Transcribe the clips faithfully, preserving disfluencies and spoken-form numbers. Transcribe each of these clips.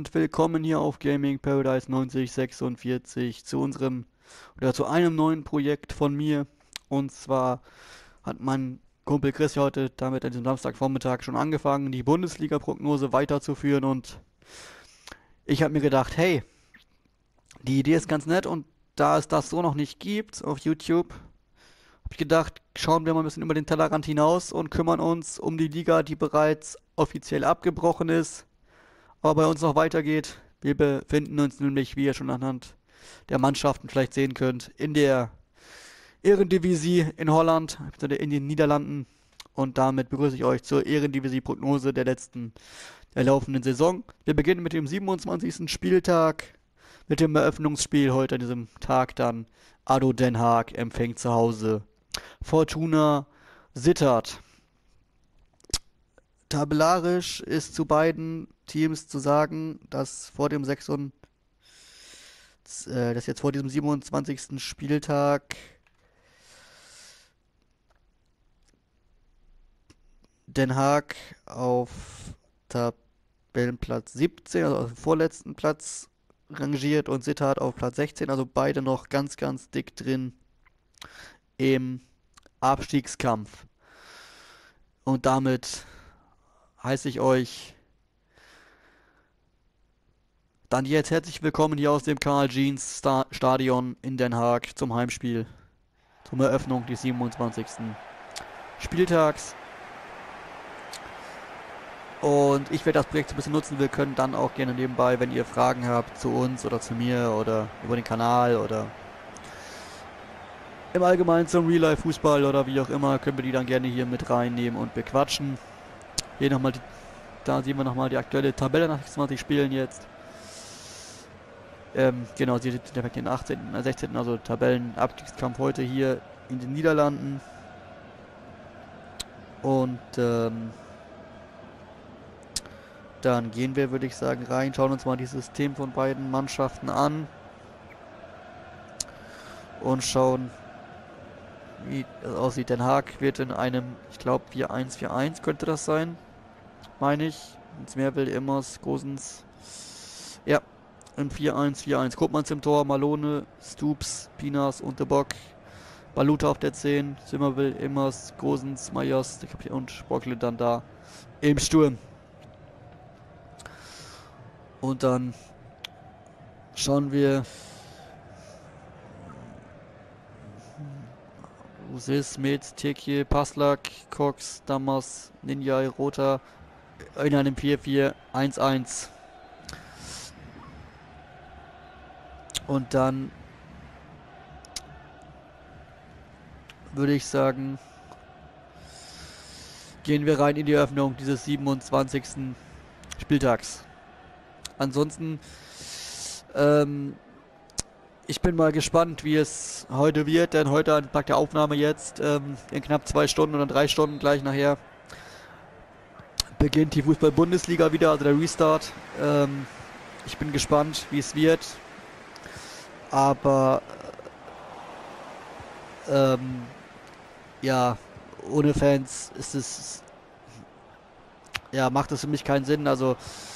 und willkommen hier auf Gaming Paradise neunzig sechsundvierzig zu unserem oder zu einem neuen Projekt von mir. Und zwar hat mein Kumpel Chris ja heute damit an diesem Samstagvormittag schon angefangen, die Bundesliga-Prognose weiterzuführen. Und ich habe mir gedacht, hey, die Idee ist ganz nett, und da es das so noch nicht gibt auf YouTube, habe ich gedacht, schauen wir mal ein bisschen über den Tellerrand hinaus und kümmern uns um die Liga, die bereits offiziell abgebrochen ist, aber bei uns noch weitergeht. Wir befinden uns nämlich, wie ihr schon anhand der Mannschaften vielleicht sehen könnt, in der Eredivisie in Holland, in den Niederlanden. Und damit begrüße ich euch zur Eredivisie-Prognose der letzten, der laufenden Saison. Wir beginnen mit dem siebenundzwanzigsten Spieltag, mit dem Eröffnungsspiel heute an diesem Tag dann. ADO Den Haag empfängt zu Hause Fortuna Sittard. Tabellarisch ist zu beiden Teams zu sagen, dass vor dem sechsundzwanzigsten äh, dass jetzt vor diesem siebenundzwanzigsten Spieltag Den Haag auf Tabellenplatz siebzehn, also auf dem vorletzten Platz rangiert, und Sittard auf Platz sechzehn, also beide noch ganz, ganz dick drin im Abstiegskampf. Und damit heiße ich euch dann jetzt herzlich willkommen hier aus dem Carl Jeans Sta Stadion in Den Haag zum Heimspiel, zur Eröffnung des siebenundzwanzigsten Spieltags. Und ich werde das Projekt so ein bisschen nutzen. Wir können dann auch gerne nebenbei, wenn ihr Fragen habt zu uns oder zu mir oder über den Kanal oder im Allgemeinen zum Real-Life-Fußball oder wie auch immer, können wir die dann gerne hier mit reinnehmen und bequatschen. Hier nochmal, die, da sehen wir nochmal die aktuelle Tabelle nach sechsundzwanzig Spielen jetzt. Ähm, genau, sie sind direkt den achtzehnten, sechzehnten, also Tabellenabstiegskampf heute hier in den Niederlanden. Und ähm, dann gehen wir, würde ich sagen, rein, schauen uns mal das System von beiden Mannschaften an und schauen, wie das aussieht. Den Haag wird in einem, ich glaube, vier eins vier eins könnte das sein, meine ich. Smerville, Immers, Gosens. Ja, im vier eins vier eins. Koopmans im Tor, Malone, Stoops, Pinas und De Bock. Baluta auf der zehn, Smerville, Immers, Gosens, Meyers und Sporkle dann da im Sturm. Und dann schauen wir Usis, Med, Tekje, Paslak, Cox, Damas, Ninja, Rota in einem vier vier eins eins. Und dann würde ich sagen, gehen wir rein in die Eröffnung dieses siebenundzwanzigsten Spieltags. Ansonsten, ähm, ich bin mal gespannt, wie es heute wird, denn heute an Tag der Aufnahme jetzt, ähm, in knapp zwei Stunden oder drei Stunden gleich nachher, beginnt die Fußball-Bundesliga wieder, also der Restart. Ähm, ich bin gespannt, wie es wird, aber ähm, ja, ohne Fans ist es, ja, macht es für mich keinen Sinn. Also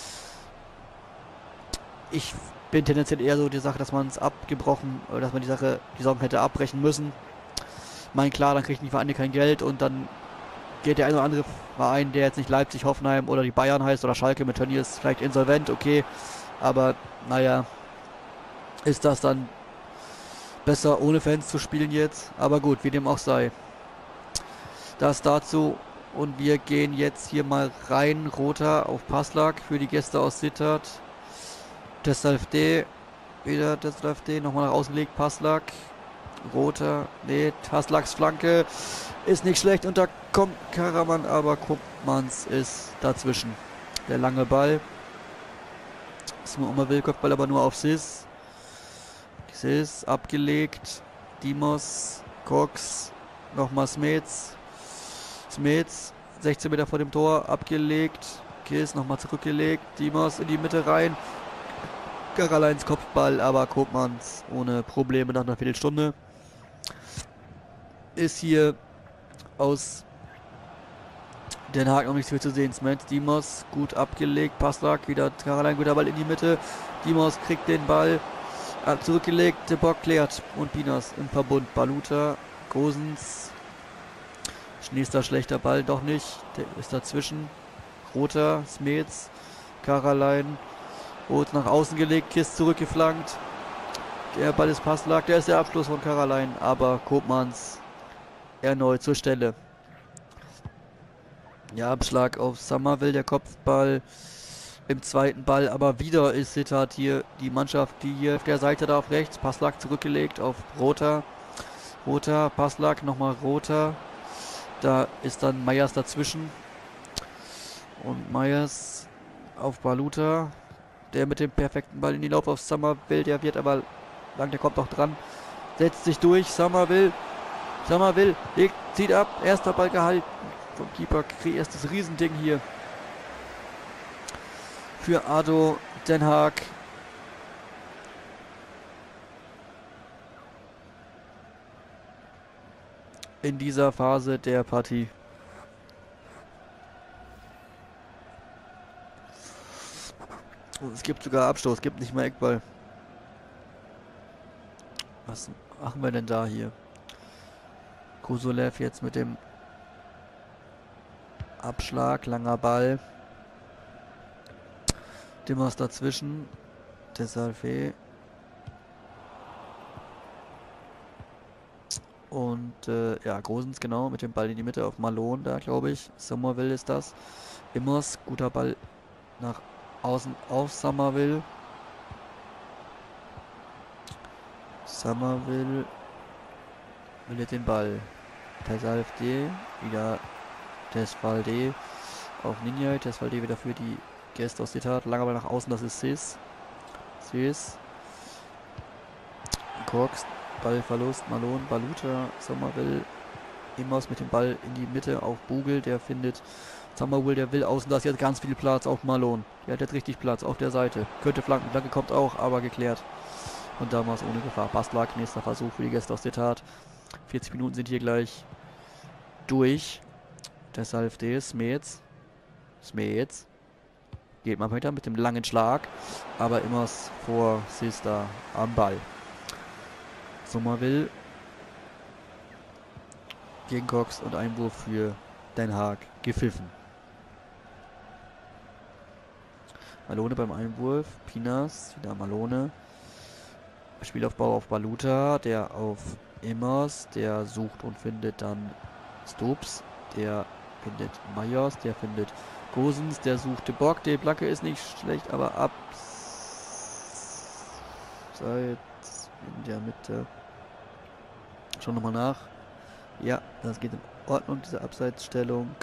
ich bin tendenziell eher so die Sache, dass man es abgebrochen, oder dass man die Sache, die Saison hätte abbrechen müssen. Ich meine, klar, dann kriegen die Vereine kein Geld und dann geht der eine oder andere Verein, der jetzt nicht Leipzig, Hoffenheim oder die Bayern heißt oder Schalke mit Turniers, vielleicht insolvent, okay. Aber naja, ist das dann besser ohne Fans zu spielen jetzt? Aber gut, wie dem auch sei. Das dazu, und wir gehen jetzt hier mal rein. Rota auf Paslak für die Gäste aus Sittard. Deshalb D, wieder deshalb D, nochmal nach außen legt, Paslak, Rota, nee, Paslaks Flanke ist nicht schlecht, und da kommt Karaman, aber Koopmans ist dazwischen. Der lange Ball, ist nur immer will, Kopfball aber nur auf Sis. Sis, abgelegt, Dimos, Cox, nochmal Smets, Smets, sechzehn Meter vor dem Tor, abgelegt, Kiss, nochmal zurückgelegt, Dimos in die Mitte rein, Garaleins Kopfball, aber Koopmans ohne Probleme nach einer Viertelstunde. Ist hier aus Den Haken noch nichts viel zu sehen. Smets, Dimos, gut abgelegt. Passlack, wieder Caroline, guter Ball in die Mitte. Dimos kriegt den Ball. Hat zurückgelegt. Der Bock klärt. Und Pinas im Verbund. Baluta, Gosens. Nächster schlechter Ball, doch nicht. Der ist dazwischen. Roter, Smets, Caroline. Rot nach außen gelegt. Kist zurückgeflankt. Der Ball ist Passlack. Der ist der Abschluss von Caroline. Aber Koopmans erneut zur Stelle. Ja, Abschlag auf Summerville, der Kopfball im zweiten Ball, aber wieder ist Sittard hier die Mannschaft, die hier auf der Seite da auf rechts, Passlack zurückgelegt auf Roter, Roter, Passlack, nochmal Roter, da ist dann Meyers dazwischen und Meyers auf Baluta, der mit dem perfekten Ball in die Lauf auf Summerville, der wird aber lang, der kommt auch dran, setzt sich durch, Summerville, Summerville, legt, zieht ab, erster Ball gehalten. Vom Keeper erstes Riesending hier für Ado Den Haag. In dieser Phase der Partie. Und es gibt sogar Abstoß, es gibt nicht mehr Eckball. Was machen wir denn da hier? Kosolev jetzt mit dem Abschlag, langer Ball. Dimmers dazwischen. Desalvé. Und äh, ja, Gosens genau mit dem Ball in die Mitte auf Malone da, glaube ich. Summerville ist das. Immers, guter Ball nach außen auf Summerville. Summerville will den Ball. Desalvé wieder. Tesfalde auf Ninja, Tesfalde wieder für die Gäste aus Sittard. Langer Ball nach außen, das ist Sis. Sis. Cox, Ballverlust, Malone, Baluta, Summerville. Immers mit dem Ball in die Mitte auf Bugel, der findet Summerville, der will außen, da ist jetzt ganz viel Platz auf Malone. Der hat jetzt richtig Platz auf der Seite. Könnte Flanken, Flanke kommt auch, aber geklärt. Und damals ohne Gefahr. Passlack, nächster Versuch für die Gäste aus Sittard. vierzig Minuten sind hier gleich durch. Deshalb der Smets. Smets. Geht mal weiter mit dem langen Schlag. Aber immer vor Sister am Ball. Summerville. Gegen Cox und Einwurf für Den Haag gepfiffen. Malone beim Einwurf. Pinas. Wieder Malone. Spielaufbau auf Baluta. Der auf Immers. Der sucht und findet dann Stoops. Der findet Meyers, der findet Gosens, der suchte Bock, die Placke ist nicht schlecht, aber abseits in der Mitte. Schauen wir mal nach. Ja, das geht in Ordnung, diese Abseitsstellung.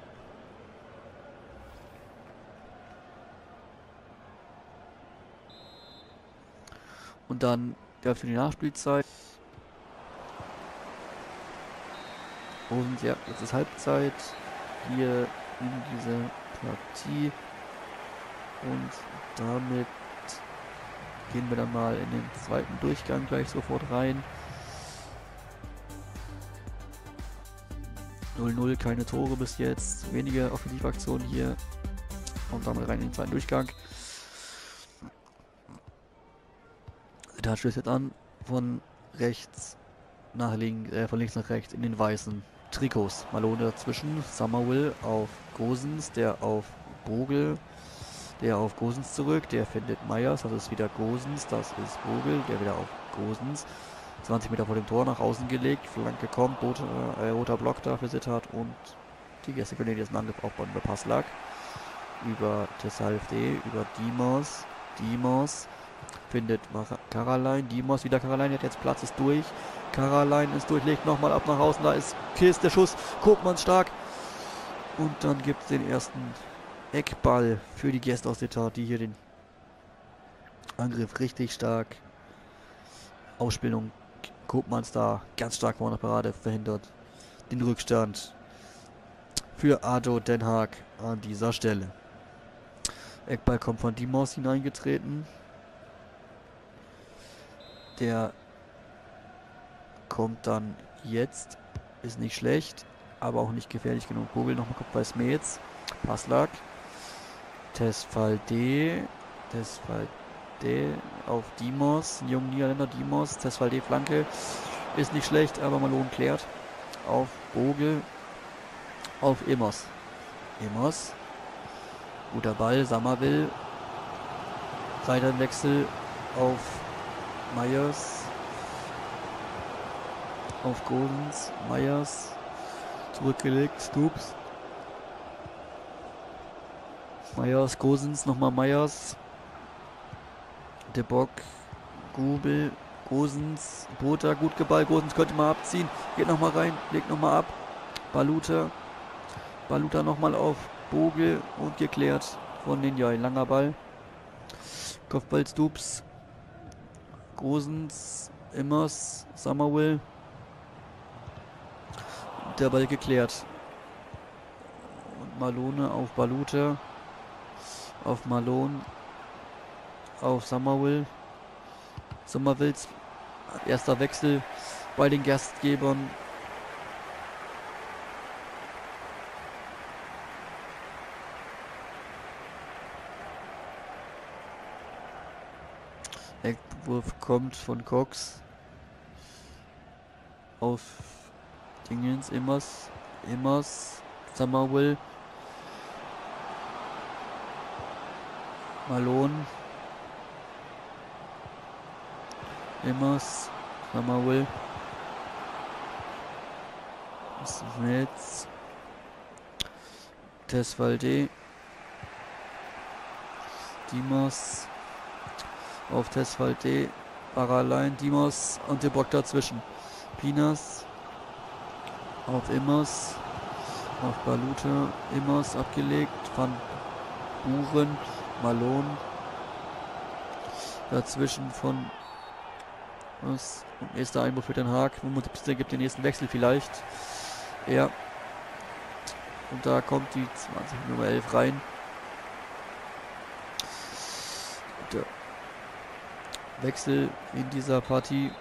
Und dann der für die Nachspielzeit. Und ja, jetzt ist Halbzeit hier in dieser Partie. Und damit gehen wir dann mal in den zweiten Durchgang gleich sofort rein. null null, keine Tore bis jetzt, wenige Offensivaktionen hier. Und damit rein in den zweiten Durchgang. Da stößt jetzt an von rechts nach links, äh, von links nach rechts in den weißen Trikots. Malone dazwischen, Summerville auf Gosens, der auf Bogel, der auf Gosens zurück, der findet Meyers, das ist wieder Gosens, das ist Bogel, der wieder auf Gosens. zwanzig Meter vor dem Tor nach außen gelegt, Flanke kommt, roter, äh, roter Block da für Sittard und die Gäste können jetzt einen Angriff aufbauen über Passlack, über Tessalfde, über Dimos, Dimos findet Caroline, Dimos wieder Caroline, hat jetzt Platz, ist durch, Caroline ist durch, legt nochmal ab nach außen, da ist Kist, der Schuss, Koopmans stark und dann gibt es den ersten Eckball für die Gäste aus Sittard, die hier den Angriff richtig stark ausspielen. Koopmans da ganz stark vorne Parade verhindert den Rückstand für Ado Den Haag an dieser Stelle. Eckball kommt von Dimos hineingetreten. Der kommt dann jetzt, ist nicht schlecht. aber auch nicht gefährlich genug. Vogel nochmal Kopfball Smets. Passlack. Tesfalde. Tesfalde auf Dimos. Ein junger Niederländer Dimos. Tesfalde Flanke. Ist nicht schlecht, aber Malone klärt. Auf Vogel. Auf Immers. Immers. Guter Ball. Sammerville. Seitenwechsel auf Meyers. Auf Gosens. Meyers. Zurückgelegt. Stoops. Meyers. Gosens. Nochmal Meyers. De Bock. Gubel. Gosens. Botha. Gut geballt. Gosens könnte mal abziehen. Geht nochmal rein. Legt nochmal ab. Baluta. Baluta nochmal auf Vogel und geklärt von den Jai. Langer Ball. Kopfball Stoops. Gosens. Immers. Summerville. Der Ball geklärt. Und Malone auf Baluta. Auf Malone. Auf Summerville. Summervilles erster Wechsel bei den Gastgebern. Wurf kommt von Cox auf Dingens, Immers, Immers, Summerville, Malone, Immers, Summerville, Smets, Tesfalde, Dimos, auf Tesfalde, Baralein, Dimos und der Bock dazwischen. Pinas auf Immers, auf Baluta, Immers abgelegt, Van Buren, Malone, dazwischen von was? Und nächster Einwurf für Den Haag. Multiplizier gibt den nächsten Wechsel vielleicht. Ja. Und da kommt die zwanzig Nummer elf rein. Der Wechsel in dieser Partie.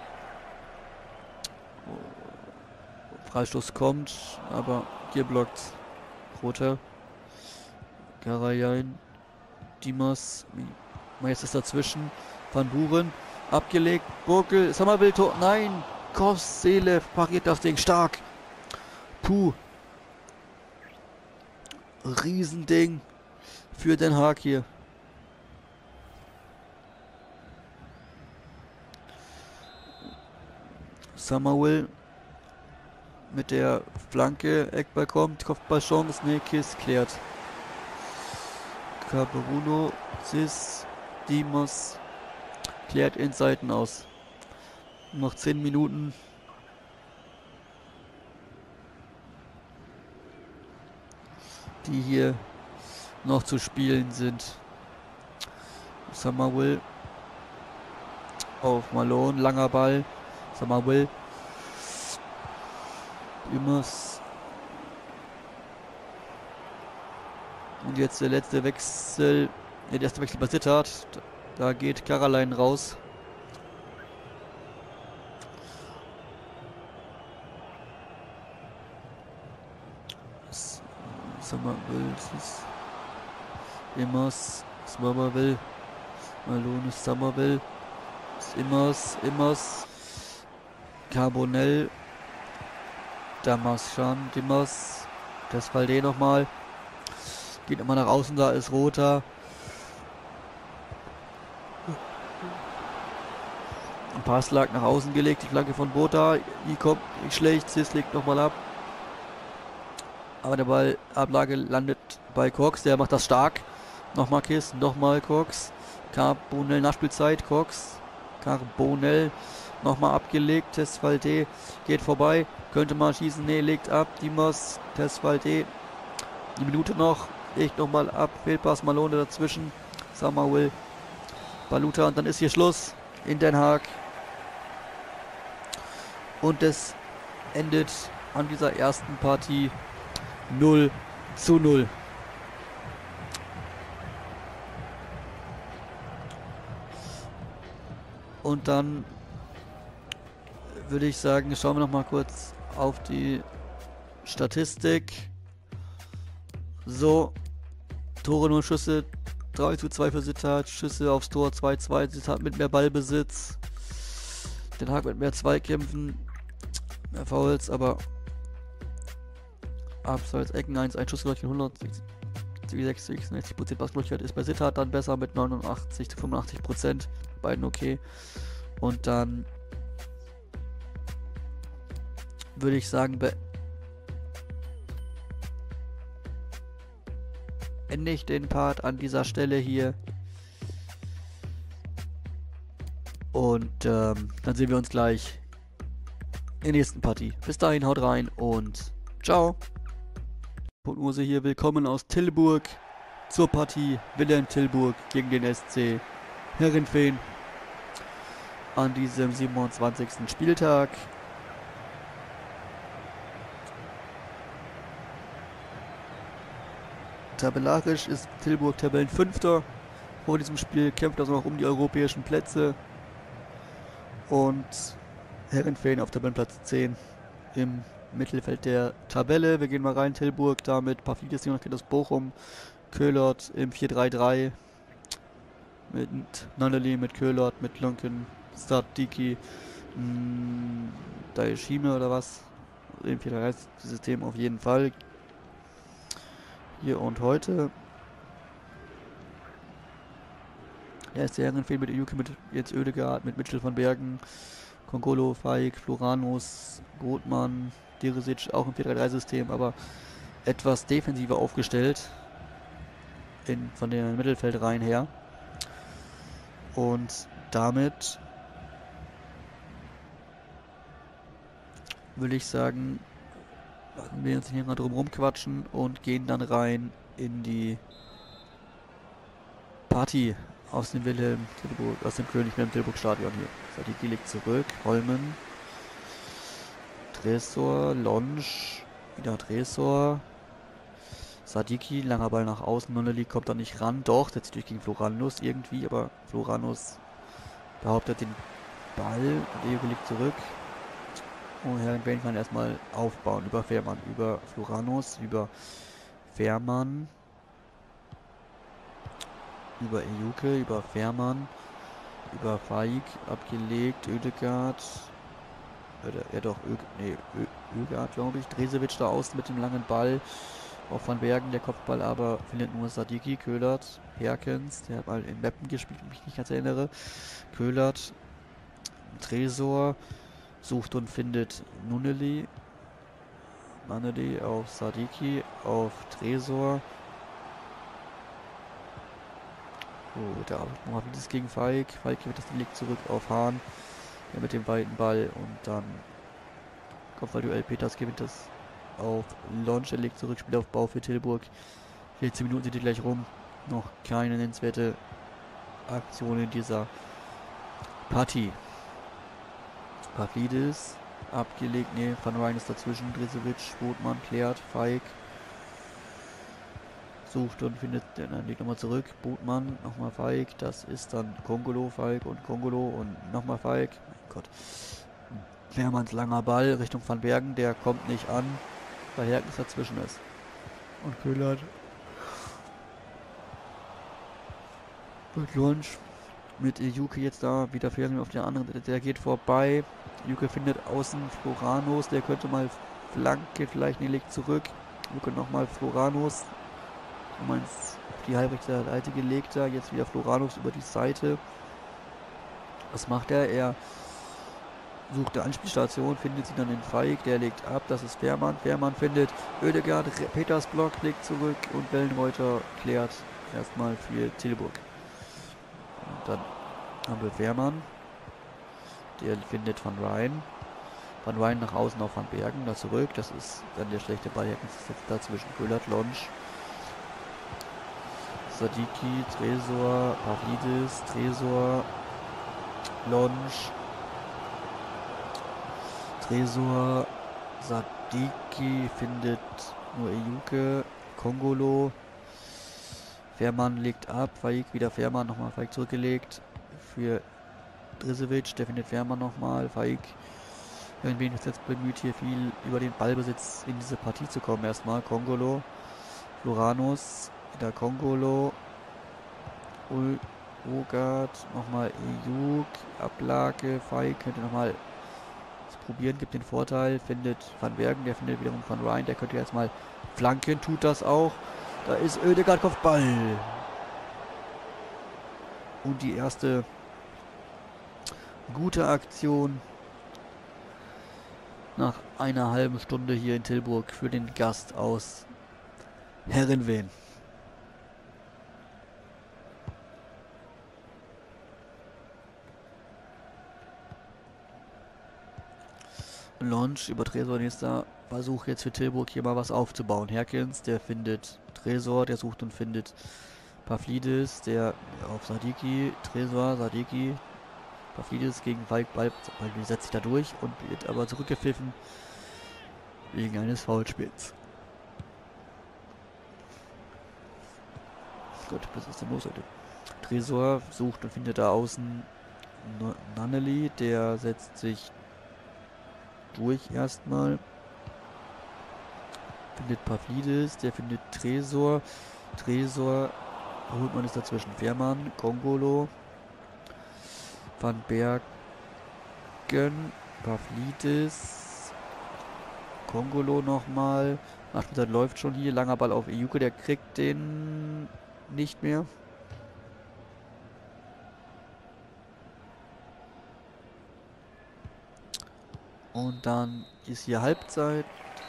Freistoß kommt, aber hier blockt Roter. Karajan, Dimas, jetzt ist dazwischen. Van Buren, abgelegt, Burkel, Summerville, Tor, nein, Koselev pariert das Ding stark. Puh. Riesending für Den Haag hier. Summerville mit der Flanke, Eckball kommt, Kopfballchance, nee, Kiss klärt. Caberuno, Sis, Dimos klärt in Seiten aus. Noch zehn Minuten. Die hier noch zu spielen sind. Summerville auf Malone, langer Ball. Summerville. Immers. Und jetzt der letzte Wechsel. Der erste Wechsel bei Sittard. Da geht Caroline raus. Summerville. Immers. Summerville. Malone, Summerville. Immers. Immers. Carbonell. Damaschan, Dimas, Tesfalde nochmal. Geht nochmal nach außen, da ist Roter. Ein Passlag nach außen gelegt, die Flanke von Botha. Die kommt nicht schlecht, Sis legt nochmal ab. Aber der Ball, Ablage landet bei Cox, der macht das stark. Nochmal Kiss, nochmal Cox. Carbonell, Nachspielzeit, Cox. Carbonell. Nochmal abgelegt, Tesfalde geht vorbei, könnte mal schießen, ne, legt ab, Dimos, Tesfalde, die Minute noch, legt nochmal ab, Fehlpass, Malone dazwischen, Summerville, Baluta und dann ist hier Schluss in Den Haag. Und es endet an dieser ersten Partie null zu null. Und dann würde ich sagen, schauen wir noch mal kurz auf die Statistik. So. Tore nur Schüsse. drei zu zwei für Sittard. Schüsse aufs Tor zwei zu zwei. Sittard mit mehr Ballbesitz. Den Haag mit mehr Zweikämpfen. Mehr Fouls, aber Abseits, Ecken eins, ein Schuss hundert, sechsundneunzig Prozent Passgenauigkeit ist bei Sittard dann besser mit neunundachtzig zu fünfundachtzig Prozent. Beiden okay. Und dann würde ich sagen, beende ich den Part an dieser Stelle hier. Und ähm, dann sehen wir uns gleich in der nächsten Partie. Bis dahin, haut rein und ciao. Prognose hier, willkommen aus Tilburg zur Partie Wilhelm Tilburg gegen den S C Herrenfeen an diesem siebenundzwanzigsten Spieltag. Tabellarisch ist Tilburg Tabellenfünfter. Vor diesem Spiel kämpft also noch um die europäischen Plätze. Und Herrenfeen auf Tabellenplatz zehn im Mittelfeld der Tabelle. Wir gehen mal rein. Tilburg damit Pavlidis, Jonas aus Bochum, Köhlert im vier drei drei mit Nanneli, mit Köhlert, mit Lunken, Sadiki, Daishime oder was? Im vier drei drei System auf jeden Fall. Hier und heute. Der ist der Herrenfeen mit Ejuke, mit Jens Oedegaard, mit Mitchell von Bergen, Kongolo, Faik, Floranus, Brotmann, Deresic, auch im vier drei drei System, aber etwas defensiver aufgestellt in, von den Mittelfeldreihen her. Und damit würde ich sagen, lassen wir uns hier mal drum rumquatschen und gehen dann rein in die Partie aus dem Wilhelm Tilburg, aus dem König Wilhelm Tilburg Stadion hier. Sadiki liegt zurück, Holmen, Tresor, Lonsch, wieder Tresor, Sadiki, langer Ball nach außen, Nonneli kommt da nicht ran, doch, setzt durch gegen Floranus irgendwie, aber Floranus behauptet den Ball, Leo liegt zurück. Und Herrenfeen kann erstmal aufbauen über Fährmann, über Floranus, über Fährmann, über Ejuke, über Fährmann, über Faik, abgelegt, Oedegaard, oder er doch, Ö, nee, Oedegaard glaube ich, Dresevic da außen mit dem langen Ball, auf Van Bergen, der Kopfball aber findet nur Sadiki, Köhlert, Herkens, der hat mal in Meppen gespielt, wenn ich mich nicht ganz erinnere, Köhlert, Tresor, sucht und findet Nuneli, Nanneli auf Sadiki, auf Tresor. Oh, der macht das gegen Falk. Falk wird das Ding zurück auf Hahn. Ja, mit dem weiten Ball und dann Kopfballduell. Peters gewinnt das auf Launch. Er legt zurück, Spiel auf Bau für Tilburg. vierzehn Minuten sind die gleich rum. Noch keine nennenswerte Aktion in dieser Partie. Pavlidis abgelegt, ne, Van Rijn ist dazwischen, Dresevic, Botmann klärt, Faik sucht und findet, dann legt nochmal zurück, Botmann, nochmal Faik, das ist dann Kongolo, Faik und Kongolo und nochmal Faik, mein Gott, Fährmanns langer Ball Richtung Van Bergen, der kommt nicht an, weil Herkens dazwischen ist und Köhlert mit Lunch. Mit Ejuke jetzt da, wieder Ferien auf der anderen Seite, der geht vorbei. Ejuke findet außen Floranus, der könnte mal Flanke, vielleicht, ne, legt zurück. Ejuke nochmal Floranus. Du meinst, auf die halbrechte Seite gelegt da, jetzt wieder Floranus über die Seite. Was macht er? Er sucht eine Anspielstation, findet sie dann in Faik, der legt ab, das ist Fährmann. Fährmann findet Oedegaard, Peters Block legt zurück und Wellenreuter klärt erstmal für Tilburg. Und dann haben wir Fährmann, der findet Van Rijn. Van Rijn nach außen auf Van Bergen, da zurück, das ist dann der schlechte Ball, Herkens sitzt da zwischen Köhlert, Lonsch, Sadiki, Tresor, Pavlidis, Tresor, Lonsch, Tresor, Sadiki findet nur Ejuke, Kongolo, Fährmann legt ab, Faik wieder Fährmann, nochmal Faik zurückgelegt für Dresevic, der findet Fährmann nochmal, Faik Irgendwie ist jetzt bemüht, hier viel über den Ballbesitz in diese Partie zu kommen. Erstmal Kongolo, Floranus, wieder Kongolo, Ul Ogard, nochmal Ejuk, Ablage, Fei könnte nochmal probieren, gibt den Vorteil, findet Van Bergen, der findet wiederum Van Rijn, der könnte jetzt mal flanken, tut das auch. Da ist Oedegaard Kopfball. Und die erste gute Aktion nach einer halben Stunde hier in Tilburg für den Gast aus Herrenveen. Launch über Tresor, nächster Versuch jetzt für Tilburg hier mal was aufzubauen. Herkens, der findet Tresor, der sucht und findet Pavlidis, der auf Sadiki, Tresor, Sadiki, Pavlidis gegen Falk, Ball, Ball setzt sich da durch und wird aber zurückgepfiffen wegen eines Foulspiels. Gut, was ist denn los heute? Tresor sucht und findet da außen Nanneli, der setzt sich durch erstmal. Findet Pavlidis, der findet Tresor. Tresor holt man es dazwischen. Fährmann, Kongolo, Van Bergen, Pavlidis, Kongolo nochmal. Nachspielzeit läuft schon hier. Langer Ball auf Ejuke, der kriegt den nicht mehr. Und dann ist hier Halbzeit.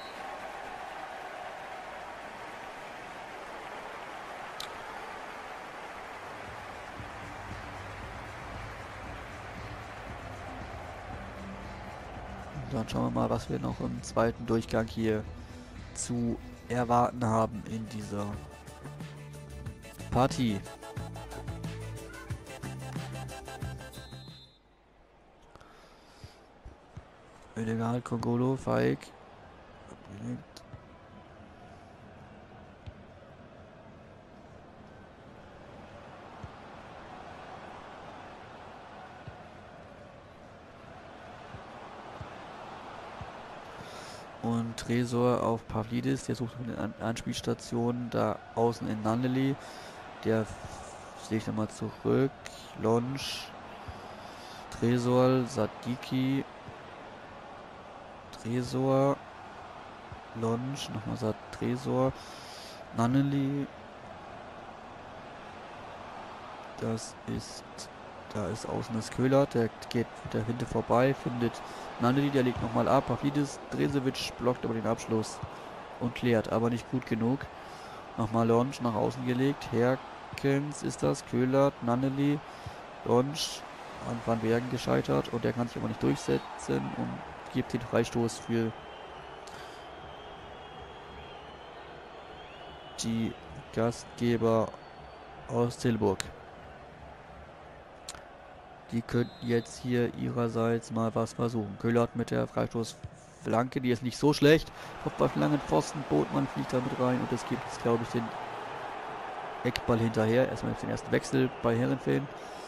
Und dann schauen wir mal, was wir noch im zweiten Durchgang hier zu erwarten haben in dieser Partie. Oedegaard, Kongolo, Feig. Und Tresor auf Pavlidis, der sucht eine Anspielstation da außen in Nanneli. Der sehe ich nochmal zurück. Launch, Tresor, Sadiki. Tresor, Launch, nochmal sagt Tresor, Nanneli, das ist, da ist außen das Köhler, der geht der Hinte vorbei, findet Nanneli, der legt nochmal ab, Pavlidis, Dresevic blockt aber den Abschluss und klärt, aber nicht gut genug. Nochmal Launch nach außen gelegt, Herkens ist das, Köhler, Nanneli, Launch an Van Bergen gescheitert und der kann sich aber nicht durchsetzen und gibt den Freistoß für die Gastgeber aus Tilburg. Die könnten jetzt hier ihrerseits mal was versuchen. Köhlert mit der Freistoßflanke, die ist nicht so schlecht. Kopfball langen Pfosten, Botmann fliegt da mit rein und es gibt jetzt, glaube ich, den Eckball hinterher. Erstmal den ersten Wechsel bei Herrenveen.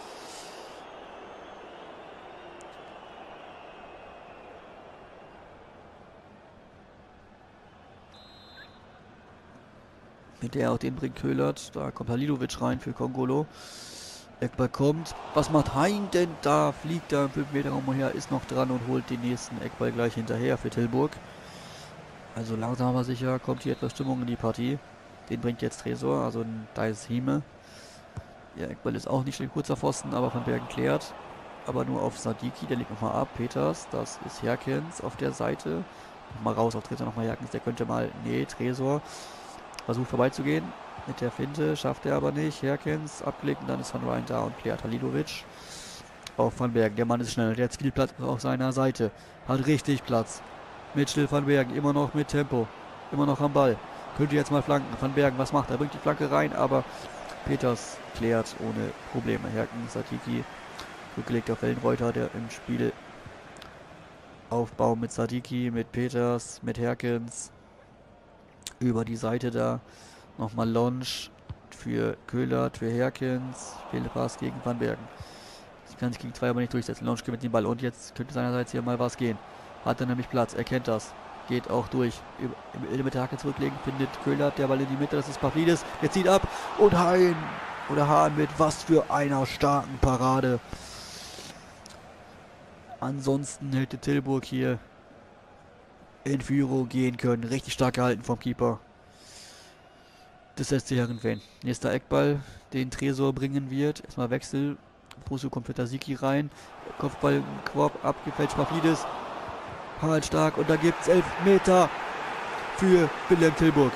Mit der auch den bringt Köhlert. Da kommt Halilovic rein für Kongolo. Eckball kommt. Was macht Hein denn da? Fliegt da im fünf Meter Raum her, ist noch dran und holt den nächsten Eckball gleich hinterher für Tilburg. Also langsam aber sicher kommt hier etwas Stimmung in die Partie. Den bringt jetzt Tresor, also ein Dice Hime. Der Eckball ist auch nicht ein kurzer Pfosten, aber Van Bergen klärt. Aber nur auf Sadiki, der legt nochmal ab. Peters, das ist Herkens auf der Seite. Nochmal raus auf Tresor, nochmal Herkens, der könnte mal. Nee, Tresor versucht vorbeizugehen. Mit der Finte schafft er aber nicht. Herkens abgelegt und dann ist Van Rijn da und klärt Halilovic auf Van Bergen. Der Mann ist schnell. Der hat Skillplatz auf seiner Seite. Hat richtig Platz. Mitchell Van Bergen. Immer noch mit Tempo. Immer noch am Ball. Könnte jetzt mal flanken. Van Bergen, was macht er? Bringt die Flanke rein, aber Peters klärt ohne Probleme. Herkens, Sadiki. Rückgelegt auf Wellenreuter, der im Spiel Aufbau mit Sadiki, mit Peters, mit Herkens. Über die Seite da. Nochmal Launch für Köhlert, für Herkens. Fehlpass gegen Van Bergen. Sie kann sich gegen zwei aber nicht durchsetzen. Launch gewinnt den Ball und jetzt könnte seinerseits hier mal was gehen. Hat er nämlich Platz, er kennt das. Geht auch durch. Im mit der Hacke zurücklegen, findet Köhler, der Ball in die Mitte, das ist Pavlidis. Der zieht ab und Hein oder Hahn mit was für einer starken Parade. Ansonsten hätte Tilburg hier in Führung gehen können. Richtig stark gehalten vom Keeper. Das lässt sich Herrenfehlen. Nächster Eckball, den Tresor bringen wird. Erstmal Wechsel. Pusu kommt für Tasiki rein. Kopfball, Korb, abgefälscht Pavlidis. Harald stark und da gibt es elf Meter für Wilhelm Tilburg.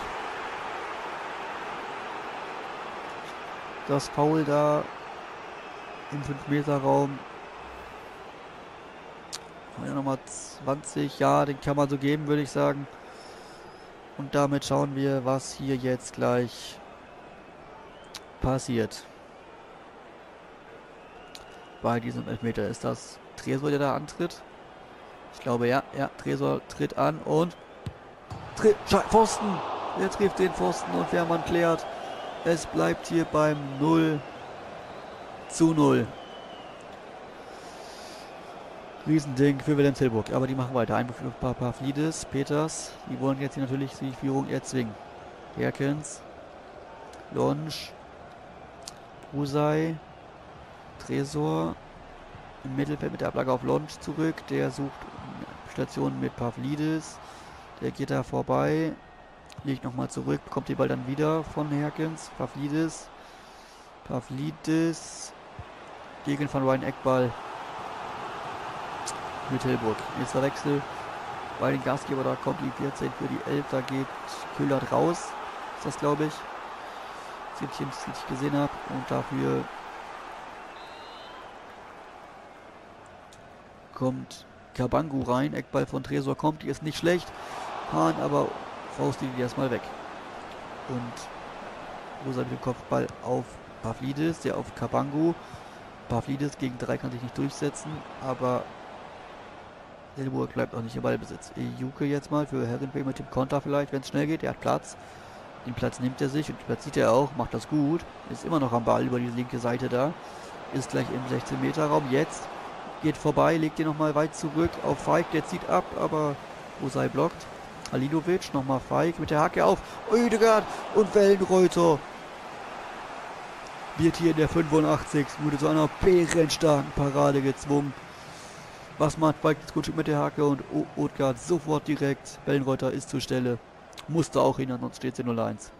Das Foul da im fünf Meter Raum. Ja, nochmal zwanzig, ja, den kann man so geben, würde ich sagen. Und damit schauen wir, was hier jetzt gleich passiert. Bei diesem Elfmeter ist das Tresor, der da antritt. Ich glaube, ja, ja, Tresor tritt an und tritt, Pfosten. Er trifft den Pfosten und Wehrmann klärt. Es bleibt hier beim null zu null. Riesending für Wilhelm Tilburg, aber die machen weiter. Einwurf für Pavlidis, Peters. Die wollen jetzt hier natürlich die Führung erzwingen. Herkens, Lonsch, Brusay, Tresor. Im Mittelfeld mit der Ablage auf Lonsch zurück. Der sucht Station mit Pavlidis. Der geht da vorbei. Legt nochmal zurück. Bekommt den Ball dann wieder von Herkens. Pavlidis. Pavlidis. Gegen Van Rijn Eckball. Mit Tilburg. Nächster Wechsel. Bei den Gastgeber, da kommt die vierzehn für die elf. Da geht Köhlert raus. Ist das, glaube ich. Das ich richtig gesehen habe. Und dafür kommt Kabangu rein. Eckball von Tresor kommt. Die ist nicht schlecht. Hahn aber Faust die erstmal weg. Und Rosa mit dem Kopfball auf Pavlidis. Der auf Kabangu. Pavlidis gegen drei kann sich nicht durchsetzen. Aber Tilburg bleibt auch nicht im Ballbesitz. Juke jetzt mal für Herrenfehlen mit dem Konter vielleicht, wenn es schnell geht. Er hat Platz. Den Platz nimmt er sich und den Platz sieht er auch. Macht das gut. Ist immer noch am Ball über die linke Seite da. Ist gleich im sechzehn Meter Raum. Jetzt geht vorbei, legt ihn nochmal weit zurück auf Feig. Der zieht ab, aber Brusay blockt. Halilovic nochmal Feig mit der Hacke auf. Oedegaard und Wellenreuter wird hier in der fünfundachtzigsten Minute zu einer bärenstarken Parade gezwungen. Was macht Feig jetzt gut mit der Hacke und Oedegaard sofort direkt. Wellenreuter ist zur Stelle. Musste auch hin, sonst steht es null eins.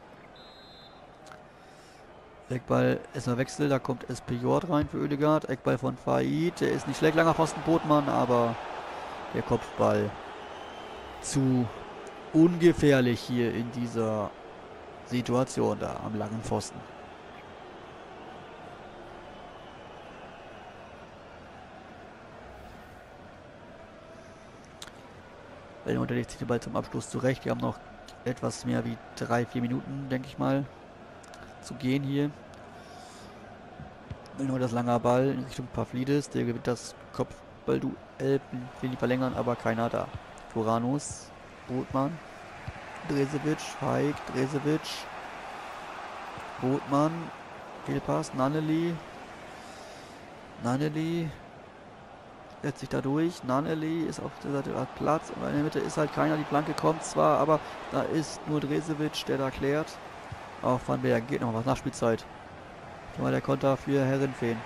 Eckball erstmal Wechsel, da kommt S P J rein für Oedegaard. Eckball von Faid, der ist nicht schlecht, langer Pfosten Botmann, aber der Kopfball zu ungefährlich hier in dieser Situation da am langen Pfosten. Wellenreuter legt sich den Ball zum Abschluss zurecht. Wir haben noch etwas mehr wie drei, vier Minuten, denke ich mal, zu gehen hier. Nur das langer Ball in Richtung Pavlidis. Der gewinnt das Kopfballduell, will die verlängern, aber keiner da. Turanus, Botmann, Dresevic, Feig, Dresevic, Botmann, Fehlpass, Nanneli, Nanneli setzt sich da durch. Nanneli ist auf der Seite, hat Platz, und in der Mitte ist halt keiner. Die Flanke kommt zwar, aber da ist nur Dresevic, der da klärt. Auch Van Bergen geht noch was, Nachspielzeit. Schon mal der Konter für Herrenfehlen.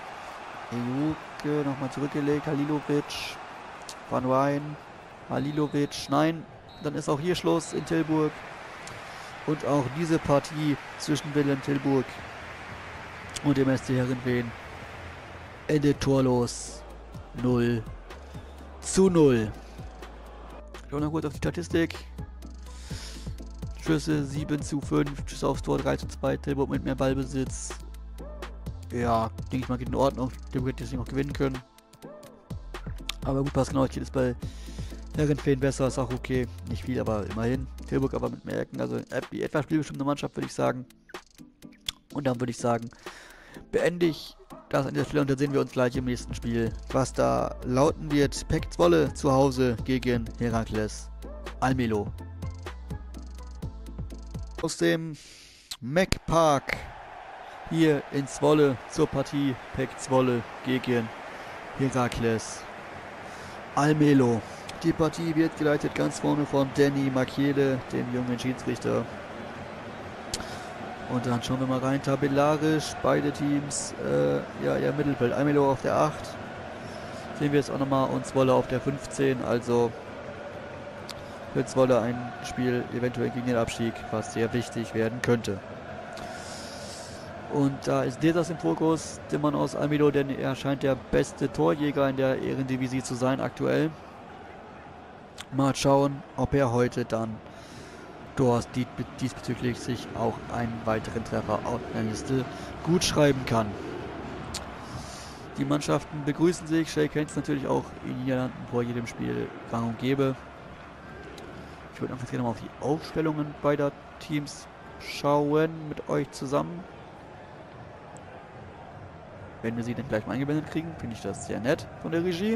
Ejuke nochmal zurückgelegt, Halilovic, Van Rijn, Halilovic, nein, dann ist auch hier Schluss in Tilburg. Und auch diese Partie zwischen Wilhelm Tilburg und dem S C Herrenfehlen endet torlos. null zu null. Schauen wir kurz auf die Statistik. Schüsse sieben zu fünf, Schüsse aufs Tor drei zu zwei, Tilburg mit mehr Ballbesitz. Ja, denke ich mal, geht in Ordnung. Tilburg hätte deswegen noch gewinnen können. Aber gut, Passgenauigkeit ist bei Herrenfehlen besser, ist auch okay. Nicht viel, aber immerhin. Tilburg aber mit mehr Ecken, also die etwas spielbestimmte Mannschaft, würde ich sagen. Und dann würde ich sagen, beende ich das an der Stelle und dann sehen wir uns gleich im nächsten Spiel, was da lauten wird. Pek Zwolle zu Hause gegen Herakles Almelo. Aus dem Mac Park hier in Zwolle zur Partie Pek Zwolle gegen Herakles Almelo. Die Partie wird geleitet ganz vorne von Danny Makiele, dem jungen Schiedsrichter. Und dann schauen wir mal rein, tabellarisch, beide Teams, äh, ja, ihr Mittelfeld. Almelo auf der acht, sehen wir jetzt auch nochmal, und Zwolle auf der fünfzehn, also für Zwolle ein Spiel eventuell gegen den Abstieg, was sehr wichtig werden könnte. Und da ist Desas im Fokus, der Mann aus Almelo, denn er scheint der beste Torjäger in der Ehrendivisie zu sein aktuell. Mal schauen, ob er heute dann dort diesbezüglich sich auch einen weiteren Treffer auf der Liste gut schreiben kann. Die Mannschaften begrüßen sich, Shake Hands natürlich auch in den Niederlanden vor jedem Spiel gang und gäbe. Ich würde einfach gerne mal auf die Aufstellungen beider Teams schauen mit euch zusammen. Wenn wir sie dann gleich mal eingeblendet kriegen, finde ich das sehr nett von der Regie.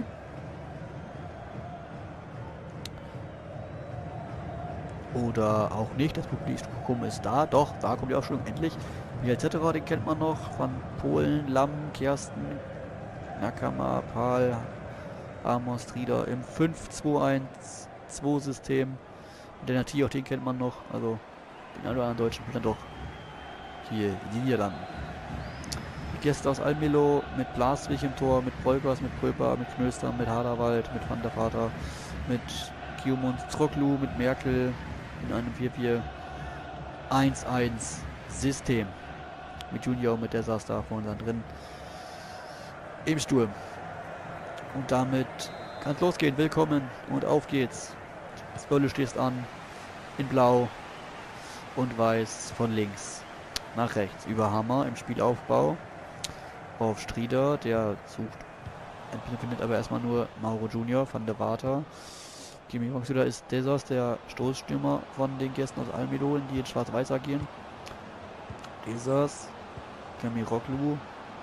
Oder auch nicht, das Publikum ist da, doch, da kommt die Aufstellung endlich. et cetera, den kennt man noch, von Polen, Lamm, Kersten, Nakama, Pal, Amos, Trieder im fünf zwei eins zwei System. Und der Nati, auch den kennt man noch, also den einen oder anderen Deutschen dann doch hier in den Niederlanden. Die Gäste aus Almelo mit Blaswig im Tor, mit Polgers, mit Pröper, mit Knöster, mit Haderwald, mit Van der Vater, mit Kiumund, Troglu, mit Merkel in einem vier vier eins eins System. Mit Junior, mit der saß da vorne dann drin im Sturm. Und damit kann es losgehen. Willkommen und auf geht's. Zwolle stehst an in Blau und Weiß von links nach rechts. Über Hammer im Spielaufbau auf Strieder, der sucht, findet aber erstmal nur Mauro Junior von der Vater. Kimi Roxuda ist Desas, der Stoßstürmer von den Gästen aus Almelo, die in Schwarz-Weiß agieren. Desas, Kimi Roglu.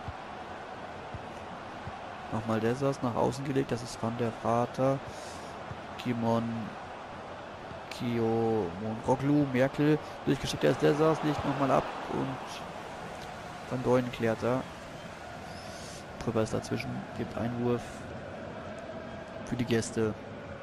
Nochmal Desas nach außen gelegt, das ist Van der Vater. Kimon Kiomon Roglu, Merkel, durchgeschickt, der ist Desas, legt nochmal ab und Van Deuen klärt da. Pröper ist dazwischen, gibt Einwurf für die Gäste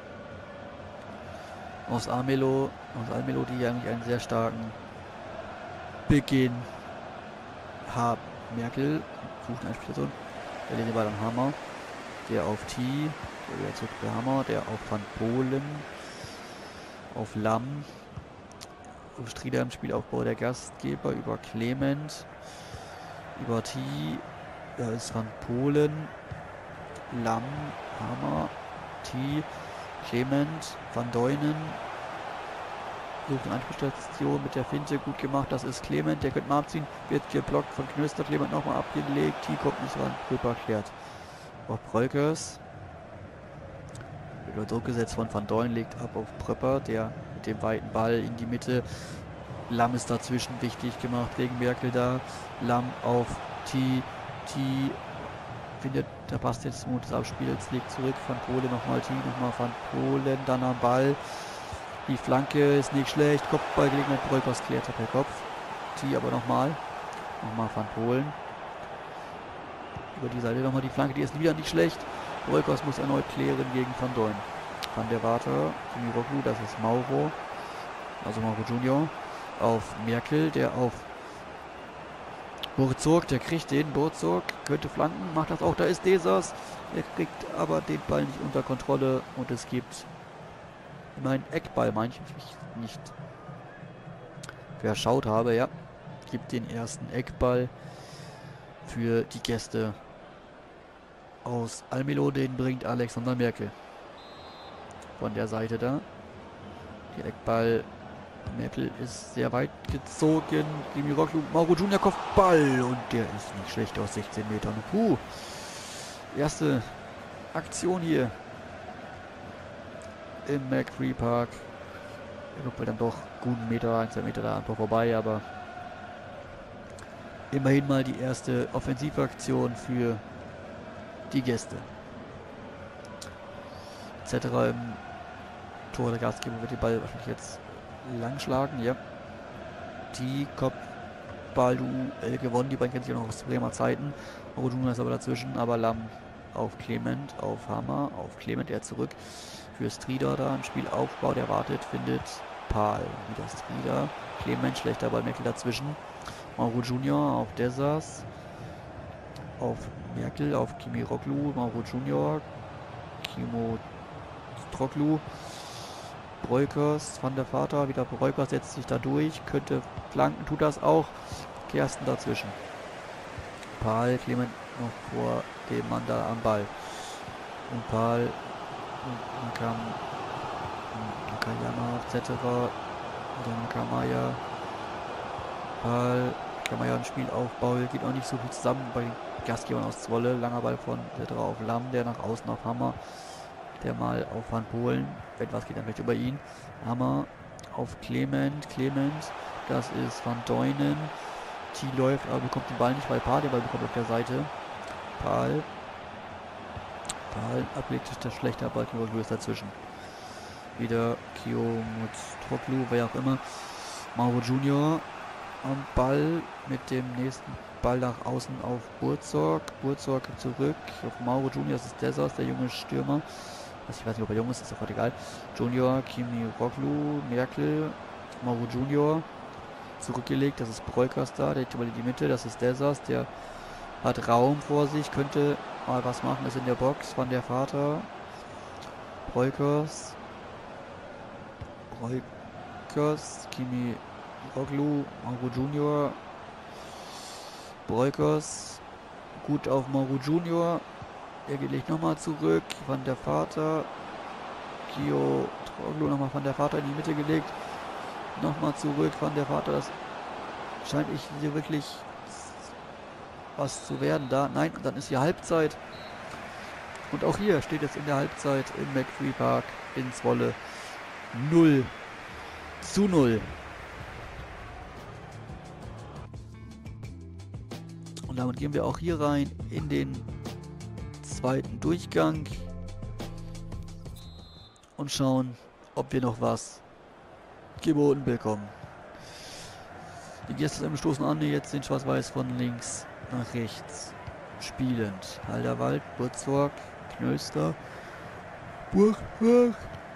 aus Almelo, aus Almelo, die eigentlich einen sehr starken Beginn haben. Merkel sucht eine Spielstation, der legt den Ball am Hammer, der auf T, der wieder zurück bei Hammer, der auf Van Polen, auf Lamm, auf Strieder im Spielaufbau der Gastgeber, über Clement, über T, da ist Van Polen, Lamm, Hammer, T, Clement, Van Deunen, sucht eine Anspielstation mit der Finte, gut gemacht, das ist Clement, der könnte mal abziehen, wird geblockt von Knöster, Clement nochmal abgelegt, T kommt nicht ran, Pröper klärt. Auf Brölkers, wird unter Druck gesetzt von Van Deuen, legt ab auf Pröpper, der mit dem weiten Ball in die Mitte, Lamm ist dazwischen, wichtig gemacht, wegen Merkel da, Lamm auf T, T findet, da passt jetzt Mut des Abspiels, legt zurück, Van Polen nochmal, T, nochmal Van Polen, dann am Ball, die Flanke ist nicht schlecht, Kopfballgelegenheit, Brölkers klärt er per Kopf, T aber nochmal, nochmal Van Polen, über die Seite nochmal die Flanke, die ist wieder nicht schlecht, Brölkers muss erneut klären gegen Van Deuen. Van der Vater, Kimi Roglu, das ist Mauro, also Mauro Junior, auf Merkel, der auf Burzog, der kriegt den, Burzog könnte flanken, macht das auch, da ist Desas, der kriegt aber den Ball nicht unter Kontrolle und es gibt immerhin Eckball, manche ich nicht verschaut habe, ja, gibt den ersten Eckball für die Gäste aus Almelo, den bringt Alexander Merkel von der Seite da. Der Eckball, Merkel ist sehr weit gezogen, Kimi Roglu, Mauro Junior Kopfball und der ist nicht schlecht aus sechzehn Metern. Puh, erste Aktion hier im McCree Park. Der Kopfball dann doch guten Meter, ein, zwei Meter da einfach vorbei, aber immerhin mal die erste Offensivaktion für die Gäste. et cetera im Tor der Gastgeber wird den Ball wahrscheinlich jetzt lang schlagen, ja. Die Kopfball-Duell gewonnen, die beiden kennen sich ja noch aus Bremer Zeiten. Mauro Junior ist aber dazwischen, aber Lamm auf Clement, auf Hammer, auf Clement, er zurück für Strieder da im Spielaufbau. Der wartet, findet Pahl. Wieder Strieder. Clement, schlechter Ball, Merkel dazwischen. Mauro Junior auf Dessers. Auf Merkel, auf Kimi Roglu. Mauro Junior. Kimo Troglu. Breukers, Van der Vater. Wieder Breukers setzt sich da durch. Könnte flanken, tut das auch. Kersten dazwischen. Pahl, Clement noch vor dem Mann da am Ball. Und Pahl und Nakam, Nakayama et cetera. Oder Nakamaya. Pahl, Nakamaya im Spielaufbau. Geht auch nicht so viel zusammen bei den Gastgebern aus Zwolle. Langer Ball von et cetera auf Lamm, der nach außen auf Hammer. Der mal auf Van Polen. Wenn was geht, dann vielleicht über ihn. Hammer auf Clement. Clement, das ist Van Deunen. T läuft, aber bekommt den Ball nicht, weil Pahl den Ball bekommt auf der Seite. Pahl. Pahl ablegt der schlechter Ball, Kimo ist dazwischen. Wieder Kio mit Troglu, wer auch immer. Mauro Junior am Ball mit dem nächsten Ball nach außen auf Burzorg. Burzorg zurück auf Mauro Junior, das ist Dessers, der junge Stürmer. Ich weiß nicht, ob er jung ist, ist sofort egal. Junior, Kimi Roglu, Merkel, Mauro Junior. Zurückgelegt, das ist Breukers da, der über die Mitte, das ist Dessers, der hat Raum vor sich, könnte mal was machen, ist in der Box, Van der Vater, Breukers, Breukers, Kimi Roglu, Mauro Junior, Breukers, gut auf Mauro Junior, er gelegt nochmal zurück, Van der Vater, Kio Roglu nochmal Van der Vater in die Mitte gelegt, nochmal zurück, Van der Vater, das scheint ich hier wirklich was zu werden da. Nein, und dann ist hier Halbzeit. Und auch hier steht jetzt in der Halbzeit im McFree Park in Zwolle null zu null. Und damit gehen wir auch hier rein in den zweiten Durchgang und schauen, ob wir noch was geboten bekommen. Die Gäste stoßen an, jetzt den Schwarz-Weiß von links nach rechts spielend. Halderwald, Burzorg, Knöster, Burgberg,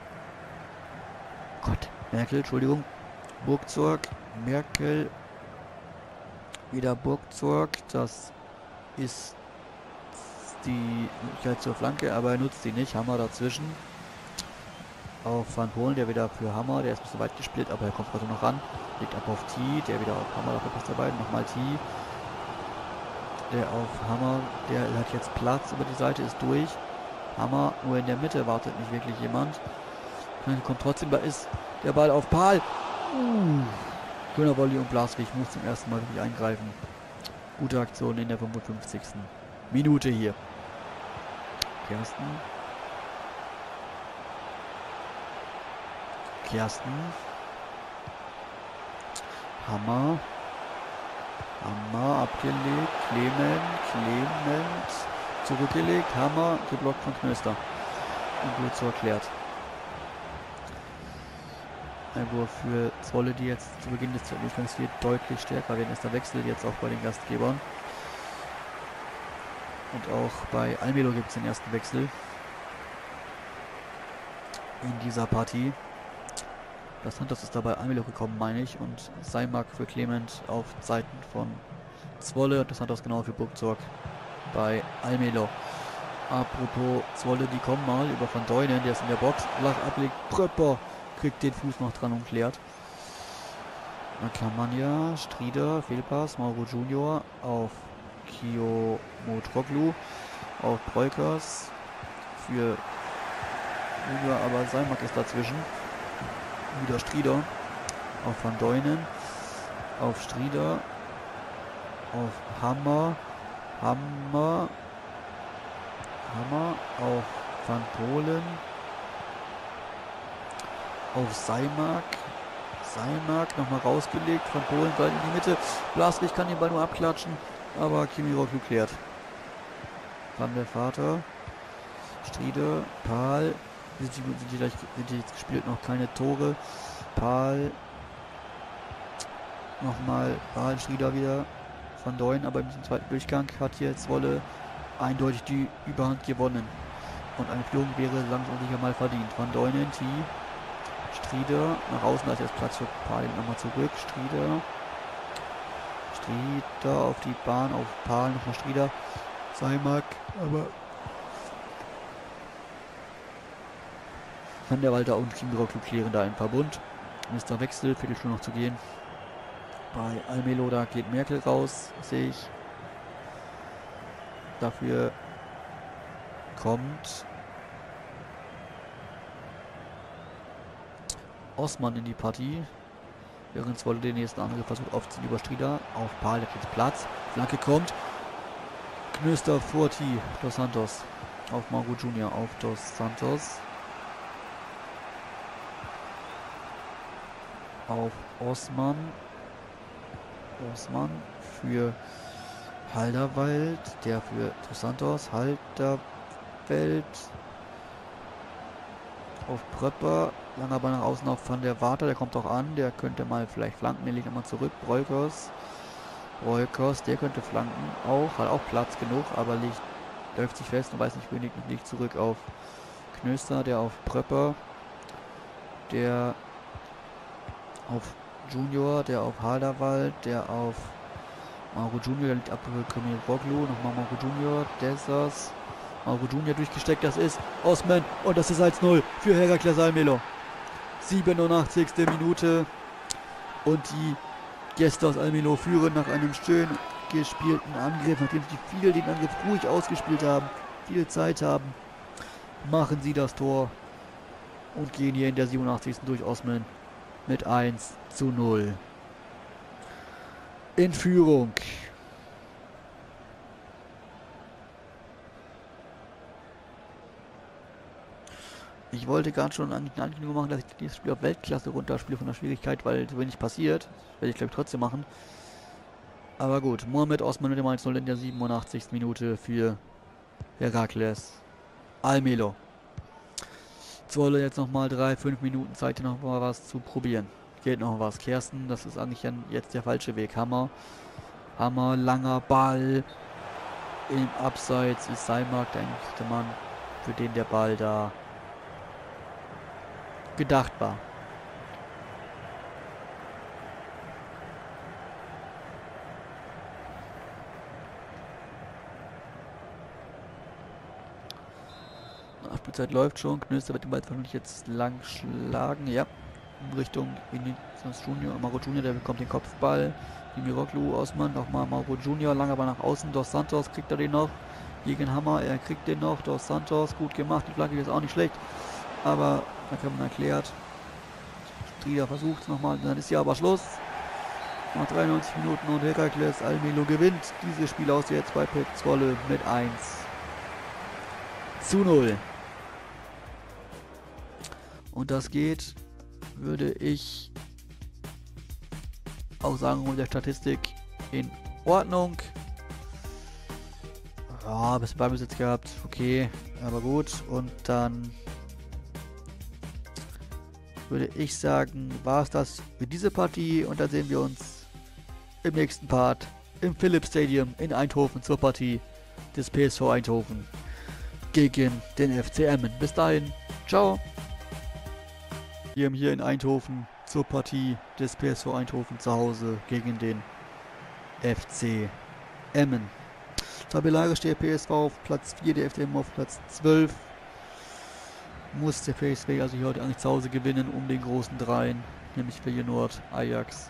Gott, Merkel, Entschuldigung, Burgzorg, Merkel, wieder Burgzorg, das ist die Möglichkeit zur Flanke, aber er nutzt sie nicht, Hammer dazwischen. Auf Van Polen, der wieder für Hammer, der ist ein bisschen weit gespielt, aber er kommt also noch ran. Legt ab auf T, der wieder auf Hammer, dafür passt dabei. Nochmal T. Der auf Hammer, der hat jetzt Platz über die Seite, ist durch. Hammer, nur in der Mitte wartet nicht wirklich jemand. Dann kommt trotzdem, da ist der Ball auf Pahl. Uh, schöner Volley und Blaswig muss zum ersten Mal wirklich eingreifen. Gute Aktion in der fünfundfünfzigsten Minute hier. Kersten. Kersten. Hammer. Hammer abgelegt. Clement. Clement. Zurückgelegt. Hammer. Geblockt von Knöster. Und gut so erklärt. Einwurf für Zwolle, die jetzt zu Beginn des zweiten Durchgangs viel deutlich stärker werden. Ist der Wechsel jetzt auch bei den Gastgebern. Und auch bei Almelo gibt es den ersten Wechsel in dieser Partie. Das Santos ist dabei Almelo gekommen, meine ich, und Seimak für Clement auf Seiten von Zwolle und das Santos genau für Burgzorg bei Almelo. Apropos Zwolle, die kommen mal über Van Deunen, der ist in der Box, flach ablegt, Pröpper kriegt den Fuß noch dran und klärt. Kamanja, Strieder, Fehlpass, Mauro Junior auf Kio Motroglu, auf Breukers für Junior, aber Seimak ist dazwischen. Wieder Strieder auf Van Deunen, auf Strieder, auf Hammer, Hammer, Hammer, auf Van Polen, auf Seimak, Seimak nochmal rausgelegt, Van Polen bald in die Mitte, Blaswig kann den Ball nur abklatschen, aber Kimi Roglu klärt. Van der Vater, Strieder, Pahl. Sind die, sind, die gleich, sind die jetzt gespielt, noch keine Tore. Pahl. Nochmal Pahl, Strieder wieder. Van Deunen, aber im zweiten Durchgang hat hier Zwolle eindeutig die Überhand gewonnen. Und eine Führung wäre langsam sicher mal verdient. Van Deunen, T. Strieder. Nach außen, da ist jetzt Platz für Pahl. Nochmal zurück. Strieder. Strieder auf die Bahn, auf Pahl. Nochmal Strieder. Seimak. Aber Van der Walter und Kimbrock klären da im Verbund. Nächster Wechsel. Viertelstunde noch zu gehen. Bei Almelo, da geht Merkel raus. Sehe ich. Dafür kommt Osman in die Partie. Während Zwolle den nächsten Angriff versucht aufzuziehen über Strieder. Auf Pahl, der kriegt Platz. Flanke kommt. Knöster vor T. Dos Santos. Auf Mauro Junior. Auf Dos Santos. Auf Osman. Osman für Halderwald. Der für Dos Santos. Halderwald. Auf Pröpper. Langer Ball nach außen auf Van der Water. Der kommt auch an. Der könnte mal vielleicht flanken. Der liegt nochmal zurück. Breukers. Breukers. Der könnte flanken. Auch. Hat auch Platz genug. Aber liegt, läuft sich fest und weiß nicht, wenig und liegt zurück auf Knöster. Der auf Pröpper. Der auf Junior. Der auf Halderwald. Der auf Mauro Junior. Der liegt ab für Kimbrouglu. Nochmal Mauro Junior. Dessers. Mauro Junior durchgesteckt, das ist Osman und das ist eins null für Herakles Almelo. siebenundachtzigste Minute und die Gäste aus Almelo führen nach einem schön gespielten Angriff, nachdem sie viel den Angriff ruhig ausgespielt haben, viel Zeit haben, machen sie das Tor und gehen hier in der siebenundachtzigsten durch Osman mit eins zu null in Führung. Ich wollte gerade schon eine Ankündigung machen, dass ich dieses Spiel auf Weltklasse runterspiele von der Schwierigkeit, weil so wenig passiert. Das werde ich, glaube ich, trotzdem machen. Aber gut, Mohamed Osman mit dem eins null in der siebenundachtzigsten Minute für Herakles Almelo. Zwolle jetzt nochmal drei, fünf Minuten Zeit, hier noch mal was zu probieren. Geht noch was. Kersten, das ist eigentlich jetzt der falsche Weg. Hammer. Hammer, langer Ball. Im Abseits ist Seimak, der eigentliche Mann, für den der Ball da gedacht war. Nachspielzeit läuft schon. Knöster wird den Ball vermutlich jetzt lang schlagen. Ja, in Richtung Vinicius Junior. Mauro Junior, der bekommt den Kopfball. Kimbrouglu, Osman, nochmal Mauro Junior. Langer Ball nach außen. Dos Santos kriegt er den noch. Gegen Hammer, er kriegt den noch. Dos Santos, gut gemacht. Die Flanke ist auch nicht schlecht. Aber da kann man erklärt. Strieder versucht es nochmal, dann ist hier aber Schluss. Nach dreiundneunzig Minuten und Herakles Almelo gewinnt dieses Spiel aus jetzt bei Pep Zwolle mit eins zu null. Und das geht, würde ich auch sagen, mit der Statistik in Ordnung. Ja, ein bisschen Ballbesitz gehabt, okay, aber gut. Und dann würde ich sagen, war es das für diese Partie und dann sehen wir uns im nächsten Part im Philips Stadium in Eindhoven zur Partie des P S V Eindhoven gegen den F C Emmen. Bis dahin, ciao! Wir haben hier in Eindhoven zur Partie des P S V Eindhoven zu Hause gegen den F C Emmen. Tabellarisch der P S V auf Platz vier, der F C Emmen auf Platz zwölf. Muss der P S V also hier heute eigentlich zu Hause gewinnen, um den großen Dreien, nämlich Feyenoord, Ajax.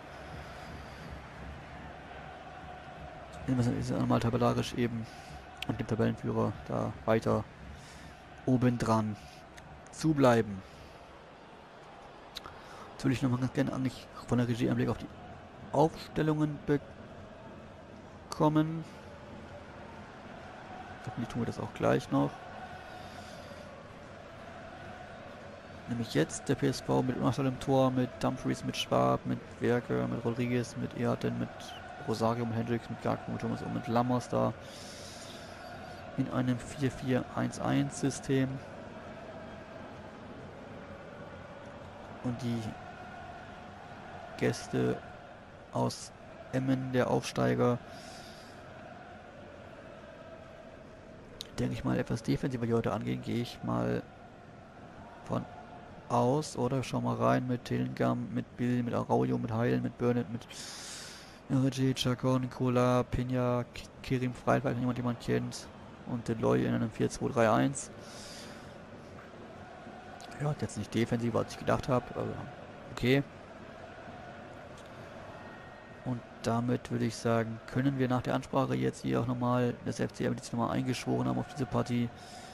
Wir sind einmal tabellarisch eben und dem Tabellenführer da weiter oben dran zu bleiben. Jetzt würde ich nochmal ganz gerne eigentlich von der Regie einen Blick auf die Aufstellungen bekommen. Hoffentlich tun wir das auch gleich noch. Nämlich jetzt der P S V mit Unachtal im Tor, mit Dumfries, mit Schwab, mit Werke, mit Rodriguez, mit Eaten, mit Rosario, mit Hendricks, mit Gaku, mit Thomas und mit Lammers da in einem vier vier eins eins System. Und die Gäste aus Emmen, der Aufsteiger, denke ich mal, etwas defensiver hier heute angehen. Gehe ich mal von aus, oder? Schau mal rein mit Tillingham, mit Bill, mit Araujo, mit Heilen, mit Burnett, mit Reggie, Chacon, Cola, Pena, K- Kerim Freit, weil jemand jemand kennt. Und Deloy in einem vier zwei drei eins. Ja, jetzt nicht defensiver, als ich gedacht habe, aber okay. Und damit würde ich sagen, können wir nach der Ansprache jetzt hier auch nochmal das F C M jetzt nochmal eingeschworen haben auf diese Partie.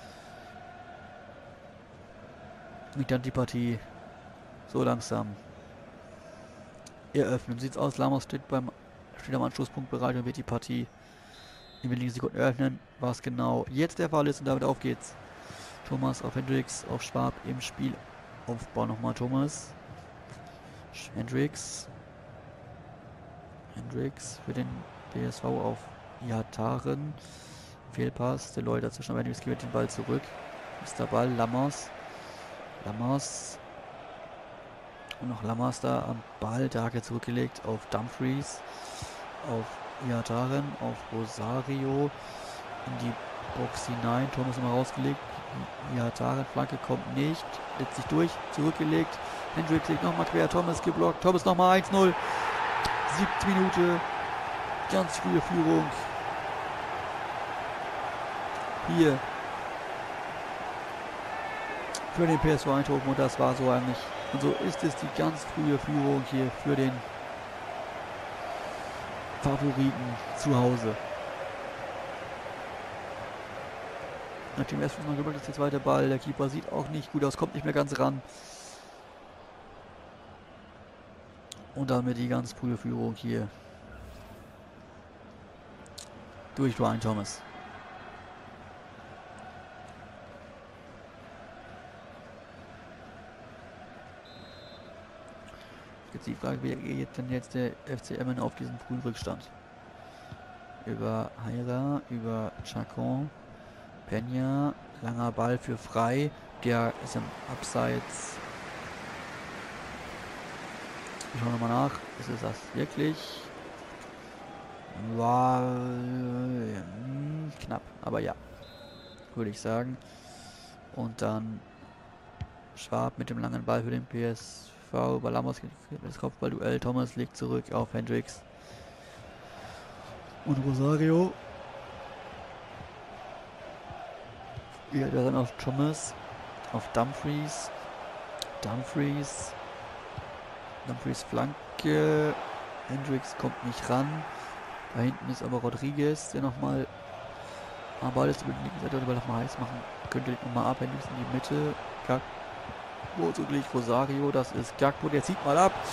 Und dann die Partie so langsam eröffnen. Sieht's aus, Lammers steht beim steht am Anschlusspunkt bereit und wird die Partie in wenigen Sekunden eröffnen. Was genau jetzt der Fall ist und damit auf geht's. Thomas auf Hendricks, auf Schwab im Spielaufbau nochmal Thomas. Hendricks. Hendricks für den B S V auf Ihataren. Fehlpass, der Leute dazwischen, aber Hendricks gewinnt den Ball zurück. Ist der Ball, Lammers. Lammers. Und noch Lammers da am Ball, der hat er zurückgelegt auf Dumfries. Auf Ihataren, auf Rosario. In die Box hinein, Thomas immer rausgelegt. Ihataren, Flanke kommt nicht. Setzt sich durch, zurückgelegt. Hendricks legt nochmal quer, Thomas geblockt. Thomas nochmal eins null. Siebte Minute. Ganz frühe Führung. Hier. Für den P S V Eindhoven, und das war so eigentlich. Und so ist es die ganz frühe Führung hier für den Favoriten zu Hause. Nach dem ersten Mal geblockt ist der zweite Ball. Der Keeper sieht auch nicht gut aus, kommt nicht mehr ganz ran. Und damit die ganz frühe Führung hier durch Ryan Thomas. Jetzt die Frage, wie geht denn jetzt der F C Emmen auf diesen frühen Rückstand? Über Heira, über Chacon, Peña, langer Ball für Frei, der ist im Abseits. Schauen wir nochmal nach, ist es das wirklich? War äh, knapp, aber ja, würde ich sagen. Und dann Schwab mit dem langen Ball für den P S V, über Lammers das Kopfballduell, Thomas legt zurück auf Hendricks. Und Rosario. Ja, der dann auf Thomas, auf Dumfries. Dumfries. Dumfries Flanke. Hendricks kommt nicht ran. Da hinten ist aber Rodriguez, der nochmal am Ball ist über die linke Seite, oder nochmal heiß machen könnte. Nochmal ab, Hendricks in die Mitte. Gagpo zugleich Rosario, das ist Gagpo, der zieht mal ab.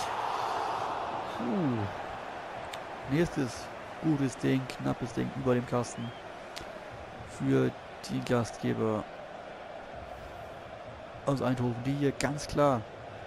Uh. Nächstes gutes Ding, knappes Ding über dem Kasten für die Gastgeber aus Eindhoven, die hier ganz klar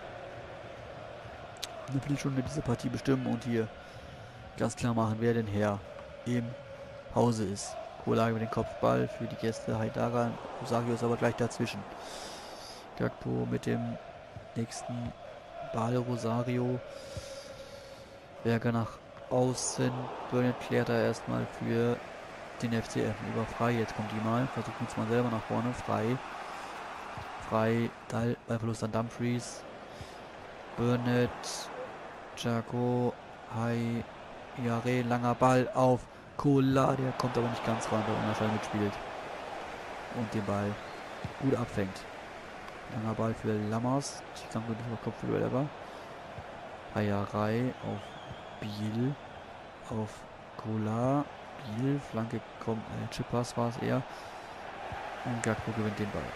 eine Viertelstunde diese Partie bestimmen und hier ganz klar machen, wer denn Herr im Hause ist. Kohlage mit dem Kopfball für die Gäste, Haidara, Rosario ist aber gleich dazwischen. Gagpo mit dem nächsten Ball, Rosario. Berger nach außen. Burnett klärt er erstmal für den F C F über Frei. Jetzt kommt die mal. Versucht uns mal selber nach vorne. Frei. Frei. Ballverlust an Dumfries. Burnett. Jaco. Hai. Jare. Langer Ball auf Kola. Der kommt aber nicht ganz ran, weil er Unnerschall mitspielt. Und den Ball gut abfängt. Langer Ball für Lammers. Ich kann gut über Kopf für whatever. Haierei auf Biel. Auf Kola. Biel. Flanke kommt. Äh, Chippass war es eher. Und Gagpo gewinnt den Ball.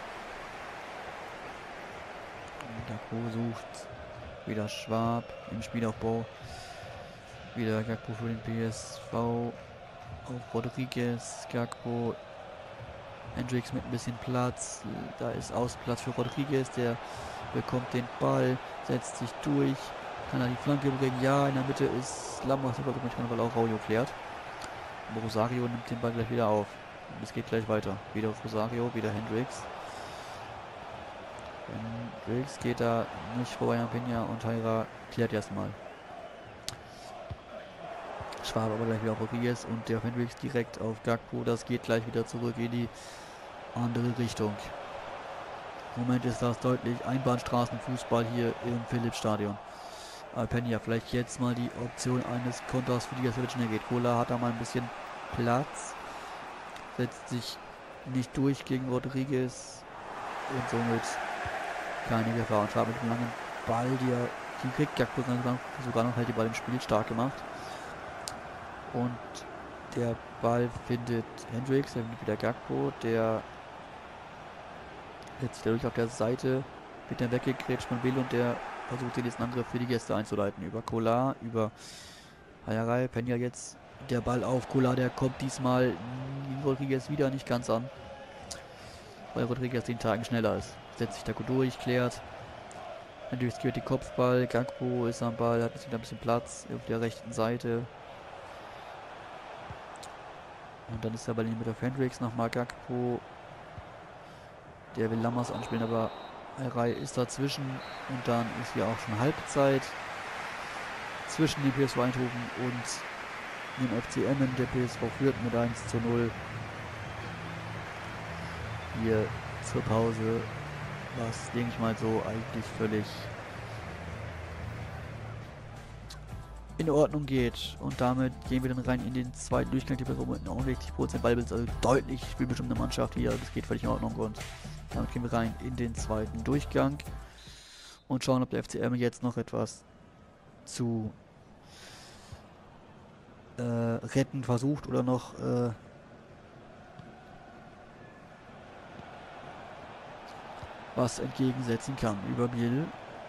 Und Gagpo sucht wieder Schwab im Spielaufbau. Wieder Gagpo für den P S V. Auf Rodriguez. Gagpo. Hendricks mit ein bisschen Platz. Da ist Ausplatz für Rodriguez. Der bekommt den Ball. Setzt sich durch. Kann er die Flanke bringen? Ja, in der Mitte ist Lammers, aber manchmal, weil auch Raujo klärt. Und Rosario nimmt den Ball gleich wieder auf. Und es geht gleich weiter. Wieder auf Rosario, wieder Hendricks. Hendricks geht da nicht vorbei an Peña und Heira klärt erstmal. Schwab aber gleich wieder auf Rodriguez und der Hendricks direkt auf Gagpo. Das geht gleich wieder zurück in die andere Richtung. Im Moment ist das deutlich Einbahnstraßenfußball hier im Philips-Stadion. Alpenia vielleicht jetzt mal die Option eines Konters für die es schnell geht. Kola hat da mal ein bisschen Platz. Setzt sich nicht durch gegen Rodriguez. Und somit keine Gefahr. Und Schwab mit einem langen Ball, die er die kriegt. Gakpo sogar noch halt die Ball im Spiel stark gemacht. Und der Ball findet Hendricks, der findet wieder Gakpo, der setzt sich dadurch auf der Seite, wird dann weggegrätscht von Will und der versucht den nächsten Angriff für die Gäste einzuleiten. Über Kolar, über Hayarai, Peña jetzt der Ball auf Kolar, der kommt diesmal Rodriguez wieder nicht ganz an, weil Rodriguez den Tagen schneller ist. Setzt sich da gut durch, klärt. Hendricks gehört die Kopfball, Gakpo ist am Ball, hat jetzt wieder ein bisschen Platz auf der rechten Seite. Und dann ist der Ball in die Mitte auf Hendricks, nochmal Gakpo. Der will Lammers anspielen, aber Hayarai ist dazwischen. Und dann ist hier auch schon Halbzeit zwischen dem P S V Eindhoven und dem F C Emmen. Der P S V führt mit eins zu null. Hier zur Pause, was, denke ich mal, so eigentlich völlig in Ordnung geht. Und damit gehen wir dann rein in den zweiten Durchgang. Die P S V mit neunundsechzig Prozent Ballbesitz, also deutlich spielbestimmende Mannschaft hier. Das geht völlig in Ordnung und damit gehen wir rein in den zweiten Durchgang und schauen, ob der F C Emmen jetzt noch etwas zu äh, retten versucht oder noch äh, was entgegensetzen kann. Über Biel.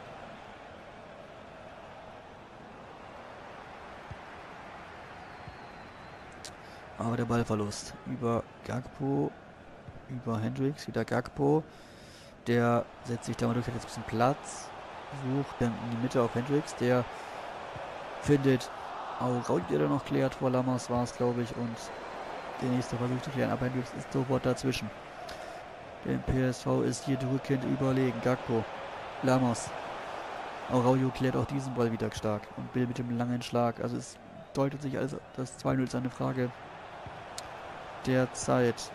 Aber der Ballverlust über Gakpo, über Hendricks, wieder Gakpo. Der setzt sich da mal durch, hat jetzt ein bisschen Platz. Sucht dann in die Mitte auf Hendricks. Der findet Aurau, der da noch klärt. Vor Lammers war es, glaube ich. Und der nächste versucht zu klären. Aber Hendricks ist sofort dazwischen. Der P S V ist hier drückend überlegen. Gakpo, Lammers. Auraujo klärt auch diesen Ball wieder stark. Und Bill mit dem langen Schlag. Also es deutet sich als das zwei null ist eine Frage der Zeit.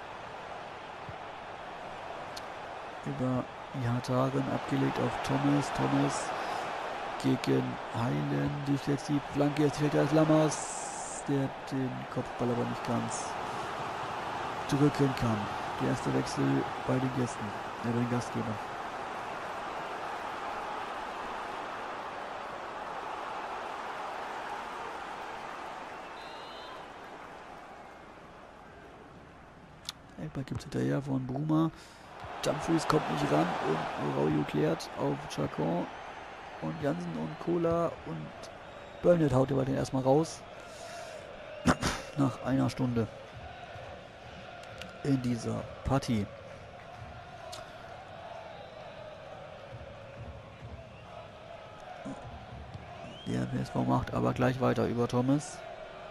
Über Ihataren abgelegt auf Thomas. Thomas gegen Heilen. Durchsetzt die Flanke. Jetzt fällt als Lammers, der den Kopfball aber nicht ganz drücken kann. Der erste Wechsel bei den Gästen, äh, bei den Gastgebern. Ball gibt es hinterher von Bruma. Dumfries kommt nicht ran und Auraujo klärt auf Chacon und Jansen und Kola und Burnett haut den erstmal raus. Nach einer Stunde in dieser Partie. Der P S V macht aber gleich weiter über Thomas.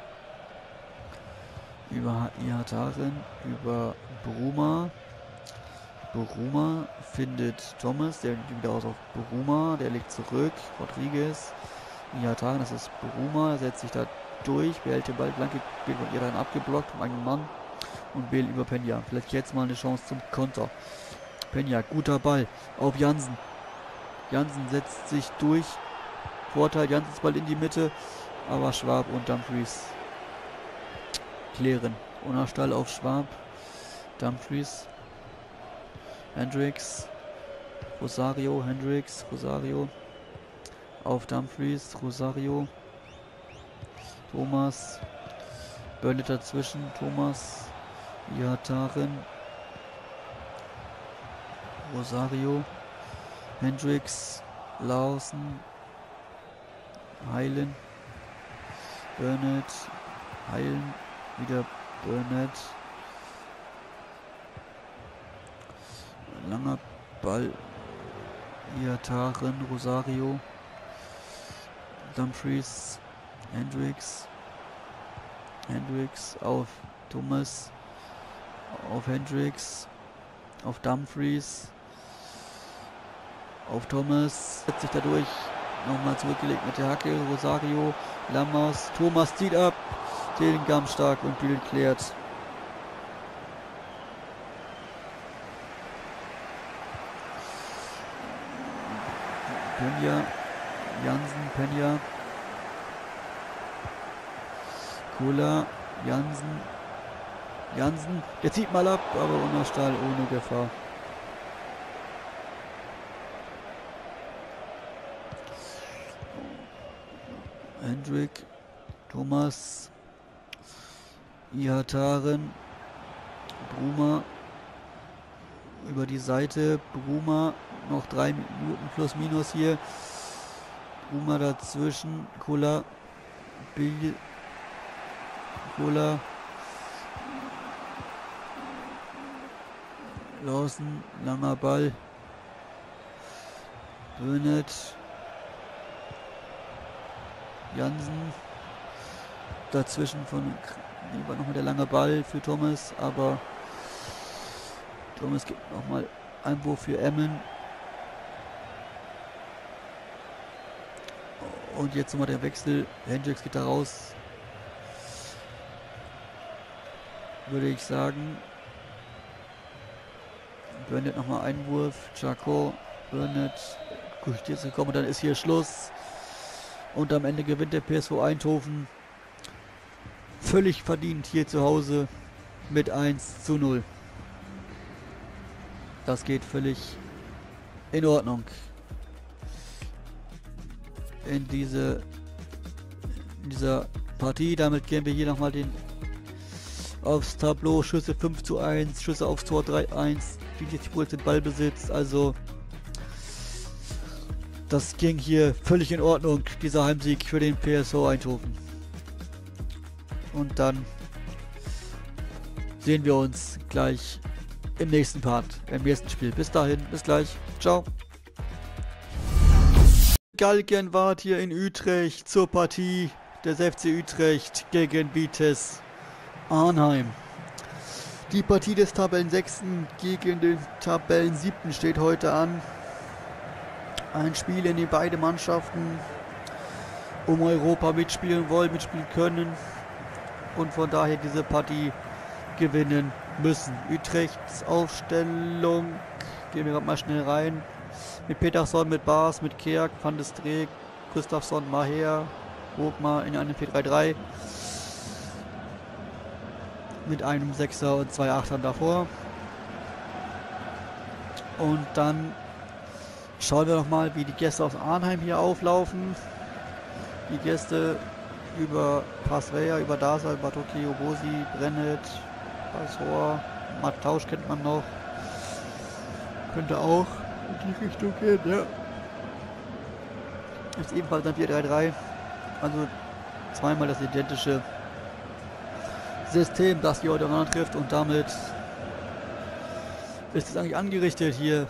Über Ihataren, über Bruma. Bruma findet Thomas, der geht wieder aus auf Bruma, der legt zurück. Rodriguez, Ihataren, das ist Bruma, setzt sich da durch, behält den Ball, Blanke wird von Ihataren abgeblockt, vom eigenen Mann. Und Bale über Peña. Vielleicht jetzt mal eine Chance zum Konter. Peña, guter Ball auf Jansen. Jansen setzt sich durch. Vorteil, Jansens Ball in die Mitte. Aber Schwab und Dumfries klären. Unnerstall auf Schwab. Dumfries. Hendricks. Rosario. Hendricks. Rosario. Auf Dumfries. Rosario. Thomas. Burnett dazwischen. Thomas. Ihataren. Rosario. Hendricks. Lawson. Heilen. Burnett. Heilen. Wieder Burnett. Langer Ball. Ihataren. Rosario. Dumfries. Hendricks. Hendricks auf Thomas. Auf Hendricks. Auf Dumfries. Auf Thomas. Setzt sich dadurch. Nochmal zurückgelegt mit der Hacke. Rosario. Lammers. Thomas zieht ab. Den Gamm stark und Bild klärt. Penja, Jansen, Penja, Kula, Jansen, Jansen, der zieht mal ab, aber Unnerstahl ohne Gefahr. Hendrik, Thomas, Ihataren, Bruma über die Seite, Bruma noch drei Minuten plus minus hier, Bruma dazwischen, Kula, Bill, Kula, Lawson, langer Ball, Bönet, Jansen, dazwischen von war noch mal der lange Ball für Thomas, aber Thomas gibt nochmal Einwurf für Emmen. Und jetzt nochmal der Wechsel. Hendricks geht da raus. Würde ich sagen. Burnett nochmal Einwurf. Charcot, Burnett. Gut, jetzt gekommen und dann ist hier Schluss. Und am Ende gewinnt der P S V Eindhoven völlig verdient hier zu Hause mit eins zu null. Das geht völlig in Ordnung. In diese in dieser Partie. Damit gehen wir hier nochmal den aufs Tableau. Schüsse fünf zu eins, Schüsse aufs Tor drei zu eins, vierundvierzig Prozent Ballbesitz. Also das ging hier völlig in Ordnung, dieser Heimsieg für den P S V Eindhoven. Und dann sehen wir uns gleich im nächsten Part, im nächsten Spiel. Bis dahin, bis gleich. Ciao. Galgenwart hier in Utrecht zur Partie des F C Utrecht gegen Vitesse Arnhem. Die Partie des Tabellensechsten gegen den Tabellensiebten steht heute an. Ein Spiel, in dem beide Mannschaften um Europa mitspielen wollen, mitspielen können und von daher diese Partie gewinnen müssen. Utrechts Aufstellung, gehen wir gerade mal schnell rein, mit Peterson, mit Baas, mit Kerk, Van de Streek, Gustafsson, Maher, Hoogma in einem vier drei drei mit einem Sechser und zwei Achtern davor. Und dann schauen wir noch mal, wie die Gäste aus Arnhem hier auflaufen. Die Gäste über Pasveja, über Dasa, über Tokio, Bosi, Brennet, Basor, Mattausch kennt man noch. Könnte auch in die Richtung gehen, ja. Ist ebenfalls ein vier drei drei. Also zweimal das identische System, das hier heute aneinander trifft, und damit ist es eigentlich angerichtet hier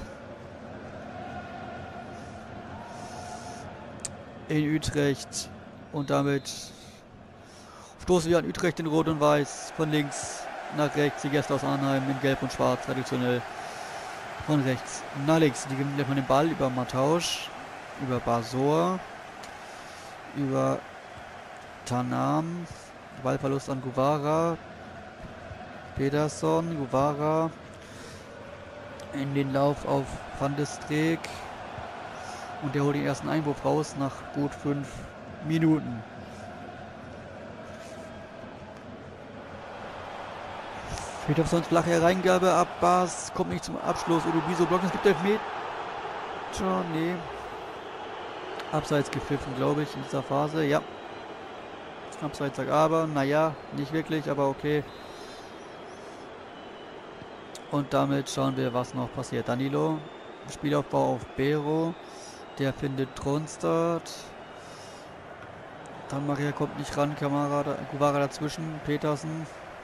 in Utrecht, und damit stoßen wir an Utrecht in Rot und Weiß, von links nach rechts, die Gäste aus Arnhem in Gelb und Schwarz, traditionell von rechts nach links. Die gewinnen gleich mal den Ball über Mattausch, über Basor, über Tanam, Ballverlust an Guevara, Peterson, Guevara, in den Lauf auf Van de Streek, und der holt den ersten Einwurf raus nach gut fünf Minuten. Petersons flache Hereingabe, Abbas kommt nicht zum Abschluss. Udubiso blockt, es gibt Elfmeter. Nee. Abseits gepfiffen, glaube ich, in dieser Phase. Ja. Abseits, aber, naja, nicht wirklich, aber okay. Und damit schauen wir, was noch passiert. Danilo, Spielaufbau auf Bero. Der findet Tronstad. Dann Maria kommt nicht ran, Kamara, Guevara dazwischen, Petersen.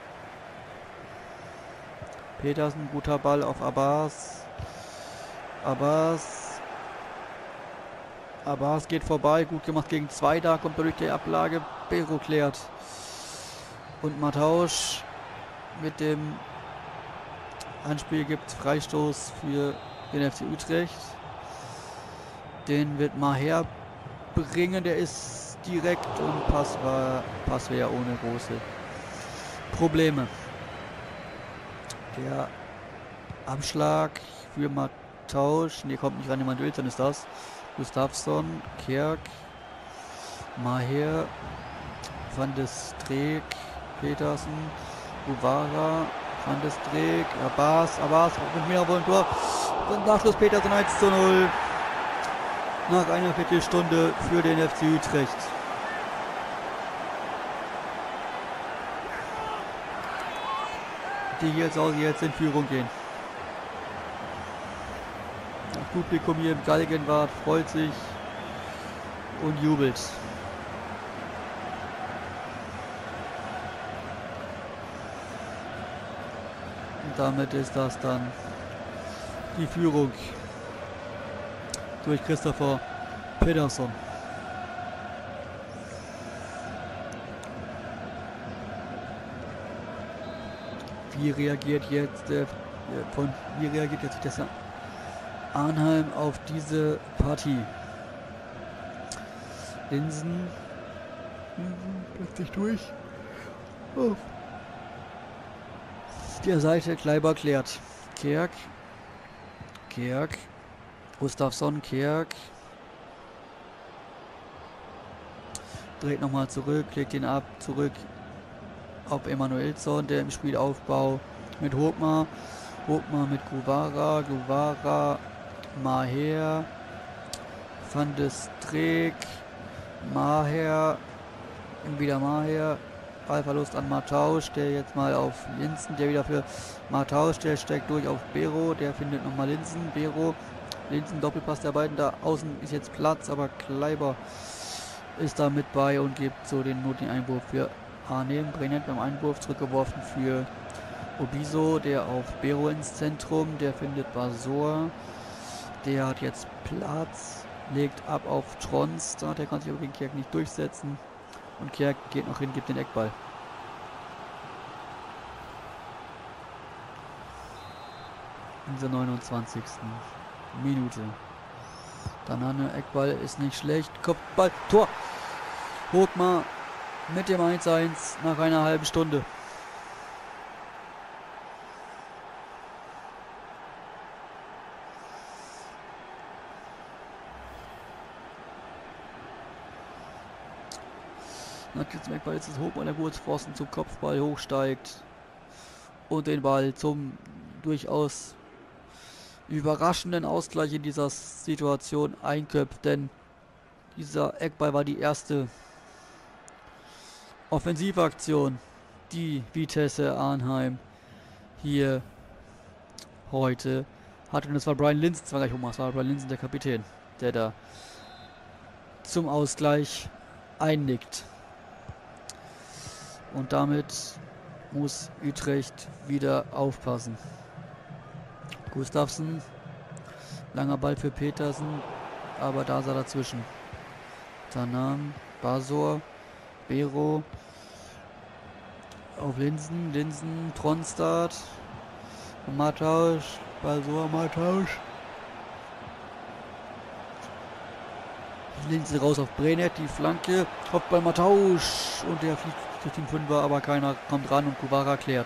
Petersen, guter Ball auf Abbas. Abbas. Abbas geht vorbei, gut gemacht gegen zwei, da kommt er durch die Ablage. Bero klärt. Und Mattausch mit dem Anspiel gibt es Freistoß für den F C Utrecht. Den wird Maher bringen, der ist direkt, und Pass war, Pass wäre ohne große Probleme. Der Abschlag für Mattausch, ne, kommt nicht ran, jemand will, dann ist das. Gustafsson, Kerk, Maher, Van de Streek, Petersen, Guevara, Van de Streek, Abbas, Abbas mit mehr wohl ein Tor. Und Nachschluss Petersen eins zu null. Nach einer Viertelstunde für den F C Utrecht. Die jetzt aus jetzt in Führung gehen. Das Publikum hier im Galgenwart freut sich und jubelt. Und damit ist das dann die Führung durch Christopher Pedersen. Wie reagiert jetzt äh, von wie reagiert jetzt das Arnheim auf diese Partie? Linsen plötzlich durch. Oh. Der Seite Kleiber klärt. Kerk. Kerk. Gustafsson, Kerk. Dreht nochmal zurück, legt ihn ab, zurück auf Emanuelsson, der im Spielaufbau mit Hochmar. Hochmar mit Guevara. Guevara, Maher. Van de Streek. Maher. Wieder Maher. Ballverlust an Matthausch, der jetzt mal auf Linsen, der wieder für Matthausch, der steckt durch auf Bero, der findet nochmal Linsen. Bero. Linsen, Doppelpass der beiden, da außen ist jetzt Platz, aber Kleiber ist da mit bei und gibt so den notwendigen Einwurf für Arnhem. Brenet beim Einwurf zurückgeworfen für Obiso, der auf Bero ins Zentrum, der findet Basor, der hat jetzt Platz, legt ab auf Trons, da der kann sich aber gegen Kerk nicht durchsetzen und Kerk geht noch hin, gibt den Eckball. In der neunundzwanzigsten Minute. Danane, Eckball ist nicht schlecht. Kopfball, Tor. Hochmar mit dem eins zu eins nach einer halben Stunde. Jetzt Eckball, jetzt ist Hochmar, der Wurzpfosten zum Kopfball hochsteigt und den Ball zum durchaus überraschenden Ausgleich in dieser Situation einköpft, denn dieser Eckball war die erste Offensivaktion, die Vitesse Arnheim hier heute hat, und es war Brian Linsen, zwar gleich Hochmar, es war Brian Linsen, der Kapitän, der da zum Ausgleich einnickt. Und damit muss Utrecht wieder aufpassen. Gustafsson, langer Ball für Petersen, aber da sah dazwischen. Tanam, Basor, Bero, auf Linsen, Linsen, Tronstad, Matthausch, Basor, Matthausch. Linsen raus auf Brenet, die Flanke, Kopf bei Matthausch und der fliegt durch den Fünfer, aber keiner kommt ran und Guevara klärt.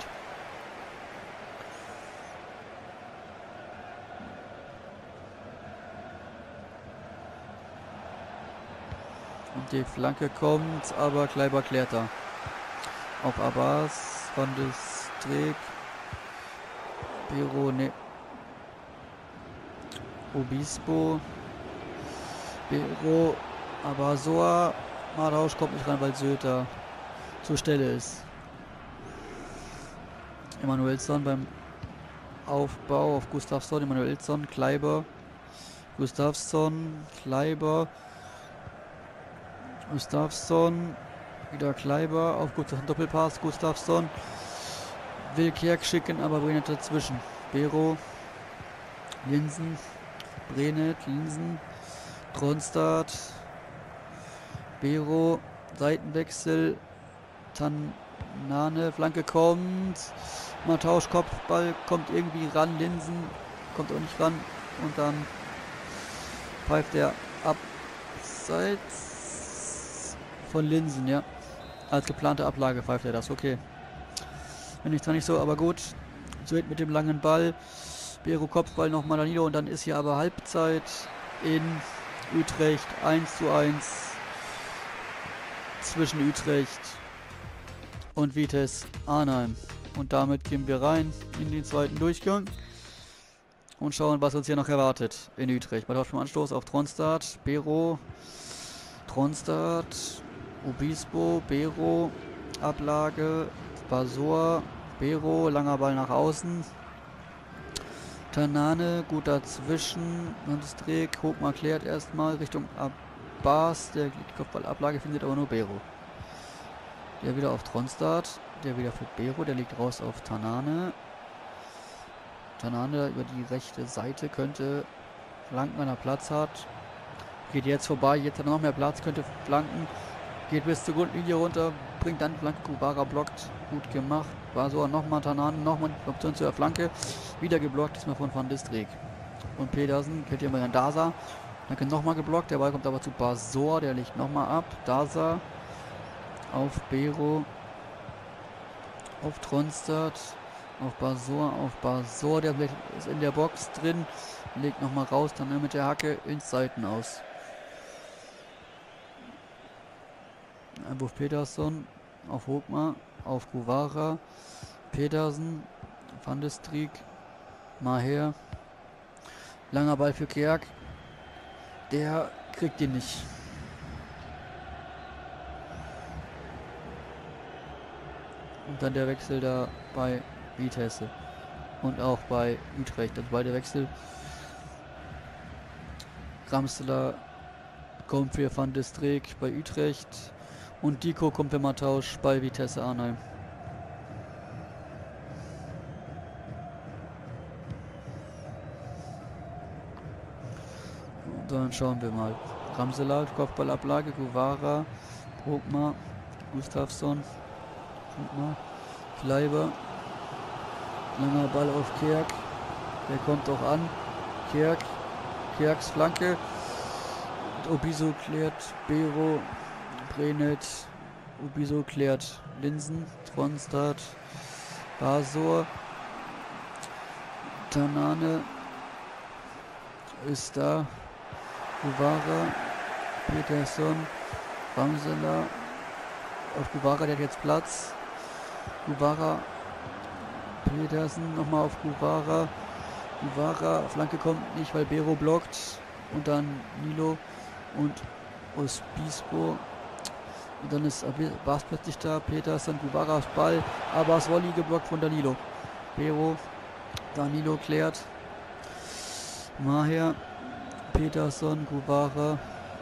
Und die Flanke kommt, aber Kleiber klärt da. Auf Abbas, Van de Streek, Bero, ne. Obispo, Bero, Abasor, Matthausch kommt nicht rein, weil Söter zur Stelle ist. Emanuelsson beim Aufbau auf Gustafsson, Emanuelsson, Kleiber, Gustafsson, Kleiber, Gustafsson, wieder Kleiber auf Gustafsson, Doppelpass, Gustafsson will Kerk schicken, aber Brenet dazwischen. Bero, Linsen, Brenet, Linsen, Tronstad, Bero, Seitenwechsel, Tanane, Flanke kommt, Matthausch, Kopfball, kommt irgendwie ran, Linsen, kommt auch nicht ran und dann pfeift er abseits von Linsen, ja. Als geplante Ablage pfeift er das, okay. Finde ich zwar nicht so, aber gut. Söd mit dem langen Ball, Bero Kopfball nochmal Danilo und dann ist hier aber Halbzeit in Utrecht eins zu eins zwischen Utrecht und Vitesse Arnhem. Und damit gehen wir rein in den zweiten Durchgang und schauen, was uns hier noch erwartet in Utrecht. Bei der Anstoß auf Tronstad, Bero, Tronstad, Obispo, Bero, Ablage, Basor, Bero, langer Ball nach außen. Tanane, gut dazwischen. Landesdreck, Hochmar klärt erstmal Richtung Abbas. Der Kopfballablage findet aber nur Bero. Der wieder auf Tronstad. Der wieder für Bero. Der liegt raus auf Tanane. Tanane über die rechte Seite könnte flanken, wenn er Platz hat. Geht jetzt vorbei. Jetzt hat er noch mehr Platz. Könnte flanken. Geht bis zur Grundlinie runter. Bringt dann Flanke. Kubara blockt. Gut gemacht. War so nochmal Tanane. Nochmal die Option zur Flanke. Wieder geblockt. Diesmal von Van Distrik. Und Pedersen. Kennt ihr mal an Dasa. Dann kann nochmal geblockt. Der Ball kommt aber zu Basor. Der liegt nochmal ab. Dasa. Auf Bero. Auf Tronstad. Auf Basor. Auf Basor. Der ist in der Box drin. Legt nochmal raus. Dann mit der Hacke ins Seitenaus. Einwurf Peterson. Auf Hochmar. Auf Guevara. Petersen. Van de Strik. Maher. Langer Ball für Kerk. Der kriegt ihn nicht. Und dann der Wechsel da bei Vitesse. Und auch bei Utrecht. Also beide Wechsel. Ramsler kommt für Van de Strik bei Utrecht. Und Diko kommt für Matausch bei Vitesse Arnhem. Und dann schauen wir mal. Ramsler, Kopfballablage, Guevara, Hochmar, Gustafsson, Hochmar, Kleiber, langer Ball auf Kerk. Der kommt auch an. Kerk, Kerks Flanke. Obiso klärt Bero. Brenet, Ubiso klärt Linsen, Tronstad, Basor, Tanane ist da, Guevara, Peterson, Ramsler, auf Guevara, der hat jetzt Platz, Guevara, Petersen, nochmal auf Guevara, Guevara, Flanke kommt nicht, weil Bero blockt, und dann Nilo und Obispo. Und dann ist Abbas plötzlich da, Petersen, Guevara auf Ball, Abbas Volley geblockt von Danilo. Bero, Danilo klärt. Maher, Peterson, Guevara,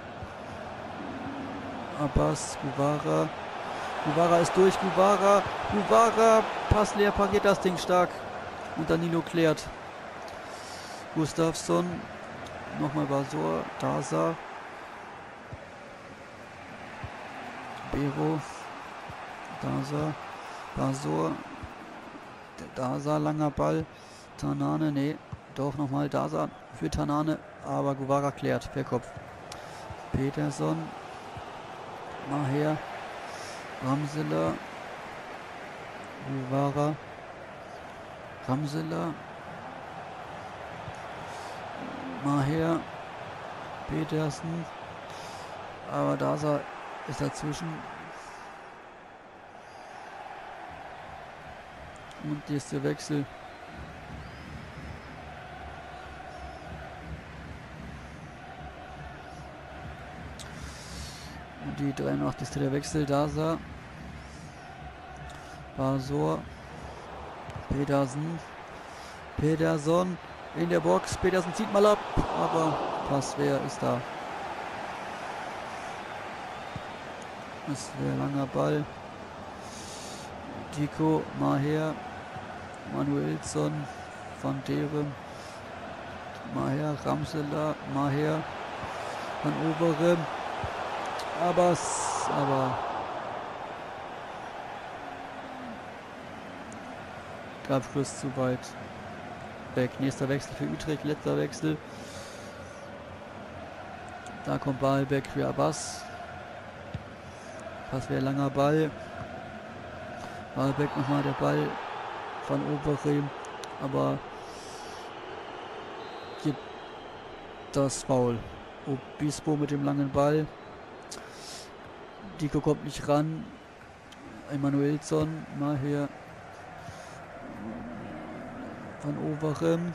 Abbas, Guevara. Guevara ist durch, Guevara, Guevara, Pass leer, pariert das Ding stark. Und Danilo klärt. Gustafsson, nochmal Basor, Dasa. Bero, Dasa, Basor, Dasa, langer Ball, Tanane, nee, doch nochmal Dasa für Tanane, aber Guevara klärt per Kopf. Peterson, Maher, Ramsler, Guevara, Ramsler, Maher, Petersen, aber Dasa ist dazwischen. Und hier ist der Wechsel. Und die dreiundachtzigste der Wechsel. Dasa. Basor. Petersen. Peterson in der Box. Petersen zieht mal ab. Aber Passwehr ist da. Das wäre langer Ball. Diko, Maher, Manuelsson, Van Derem, Maher, Ramsler, Maher, Van Overem, Abbas, aber Abschluss zu weit weg. Nächster Wechsel für Utrecht, letzter Wechsel. Da kommt Ballbeck für Abbas. Das wäre langer Ball. Ballbeck nochmal der Ball von Overeem, aber gibt das Foul. Obispo mit dem langen Ball. Diko kommt nicht ran. Emanuelsson mal hier. Van Overem.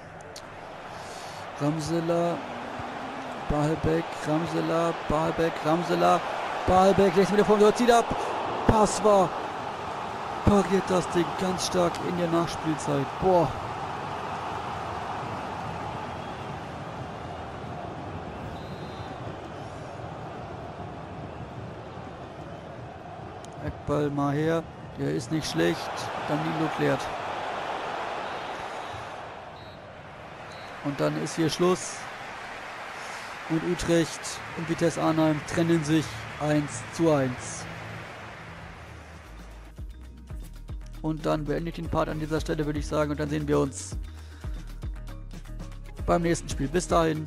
Ramsela. Balbeck. Ramsela. Balbeck. Ramsela. Balbeck. Rechts mit der Form. Zieht ab. Pass war. Pariert das Ding ganz stark in der Nachspielzeit. Boah. Eckball mal her. Der ist nicht schlecht. Danilo klärt. Und dann ist hier Schluss. Und Utrecht und Vitesse Arnhem trennen sich eins zu eins. Und dann beende ich den Part an dieser Stelle, würde ich sagen. Und dann sehen wir uns beim nächsten Spiel. Bis dahin.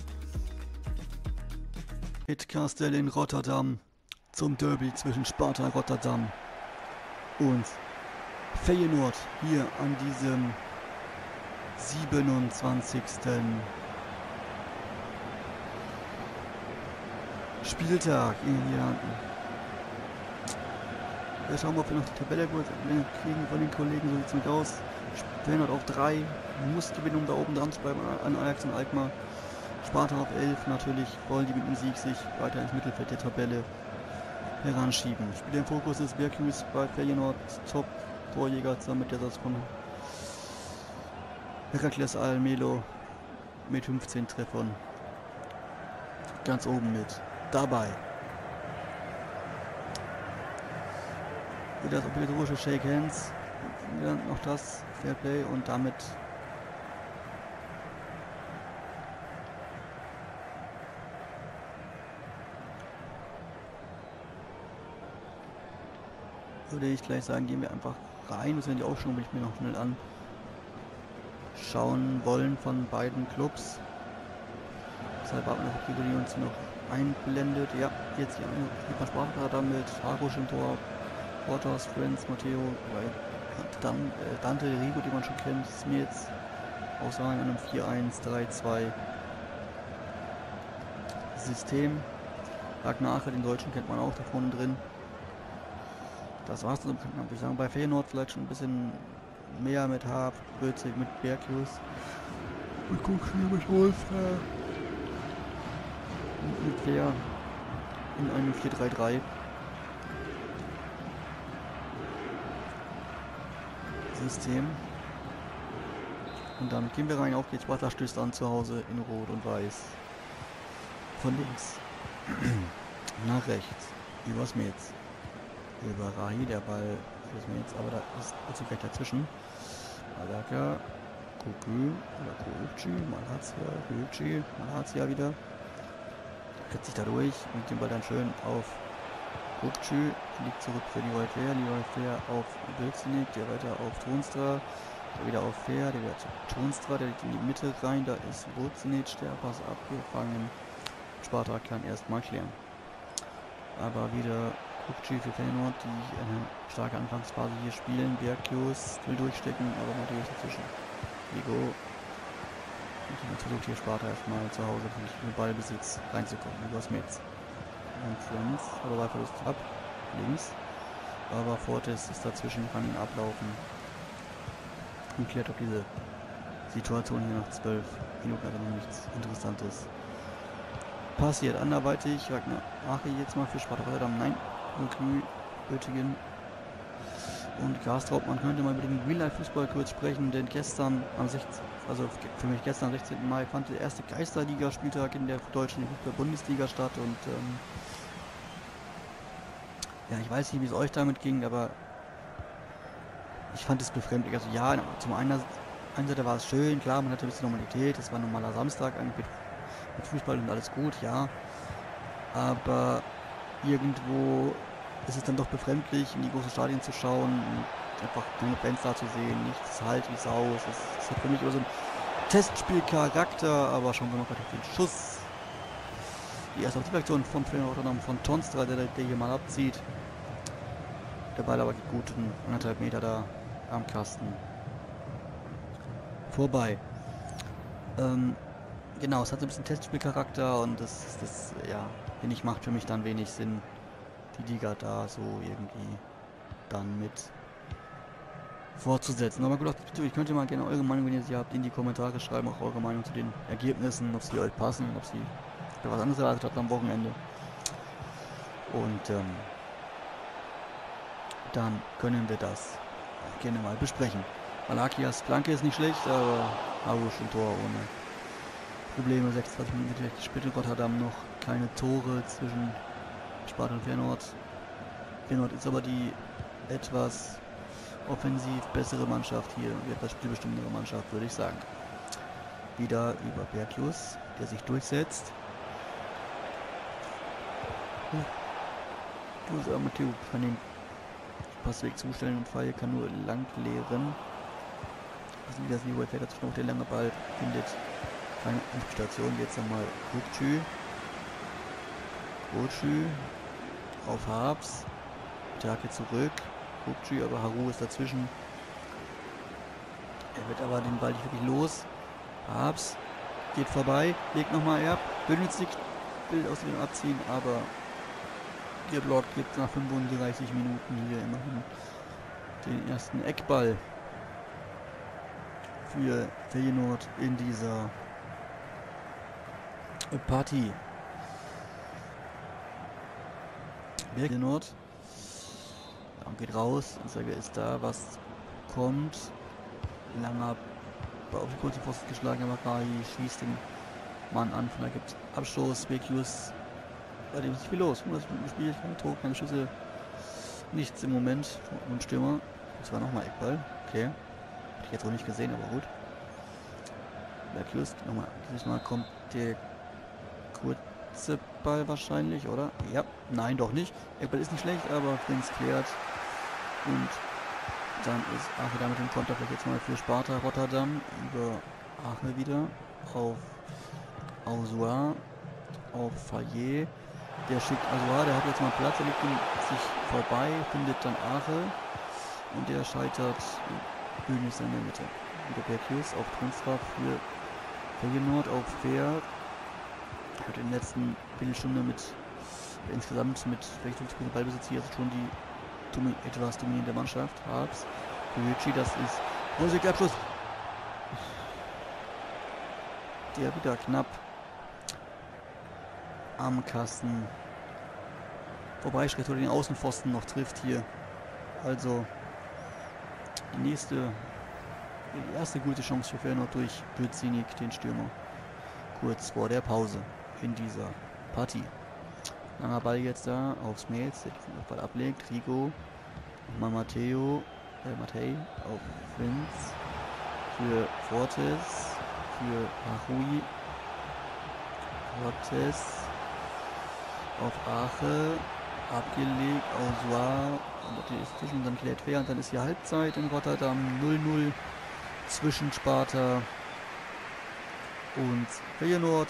Mit Castel in Rotterdam zum Derby zwischen Sparta Rotterdam und Feyenoord hier an diesem siebenundzwanzigsten Spieltag in den Niederlanden. Wir schauen mal, ob wir noch die Tabelle gut kriegen von den Kollegen. So sieht es mit aus. Feyenoord auf drei, muss gewinnen, um da oben dran zu bleiben an Ajax und Alkmaar. Sparta auf elf, natürlich wollen die mit dem Sieg sich weiter ins Mittelfeld der Tabelle heranschieben. Spieler im Fokus ist Berkius bei Feyenoord, Top-Torjäger zusammen mit der Satz von Herakles Almelo mit fünfzehn Treffern. Ganz oben mit dabei. Wieder das obligatorische Shake Hands. Wieder noch das Fairplay und damit würde ich gleich sagen, gehen wir einfach rein. Das werden die Aufstellung, will ich mir noch schnell anschauen wollen von beiden Clubs. Deshalb warten wir noch, ob die uns noch einblendet. Ja, jetzt hier man Sparta damit Harusch im Tor, Portas, Friends, Matteo, dann äh, Dante Rigo, die man schon kennt, ist mir jetzt aussagen an einem vier eins drei zwei System. Ragnar, den Deutschen kennt man auch da vorne drin. Das war's dann, würde ich sagen. Bei Feyenoord vielleicht schon ein bisschen mehr mit Haab, Würzig, mit Berkius. Und guck hier mit Wolf. Und mit Flair in einem vier drei drei System. Und damit gehen wir rein. Auf geht's. Sparta stößt an zu Hause in Rot und Weiß. Von links nach rechts. Übers Metz. Über Rahi, der Ball ist mir jetzt, aber da ist Özil gleich dazwischen. Alaka, Kuku, oder Kuuchi, Malatsia, Kuuchi, Malatsia wieder. Kriegt sich da durch und den Ball dann schön auf Kuuchi, liegt zurück für Leroy Fair, Leroy Fair auf Bülznik, der weiter auf Toonstra, der wieder auf Fair, der wieder zu Toonstra, der liegt in die Mitte rein, da ist Bülznik, der Pass abgefangen. Sparta kann erstmal klären. Aber wieder Kukuchi für Feyenoord, die eine starke Anfangsphase hier spielen. Berkius will durchstecken, aber Matthäus dazwischen. Vigo. Und dann versucht hier Sparta erstmal zu Hause mit Ballbesitz reinzukommen. Übers Metz. Und Friends, aber Ballverlust ab. Links. Aber Fortes ist dazwischen, kann ihn ablaufen. Und klärt auch diese Situation hier nach zwölf Minuten, also noch nichts Interessantes passiert. Anderweitig, Ragnar Achi jetzt mal für Sparta Rotterdam. Nein. Rückü, Oettingen und Kastrop. Man könnte mal über den Real-Life-Fußball kurz sprechen, denn gestern am sechzehnten also für mich gestern am sechzehnten Mai fand der erste Geisterliga-Spieltag in der deutschen Fußball-Bundesliga statt und ähm, ja, ich weiß nicht, wie es euch damit ging, aber ich fand es befremdlich. Also ja, zum einen, einen Seite war es schön, klar, man hatte ein bisschen Normalität, es war ein normaler Samstag eigentlich mit, mit Fußball und alles gut, ja, aber irgendwo ist es dann doch befremdlich, in die großen Stadien zu schauen und einfach keine Fans da zu sehen, nichts halt wie Sau. Es ist, es hat für mich immer so ein Testspielcharakter, aber schauen wir noch gerade auf den Schuss. Die erste Aktion von Feyenoord von Tonstra, der, der hier mal abzieht. Der Ball aber geht gut anderthalb Meter da am Kasten vorbei. Ähm, Genau, es hat so ein bisschen Testspielcharakter und das, das, ja, finde ich, macht für mich dann wenig Sinn, die Liga da so irgendwie dann mit fortzusetzen. Aber gut, auch ich könnte mal gerne eure Meinung, wenn ihr sie habt, in die Kommentare schreiben, auch eure Meinung zu den Ergebnissen, ob sie euch passen, ob sie ob ihr was anderes erwartet habt am Wochenende. Und ähm, dann können wir das auch gerne mal besprechen. Malakias Flanke ist nicht schlecht, aber Harusch im Tor ohne Probleme. sechsundzwanzig Minuten direkt gespielt in Rotterdam, noch keine Tore zwischen Sparta und Feyenoord. Feyenoord ist aber die etwas offensiv bessere Mannschaft hier, die etwas spielbestimmendere Mannschaft, würde ich sagen. Wieder über Bertius, der sich durchsetzt. Jose Matteo kann den Passweg zustellen und Faye kann nur lang leeren. Also wieder Leroy fährt dazwischen noch der lange Ball, findet keine Station. Jetzt einmal Kukçu. Kukçu auf Harps. Stärke zurück. Kukçu, aber Haru ist dazwischen. Er wird aber den Ball nicht wirklich los. Harps geht vorbei, legt nochmal ab. Benötigt, will aus dem abziehen, aber geblockt, gibt nach fünfunddreißig Minuten hier immerhin den ersten Eckball für Feyenoord in dieser Partie. Feyenoord geht raus, Anzeige ist da, was kommt. Langer Ball auf die kurze Pfosten geschlagen, Makai schießt den Mann an, von da gibt es Abstoß, Bekius, bei dem ist nicht viel los. Das Spiel, keine Tore, keine Schüsse, nichts im Moment. Und Stürmer, das war nochmal Eckball, okay. Hätte ich jetzt auch nicht gesehen, aber gut. Bekius, nochmal, dieses Mal kommt der kurze Ball wahrscheinlich, oder? Ja, nein, doch nicht. Eckball ist nicht schlecht, aber Prinz klärt. Und dann ist Ache damit im Konter vielleicht jetzt mal für Sparta Rotterdam über Ache wieder auf Auzua, auf Faye. Der schickt Auzua, der hat jetzt mal Platz, er legt ihn sich vorbei, findet dann Ache und der scheitert. Bühnes in der Mitte. Wieder Berkius auf Trunstra für Feyenoord, auf Fair. Hat in der letzten Viertelstunde mit äh, insgesamt mit fünfzig Ballbesitz hier also schon die Domin etwas dominierende Mannschaft. Harps, Kuyuchi, das ist Musik Abschluss. Der wieder knapp am Kasten vorbeischritt oder den Außenpfosten noch trifft hier. Also die nächste, die erste gute Chance für Feyenoord durch Bözinik, den Stürmer, kurz vor der Pause in dieser Partie. Langer Ball jetzt da auf Smails, der den Ball ablegt. Rigo, nochmal Matteo, äh, Mattei auf Prinz, für Fortes, für Ahui, Fortes, auf Ache, abgelegt, Auzua, und ist zwischen dann klärt Fair und dann ist hier Halbzeit in Rotterdam, null null zwischen Sparta und Feyenoord.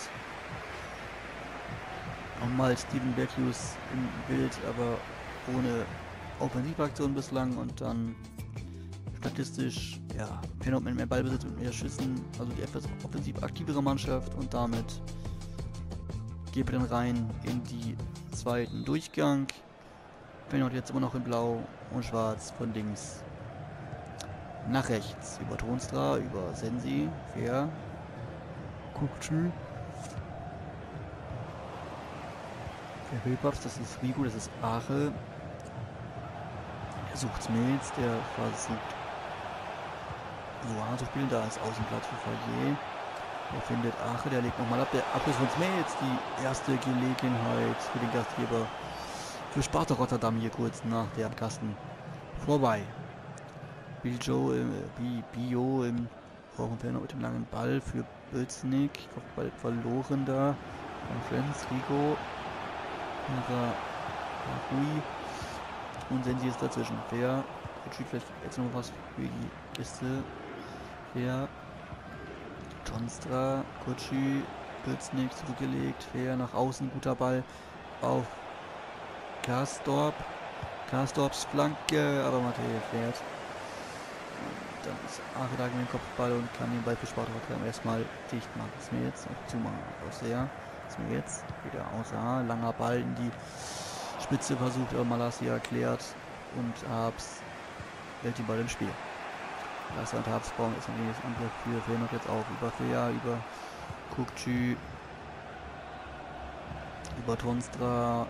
Mal Steven Berkius im Bild, aber ohne Offensivaktion bislang und dann statistisch, ja, Feyenoord mit mehr Ballbesitz und mehr Schüssen, also die etwas offensiv aktivere Mannschaft und damit gehen wir dann rein in die zweiten Durchgang. Feyenoord jetzt immer noch in Blau und Schwarz von links nach rechts. Über Tonstra, über Sensi, Fair, Kukçu, der Wilpers, das ist Rigo, das ist Ache. Er sucht Smails, der versucht Soar zu spielen, da ist Außenplatz für Faye. Er findet Ache, der legt nochmal ab. Der Abschluss von Smails, die erste Gelegenheit für den Gastgeber. Für Sparta Rotterdam hier kurz nach der Kasten vorbei. Bijo, äh, Bio im Feyenoord mit dem langen Ball für Bözinik. Kopfball verloren da. Von Friends, Rigo. Hui. Und Sensi ist dazwischen. Fair. Jetzt vielleicht jetzt noch was für die Gäste. Fair. Tonstra. Kukçu. Bözinik zurückgelegt. Fair nach außen. Guter Ball auf Karsdorp. Karsdorps Flanke. Aber Matteo fährt. Dann ist Arida mit dem Kopfball und kann den Ball für Sparta Rotterdam erstmal dicht machen. Ist mir jetzt auch zumachen. Ausseher. Ist mir jetzt wieder außer. Langer Ball in die Spitze versucht, aber Malasia erklärt und Habs hält den Ball im Spiel. Malasia und Habs bauen ist ein wenig Angriff für Feyenoord jetzt auf. Über Fea, über Kukçu, über Tonstra,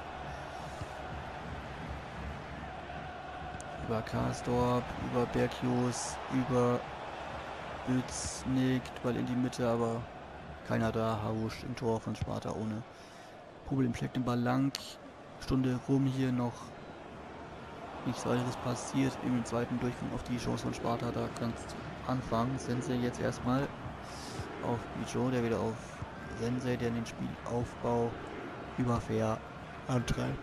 über Karsdorp, über Bergius, über Öznik, Ball in die Mitte, aber keiner da. Harusch im Tor von Sparta ohne Problem. Schlägt den Ball lang. Stunde rum hier noch nichts weiteres passiert. Im zweiten Durchgang auf die Chance von Sparta, da ganz Anfang. Sensei jetzt erstmal auf Bijo, der wieder auf Sensei, der den Spielaufbau über Fair antreibt.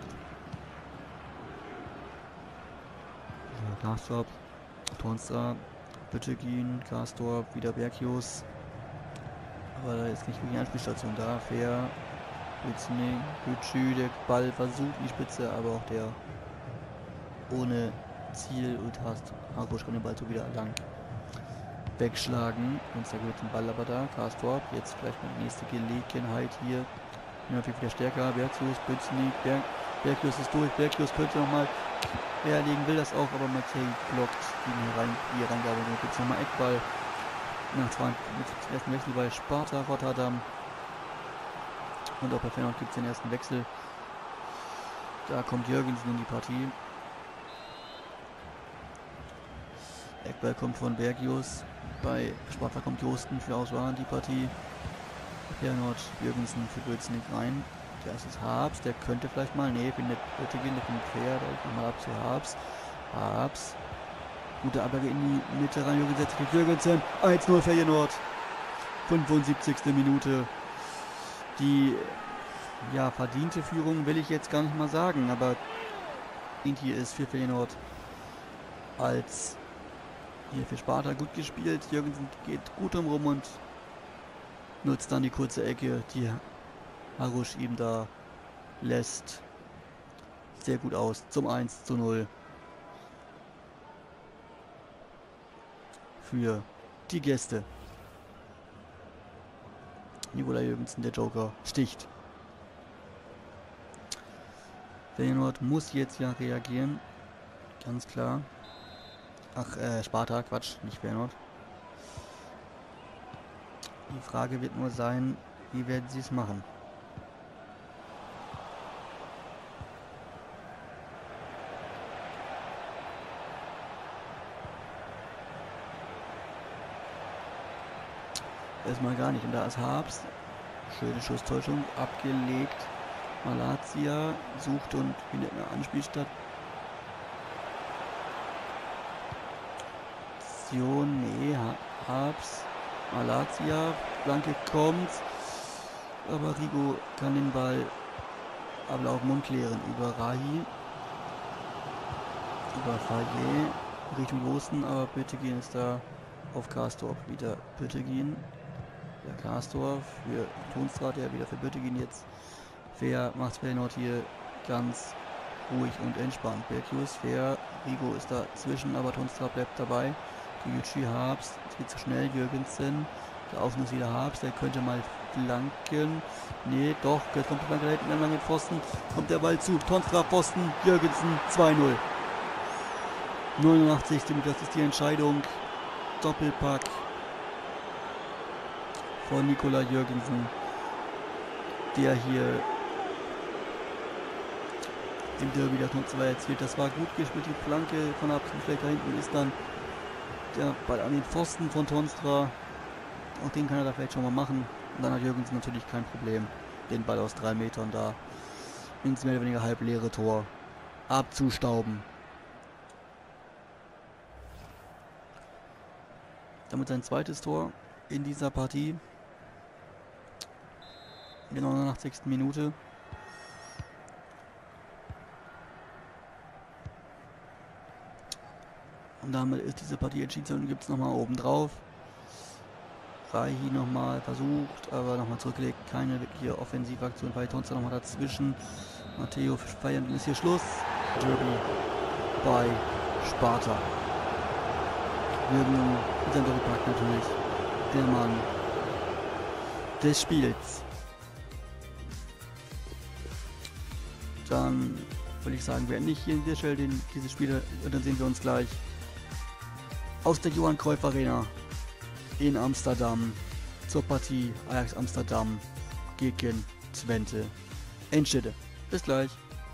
Ja, Karsdorp, Tonstra, Böttegin, Karsdorp, wieder Bergius. Aber da ist nicht wirklich eine Anspielstation da. Fair, Öznik, Kukçu, der Ball versucht die Spitze, aber auch der ohne Ziel und hast Harusch kann den Ball so wieder lang wegschlagen. Und da geht den Ball aber da. Karsdorp, jetzt vielleicht mal die nächste Gelegenheit hier. Natürlich wieder stärker. Bergius, Öznik, Berg, Bergius ist durch. Bergius könnte nochmal herlegen, will das auch, aber Matej blockt die rein, die Reingabe. Dann gibt es nochmal Eckball. Nach zwei, mit dem ersten Wechsel bei Sparta Rotterdam. Und auch bei Feyenoord gibt es den ersten Wechsel. Da kommt Jürgensen in die Partie. Eckball kommt von Bergius. Bei Sparta kommt Josten für Auswahl in die Partie. Feyenoord Jürgensen für Öznik rein. Der ist Habs, der könnte vielleicht mal, nee, findet Böttegin, der findet Fair, da ich mal ab zu Habs. Habs. Gute Abwehr in die Mitte rein, gesetzt für Jürgensen. eins null Feyenoord. fünfundsiebzigste Minute. Die, ja, verdiente Führung will ich jetzt gar nicht mal sagen, aber hier ist für Feyenoord als hier für Sparta gut gespielt. Jürgensen geht gut rum und nutzt dann die kurze Ecke, die Harusch ihm da lässt. Sehr gut aus. Zum eins zu null. Für die Gäste. Nikola Jürgensen, der Joker, sticht. Feyenoord muss jetzt ja reagieren. Ganz klar. Ach, äh, Sparta, Quatsch, nicht Feyenoord. Die Frage wird nur sein, wie werden sie es machen? Erstmal gar nicht. Und da ist Habs. Schöne Schusstäuschung. Abgelegt. Malasia sucht und findet eine Anspielstation. Nee, Habs. Malasia. Flanke kommt. Aber Rigo kann den Ball ablaufen und klären. Über Rahi. Über Fayet. Richtung Josten. Aber Böttegin ist da auf Karsdorp. Wieder Böttegin. Der Karsdorp für Tonstra, der wieder für Böttegin jetzt. Fair macht Feyenoord hier ganz ruhig und entspannt. Bergius, Fair, Rigo ist dazwischen, aber Tonstra bleibt dabei. Kukçu, Habs, es geht zu schnell, Jürgensen. Der Außen ist wieder Habs, der könnte mal flanken. Nee, doch, jetzt kommt die Flanke da hinten an den Pfosten. Kommt der Ball zu, Tonstra, Pfosten, Jürgensen, zwei null. neunundachtzigste Minute, das ist die Entscheidung. Doppelpack von Nikola Jürgensen, der hier im Derby der Tonstra erzielt. Das war gut gespielt, die Flanke von Abschlussfeld da hinten ist dann der Ball an den Pfosten von Tonstra. Auch den kann er da vielleicht schon mal machen. Und dann hat Jürgensen natürlich kein Problem, den Ball aus drei Metern da ins mehr oder weniger halbleere Tor abzustauben. Damit sein zweites Tor in dieser Partie. In der neunundachtzigsten Minute. Und damit ist diese Partie entschieden und gibt es nochmal oben drauf. Rahi nochmal versucht, aber nochmal zurückgelegt. Keine wirkliche Offensivaktion. Bei Tonstra nochmal dazwischen. Matteo feiern, ist hier Schluss. Derby bei Sparta. Jürgen Doppelpack natürlich. Der Mann des Spiels. Dann würde ich sagen, beende ich hier in dieser Stelle den, diese Spiele und dann sehen wir uns gleich aus der Johann Cruyff Arena in Amsterdam zur Partie Ajax Amsterdam gegen Twente Enschede. Bis gleich.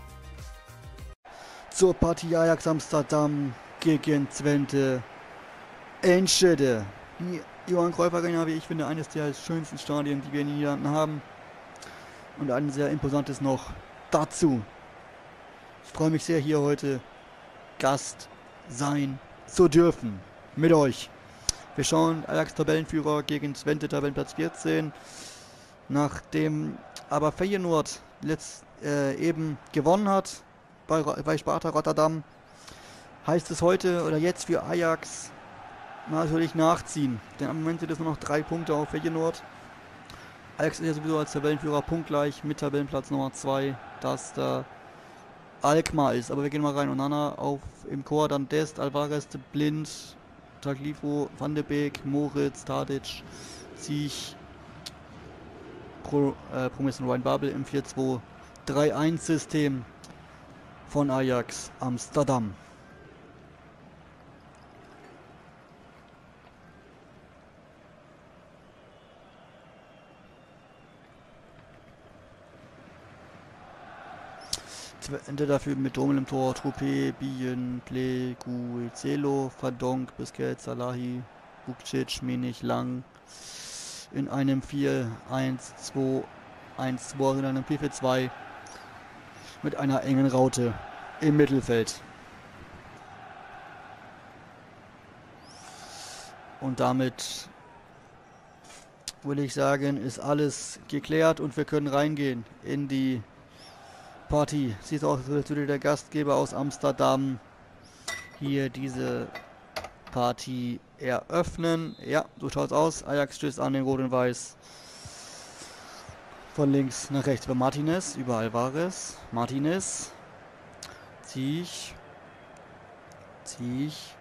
Zur Partie Ajax Amsterdam gegen Twente Enschede. Die Johann Cruyff Arena, wie ich finde, eines der schönsten Stadien, die wir in den Niederlanden haben. Und ein sehr imposantes noch dazu. Ich freue mich sehr, hier heute Gast sein zu dürfen. Mit euch. Wir schauen Ajax Tabellenführer gegen Twente Tabellenplatz vierzehn. Nachdem aber Feyenoord letzt, äh, eben gewonnen hat bei, bei Sparta Rotterdam, heißt es heute oder jetzt für Ajax natürlich nachziehen. Denn am Moment sind es nur noch drei Punkte auf Feyenoord. Ajax ist ja sowieso als Tabellenführer punktgleich mit Tabellenplatz Nummer zwei, dass da Alkmaar ist. Aber wir gehen mal rein. Onana auf im Chor, dann Dest, Alvarez, Blind, Tagliafico, Van de Beek, Moritz, Tadic, Siech, Pro, äh, Promes und Ryan Babel im vier zwei drei eins System von Ajax Amsterdam. Twente dafür mit Domel im Tor, Truppe, Bien, Ple, Guizelo, Verdonk, Busquets, Salahi, Bukcic, Menig, Lang in einem vier eins zwei eins zwei, in einem vier vier zwei mit einer engen Raute im Mittelfeld. Und damit würde ich sagen, ist alles geklärt und wir können reingehen in die Partie. Sieht aus, als würde der Gastgeber aus Amsterdam hier diese Partie eröffnen. Ja, so schaut es aus. Ajax stößt an den Rot und Weiß. Von links nach rechts über Martinez, über Alvarez. Martinez. Ziech. Ziech.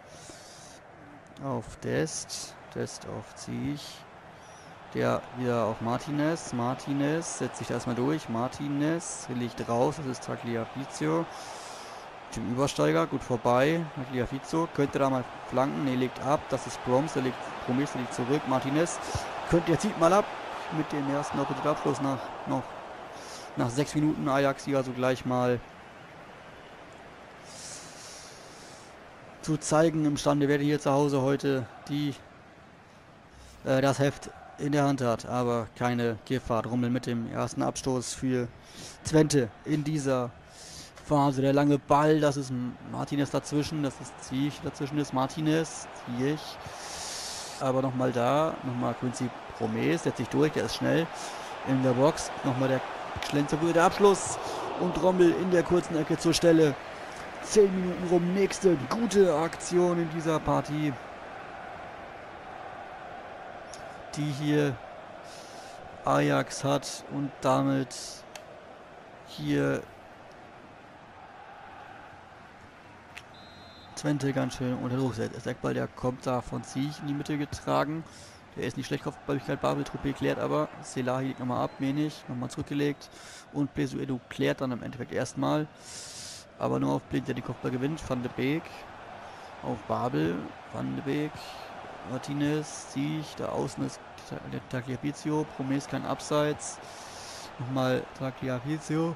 Auf Dest. Dest auf Ziech. Der wieder auf Martinez. Martinez setzt sich da erstmal durch. Martinez liegt raus. Das ist Tagliafico. Dem Übersteiger. Gut vorbei. Tagliafico könnte da mal flanken. Ne, legt ab. Das ist Promes. Der liegt, Promes, der liegt zurück. Martinez könnte jetzt zieht mal ab. Mit dem ersten Abschluss nach noch nach sechs Minuten. Ajax hier also gleich mal zu zeigen imstande. Werde hier zu Hause heute die äh, das Heft in der Hand hat, aber keine Gefahr. Rummel mit dem ersten Abstoß für Twente in dieser Phase. Der lange Ball, das ist Martinez dazwischen, das ist Ziech, dazwischen ist Martinez, Ziech, aber nochmal da, nochmal Quincy Promes, setzt sich durch, der ist schnell in der Box, nochmal der Schlenzer, der Abschluss und Rommel in der kurzen Ecke zur Stelle. zehn Minuten rum, nächste gute Aktion in dieser Partie, die hier Ajax hat und damit hier Twente ganz schön unter Druck setzt. Der Eckball, der kommt da von Ziech in die Mitte getragen. Der ist nicht schlecht Kopfballigkeit, Babel, Truppe klärt aber. Selahi liegt nochmal ab, Menig, nochmal zurückgelegt. Und Plesuedo klärt dann im Endeffekt erstmal. Aber nur auf Blind, der die Kopfball gewinnt. Van de Beek auf Babel. Van de Beek, Martinez, Ziech, da außen ist Tagliafico, Promes kein Abseits. Nochmal Tagliafico.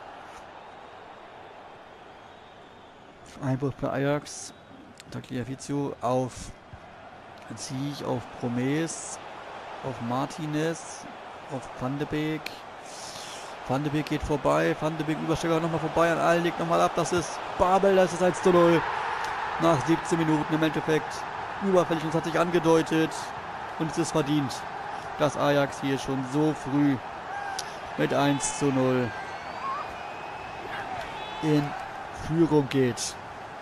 Einwurf bei Ajax. Tagliafico auf Ziech, auf Promes, auf Martinez, auf Van de Beek. Van de Beek geht vorbei, Van de Beek Übersteiger nochmal vorbei, an allen legt nochmal ab, das ist Babel, das ist eins zu null. Nach siebzehn Minuten im Endeffekt überfällig und es hat sich angedeutet und es ist verdient, dass Ajax hier schon so früh mit eins zu null in Führung geht.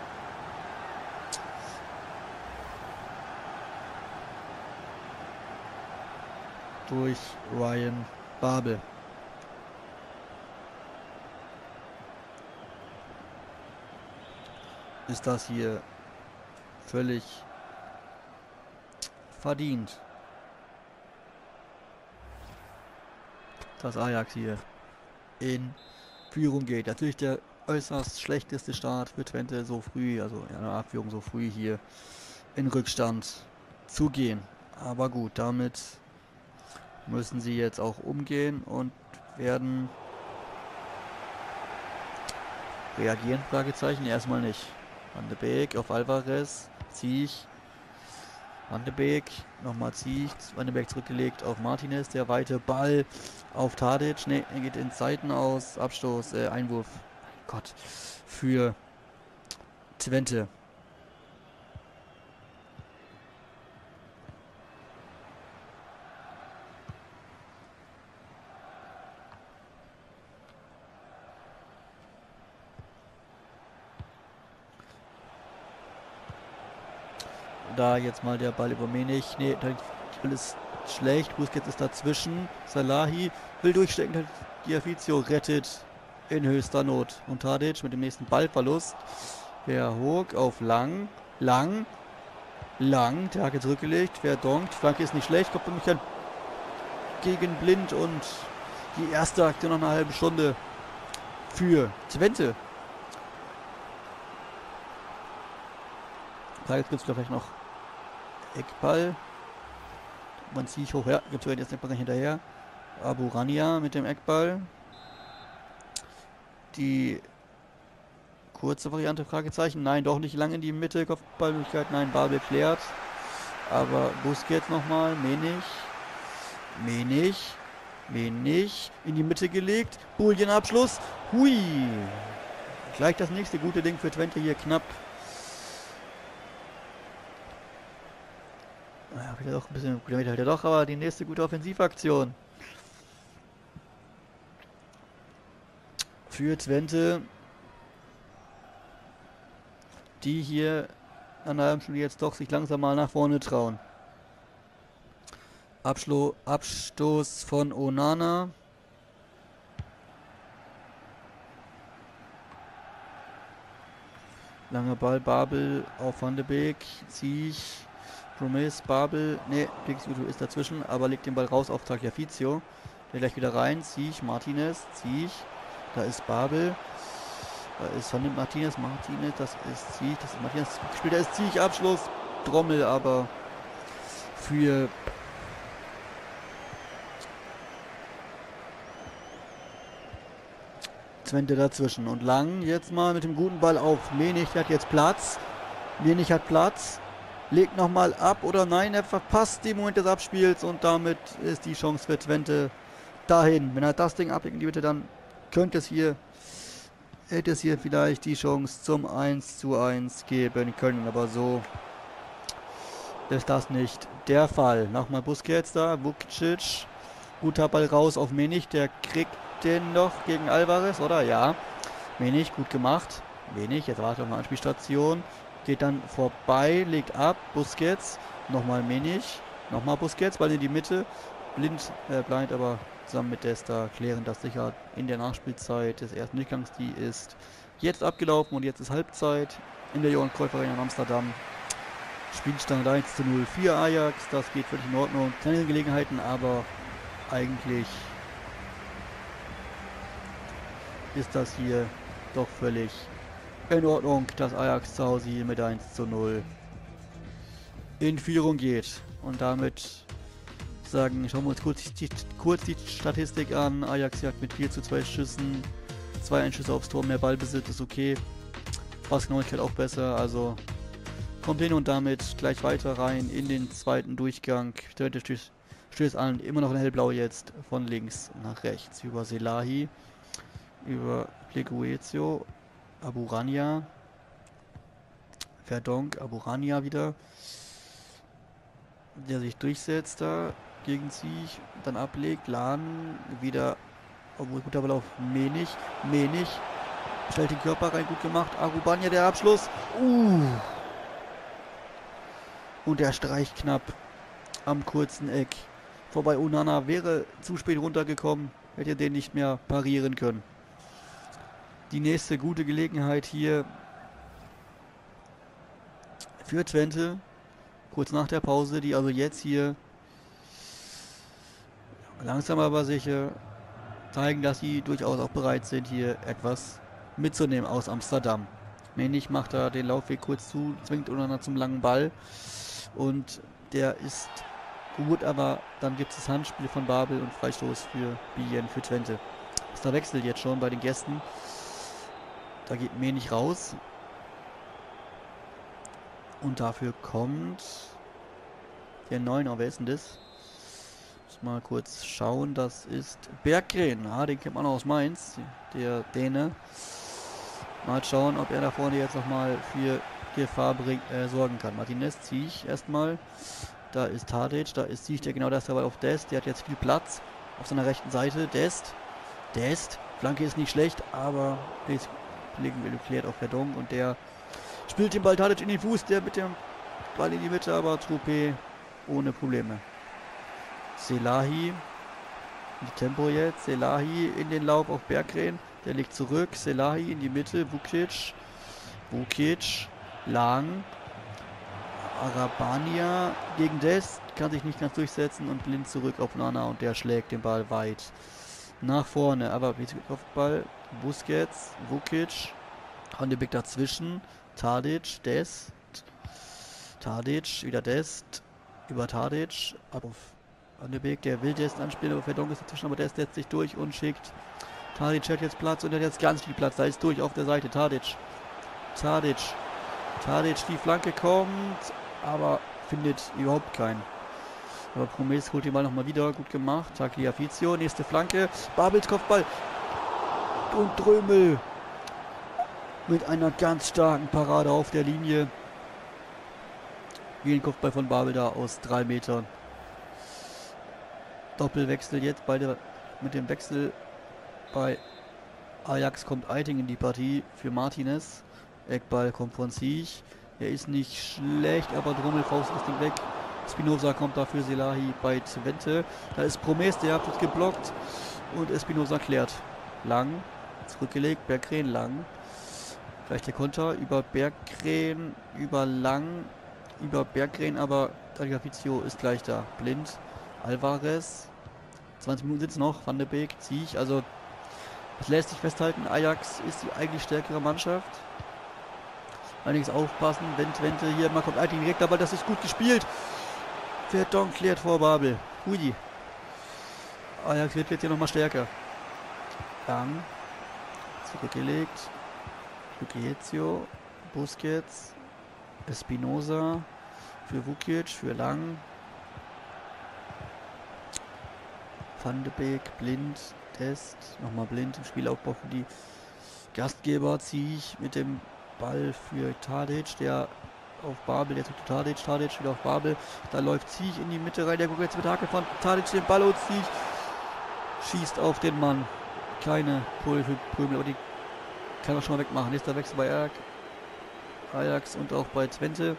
Durch Ryan Babel. Ist das hier völlig verdient. Dass Ajax hier in Führung geht. Natürlich der äußerst schlechteste Start für Twente so früh, also in einer Abführung so früh hier in Rückstand zu gehen. Aber gut, damit müssen sie jetzt auch umgehen und werden reagieren, Fragezeichen, erstmal nicht. Van de Beek auf Alvarez, Ziech, Van de Beek, nochmal Ziech, Van de Beek zurückgelegt auf Martinez, der weite Ball auf Tadic, ne, er geht in Seiten aus, Abstoß, äh, Einwurf, Gott, für Twente. Da jetzt mal der Ball über Menig. Ne, alles schlecht. Busquets ist dazwischen. Salahi will durchstecken. Giafizio rettet in höchster Not. Und Tadic mit dem nächsten Ballverlust. Der Hook auf Lang. Lang. Lang. Der Hacke zurückgelegt. Verdonkt. Flanke ist nicht schlecht. Kommt für mich dann gegen Blind. Und die erste Aktion noch eine halbe Stunde für Twente. Da jetzt gibt es vielleicht noch Eckball. Man zieht hoch, ja, gibt es jetzt Eckball hinterher. Abu Rania mit dem Eckball. Die kurze Variante, Fragezeichen. Nein, doch nicht lang in die Mitte. Kopfballmöglichkeit, nein, Babel klärt. Aber Busquets nochmal, Menig. Menig. Menig. In die Mitte gelegt. Bullienabschluss. Hui. Gleich das nächste gute Ding für Twente hier knapp. Ja, wieder doch ein bisschen Kilometer halt ja doch, aber die nächste gute Offensivaktion für Twente, die hier an der halben Stunde jetzt doch sich langsam mal nach vorne trauen. Abschlo Abstoß von Onana. Langer Ball, Babel auf Van de Beek, Ziech. Promis, Babel, ne, Pixuto ist dazwischen, aber legt den Ball raus auf Tagliaficio. Der gleich wieder rein, Ziech, Martinez, Ziech, da ist Babel, da ist von dem Martinez, Martinez, das ist Ziech, das ist Martinez, gespielt, da ist Ziech, Abschluss, Trommel aber für Twente dazwischen. Und Lang jetzt mal mit dem guten Ball auf Menig, der hat jetzt Platz, Menig hat Platz. Legt nochmal ab oder nein, er verpasst den Moment des Abspiels und damit ist die Chance für Twente dahin. Wenn er das Ding ablegt in die Mitte, dann könnte es hier, hätte es hier vielleicht die Chance zum eins zu eins geben können. Aber so ist das nicht der Fall. Nochmal Busquets da, Vukic, guter Ball raus auf Menig, der kriegt den noch gegen Alvarez, oder? Ja, Menig, gut gemacht. Menig, jetzt wartet auf eine Anspielstation. Geht dann vorbei, legt ab, Busquets, nochmal Menig, nochmal Busquets, Ball in die Mitte, Blind, äh, Blind, aber zusammen mit Desta klären das sicher in der Nachspielzeit des ersten Durchgangs. Die ist jetzt abgelaufen und jetzt ist Halbzeit in der Johann Cruyff Arena in Amsterdam. Spielstand eins zu null für Ajax, das geht völlig in Ordnung. Keine Gelegenheiten, aber eigentlich ist das hier doch völlig in Ordnung, dass Ajax zu Hause hier mit eins zu null in Führung geht. Und damit sagen, schauen wir uns kurz die, kurz die Statistik an. Ajax jagt mit vier zu zwei Schüssen, zwei Einschüsse aufs Tor, mehr Ballbesitz ist okay. Passgenauigkeit auch besser, also kommt hin und damit gleich weiter rein in den zweiten Durchgang. Twente stößt an, immer noch in hellblau jetzt, von links nach rechts, über Selahi, über Pleguezio, Abu Rania, Verdonk, Abu Rania wieder, der sich durchsetzt da gegen sich, dann ablegt, Lahn wieder, obwohl guter Ball auf Menig, Menig, stellt den Körper rein, gut gemacht, Arubania der Abschluss, uh, und der Streich knapp am kurzen Eck, vorbei Onana, wäre zu spät runtergekommen, hätte den nicht mehr parieren können. Die nächste gute Gelegenheit hier für Twente Kurz nach der Pause, die also jetzt hier langsam aber sicher zeigen, dass sie durchaus auch bereit sind, hier etwas mitzunehmen aus Amsterdam. Menig macht da den Laufweg kurz zu, zwingt Onana zum langen Ball und der ist gut, aber dann gibt es das Handspiel von Babel und Freistoß für Bien, für Twente. Ist der Wechsel jetzt schon bei den Gästen. Da geht Menig raus. Und dafür kommt der Neuner. Wer ist denn das? Muss mal kurz schauen. Das ist Berggren. Ah, den kennt man auch aus Mainz. Der Däne. Mal schauen, ob er da vorne jetzt nochmal für Gefahr bring, äh, sorgen kann. Martinez ziehe ich erstmal. Da ist Tadic. Da ist Ziech, der genau das dabei auf Dest. Der hat jetzt viel Platz auf seiner rechten Seite. Dest. Dest. Flanke ist nicht schlecht, aber legen klärt auf Verdon und der spielt den Ball Tadic in den Fuß, der mit dem Ball in die Mitte, aber Truppe ohne Probleme. Selahi, Tempo jetzt, Selahi in den Lauf auf Berggren, der legt zurück, Selahi in die Mitte, Vukic, Vukic, Lang, Arabania gegen Dest, kann sich nicht ganz durchsetzen und blind zurück auf Nana und der schlägt den Ball weit nach vorne, aber Kopfball, Busquets, Vukic, Van de Beek dazwischen, Tadic, Dest, Tadic, wieder Dest, über Tadic, ab auf Van de Beek, der will Dest anspielen, aber Verdon ist dazwischen, aber Dest setzt sich durch und schickt. Tadic hat jetzt Platz und er hat jetzt ganz viel Platz, da ist durch auf der Seite, Tadic, Tadic, Tadic, die Flanke kommt, aber findet überhaupt keinen. Aber Promes holt den Ball nochmal wieder, gut gemacht, Tagliaficio, nächste Flanke, Babels Kopfball und Drömel mit einer ganz starken Parade auf der Linie. Wie ein Kopfball von Babel da aus drei Metern. Doppelwechsel jetzt beide mit dem Wechsel bei Ajax kommt Eiting in die Partie für Martinez. Eckball kommt von Ziech. Er ist nicht schlecht, aber Drummel faust das Ding weg. Espinosa kommt dafür Selahi bei Twente. Da ist Promes, der hat geblockt und Espinosa klärt. Lang, zurückgelegt, Berggren lang. Gleich der Konter über Berggren, über Lang, über Berggren, aber Tagliaficio ist gleich da. Blind, Alvarez, zwanzig Minuten sind es noch, Van de Beek, Ziech, also das lässt sich festhalten, Ajax ist die eigentlich stärkere Mannschaft. Allerdings aufpassen, wenn Twente hier mal kommt, Eiting direkt, aber das ist gut gespielt. Verdon klärt vor Babel. Hui. Ajax wird jetzt hier nochmal stärker. Lang, zurückgelegt. Ezio, Busquets, Espinosa, für Vukic, für Lang, Van de Beek, Blind, Test, nochmal Blind im Spielaufbau für die Gastgeber, Ziech mit dem Ball für Tadic, der auf Babel, der zurück zu Tadic, Tadic wieder auf Babel, da läuft Ziech in die Mitte rein, der guckt jetzt mit Hacke von Tadic den Ball und Ziech schießt auf den Mann. Keine Pole für Prömel, aber die kann er schon mal wegmachen. Nächster Wechsel bei Ajax und auch bei Twente.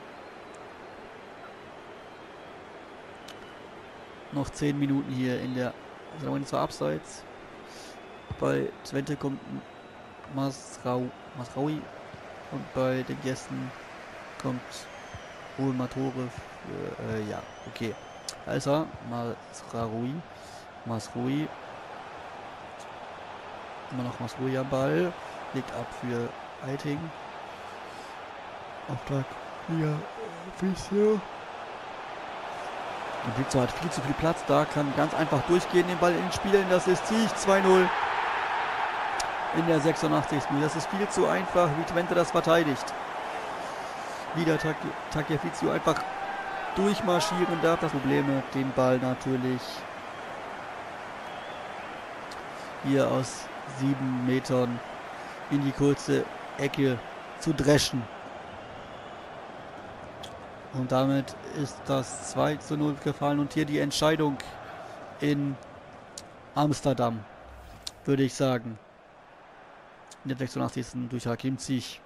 Noch zehn Minuten hier in der, also zwar abseits. Bei Twente kommt Masrau, Masraui und bei den Gästen kommt Ruhl Matore für, äh, ja, okay. Also, Masraui, Masrui. Immer noch Masrui am Ball. Legt ab für Eiting. Auftrag hier. Officio. Und Victor hat viel zu viel Platz da. Kann ganz einfach durchgehen, den Ball in Spielen. Das ist Ziech. zwei null. In der sechsundachtzigsten Das ist viel zu einfach, wie Twente das verteidigt. Wieder Tagliaficio einfach durchmarschieren darf. Das Problem mit dem Ball natürlich hier aus sieben Metern in die kurze Ecke zu dreschen. Und damit ist das zwei zu null gefallen und hier die Entscheidung in Amsterdam, würde ich sagen. In der sechsundachtzigsten durch Hakim Ziech.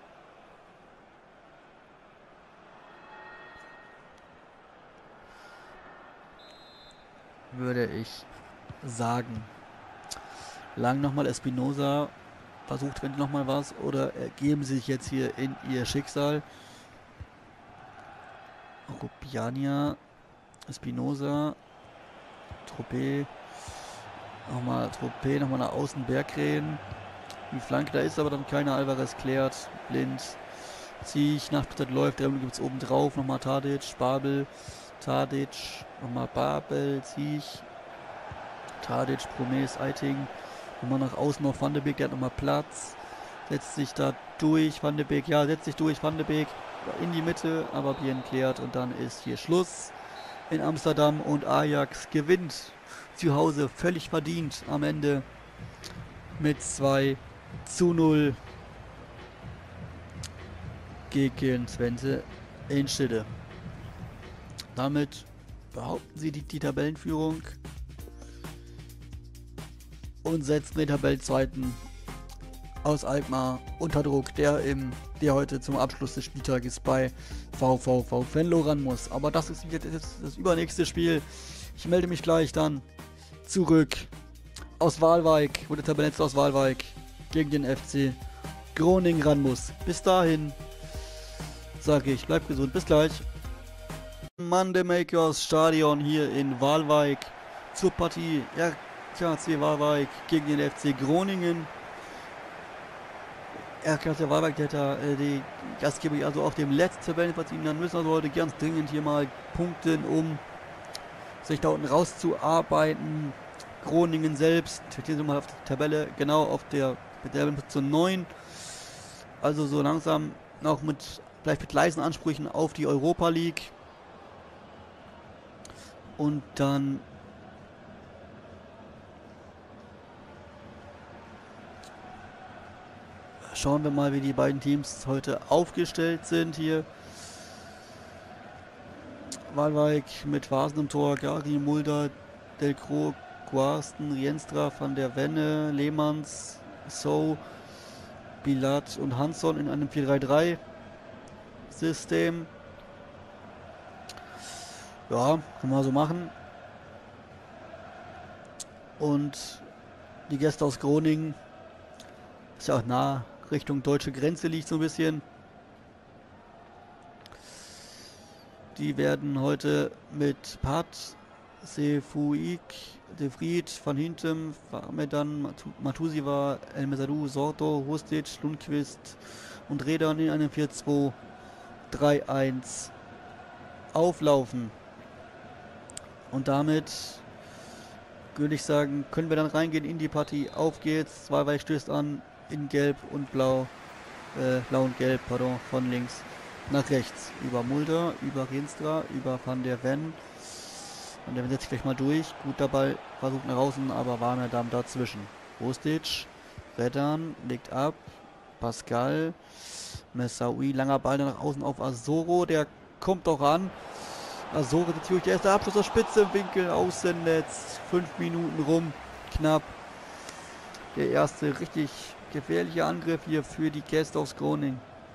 Würde ich sagen. Lang nochmal Espinosa, versucht wenn nochmal was oder ergeben sie sich jetzt hier in ihr Schicksal. Tropiania, Espinosa, Tropé, nochmal Tropé, nochmal nach außen Berggren. Die Flanke, da ist aber dann keiner. Alvarez klärt, blind. Ziech, Nachspielzeit läuft, der gibt es oben drauf, nochmal Tadic, Babel, Tadic, nochmal Babel, Ziech, Tadic, Promes, Eiting, nochmal nach außen auf Van de Beek, der hat nochmal Platz, setzt sich da durch, Van de Beek, ja, setzt sich durch, Van de Beek in die Mitte, aber Bien klärt und dann ist hier Schluss in Amsterdam und Ajax gewinnt zu Hause völlig verdient am Ende mit zwei zu null gegen Twente Enschede. Damit behaupten sie die, die Tabellenführung und setzen den Tabellenzweiten aus Alkmaar unter Druck, der im der heute zum Abschluss des Spieltages bei V V V Venlo ran muss. Aber das ist jetzt das übernächste Spiel. Ich melde mich gleich dann zurück aus Waalwijk, wo der Tabellenletzte aus Waalwijk gegen den F C Groningen ran muss. Bis dahin sage ich, bleibt gesund, bis gleich. Mandemakers Stadion hier in Waalwijk zur Partie R K C Waalwijk gegen den F C Groningen. R K C Waalwijk, der hat da äh, die Gastgeber also auf dem letzten Tabellenplatz ihnen, dann müssen also heute ganz dringend hier mal punkten, um sich da unten rauszuarbeiten. Groningen selbst, hier sind wir mal auf der Tabelle, genau auf der Tabellenposition neun. Also so langsam noch mit vielleicht mit leisen Ansprüchen auf die Europa League. Und dann schauen wir mal, wie die beiden Teams heute aufgestellt sind hier. Waalwijk mit Vasen im Tor, Gari, Mulder, Delcro, Guarsten, Rienstra, Van der Wenne, Lehmanns, So, Bilat und Hansson in einem vier drei drei System. Ja, kann man so machen. Und die Gäste aus Groningen, ist ja auch nah Richtung deutsche Grenze liegt so ein bisschen. Die werden heute mit Pat, Sefuik, De Vriend, Van Hintem, Farmedan, Matusiwa, El Mesadou, Sorto, Hostic, Lundqvist und Redan in einem vier zwei drei eins auflaufen. Und damit würde ich sagen, können wir dann reingehen in die Partie. Auf geht's. Waalwijk stößt an in Gelb und Blau. Äh, Blau und Gelb, pardon, von links nach rechts. Über Mulder, über Rienstra, über Van der Ven. Van der Ven setzt sich gleich mal durch. Gut, der Ball versucht nach außen, aber Warmerdam dazwischen. Hostic, Redan, legt ab. Pascal, Messaoui, langer Ball nach außen auf Azoro. Der kommt doch an. Azoro sitzt durch. Der erste Abschluss aus Spitze im Winkel. Außennetz. Fünf Minuten rum. Knapp. Der erste richtig gefährliche Angriff hier für die Gäste aus Groningen.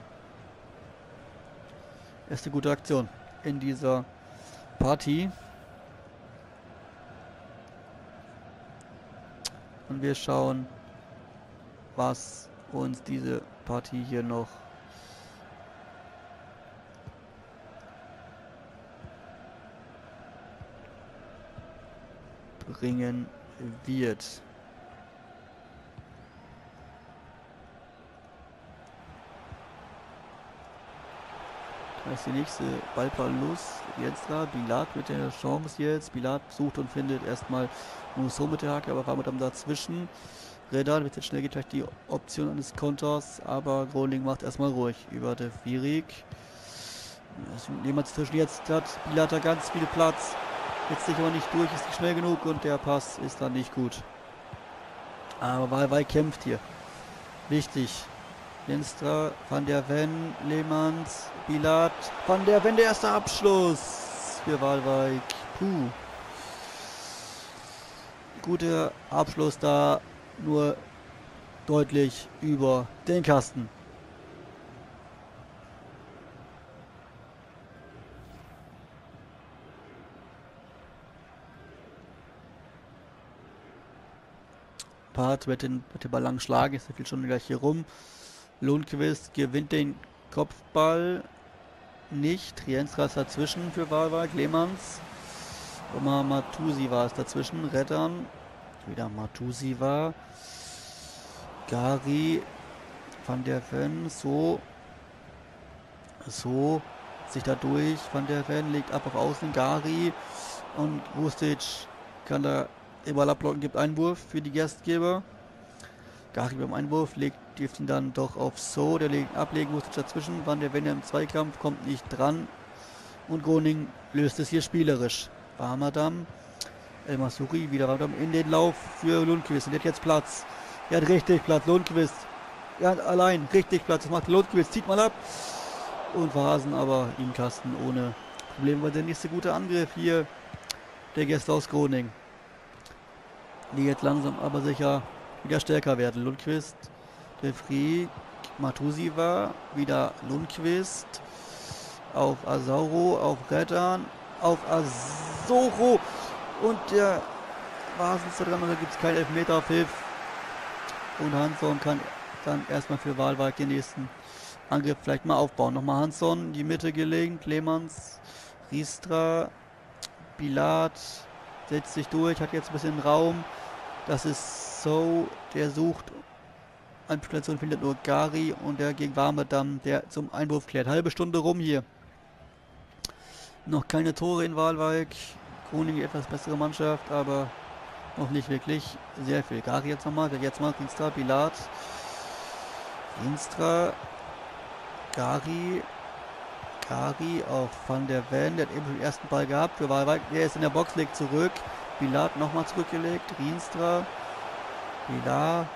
Erste gute Aktion in dieser Partie. Und wir schauen, was uns diese Partie hier noch bringen wird. Da ist die nächste Ballverlust. Jetzt da Bilat mit der Chance jetzt. Bilat sucht und findet erstmal nur so mit der Hacke, aber war mit einem dazwischen. Redan wird jetzt schnell geht gleich die Option eines Konters, aber Groningen macht erstmal ruhig über De Vriend. Jemand zwischen jetzt hat Bilat da ganz viel Platz. Jetzt sich aber nicht durch, ist nicht schnell genug und der Pass ist dann nicht gut. Aber Waalwijk kämpft hier. Wichtig. Lenstra, Van der Ven, Lehmanns, Bilat, Van der Ven, der erste Abschluss für Waalwijk. Puh. Guter Abschluss da, nur deutlich über den Kasten. Part mit den, mit den Ball lang schlagen, ist viel schon gleich hier rum. Lundqvist gewinnt den Kopfball. nicht. Rienstra ist dazwischen für Waalwijk. Lehmanns. Immer Matusi war es dazwischen. Reddern. Wieder Matusi war. Gari. Van der Ven. So. So. Sich da durch. Van der Ven legt ab auf Außen. Gari. Und Rustic kann da immer abblocken. Gibt Einwurf für die Gastgeber. Gari beim Einwurf legt ihn dann doch auf So. Der legt ablegen. Rustic dazwischen. Van der Ven im Zweikampf. Kommt nicht dran. Und Groningen löst es hier spielerisch. Warmadam. El Masuri wieder Warmadam in den Lauf für Lundqvist. Und der hat jetzt Platz. Er hat richtig Platz. Lundqvist. Er hat allein richtig Platz. Das macht Lundqvist. Zieht mal ab. Und Vasen aber im Kasten ohne Probleme. Weil der nächste gute Angriff hier der Gäste aus Groningen. Die jetzt langsam aber sicher wieder stärker werden. Lundqvist. Der Fried. Matusi war. Wieder Lundqvist. Auf Asauro. Auf Reddern. Auf Asoro. Und der Vasen ist da dran. Und da gibt es keinen Elfmeter-Pfiff. Und Hansson kann dann erstmal für Waalwijk den nächsten Angriff vielleicht mal aufbauen. Nochmal Hansson in die Mitte gelegt. Lehmanns, Riestra, Pilat setzt sich durch, hat jetzt ein bisschen Raum. Das ist So, der sucht Anspielstation, findet nur Gari und der gegen Warmadam, der zum Einwurf klärt. Halbe Stunde rum hier. Noch keine Tore in Waalwijk. Groningen etwas bessere Mannschaft, aber noch nicht wirklich sehr viel. Gari jetzt nochmal, der jetzt mal Rienstra, Pilat. Rienstra, Gari, Gari auf Van der Ven, der hat eben den ersten Ball gehabt für Waalwijk. Der ist in der Box, legt zurück. Pilat nochmal zurückgelegt. Rienstra, Pilat,